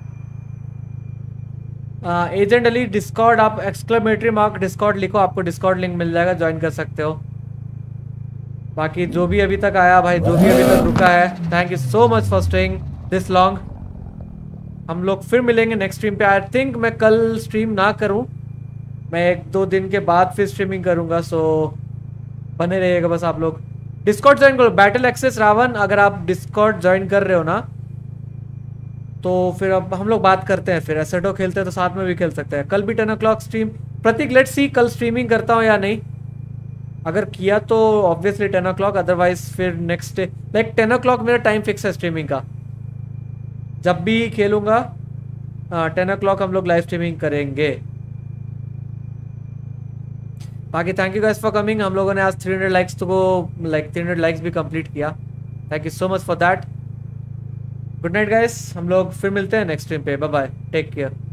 एजेंट अली डिस्कॉर्ड, आप एक्सक्लेमेटरी मार्क डिस्कॉर्ड लिखो, आपको डिस्कॉर्ड लिंक मिल जाएगा, ज्वाइन कर सकते हो। बाकी जो भी अभी तक आया भाई, जो भी अभी तक रुका है, thank you so much for staying this long. हम लोग फिर मिलेंगे नेक्स्ट स्ट्रीम पे। आई थिंक मैं कल स्ट्रीम ना करूं, मैं एक दो दिन के बाद फिर स्ट्रीमिंग करूंगा। सो बने रहिएगा बस आप लोग। डिस्कॉर्ड ज्वाइन करो, बैटल एक्सेस रावण, अगर आप डिस्कॉर्ड ज्वाइन कर रहे हो ना तो फिर अब हम लोग बात करते हैं, फिर एसेटो खेलते हैं तो साथ में भी खेल सकते हैं। कल भी ten o'clock stream. Pratik let's see कल स्ट्रीमिंग करता हूँ या नहीं, अगर किया तो obviously ten o'clock, otherwise फिर next day. Like ten o'clock मेरा टाइम फिक्स है स्ट्रीमिंग का, जब भी खेलूंगा टेन ओ क्लॉक हम लोग लाइव स्ट्रीमिंग करेंगे। बाकी thank you guys for coming. हम लोगों ने आज थ्री हंड्रेड लाइक्स तो लाइक थ्री हंड्रेड लाइक्स भी कंप्लीट किया। Thank you so much for that. Good night guys, हम लोग फिर मिलते हैं नेक्स्ट स्ट्रीम पे। Bye bye, take care.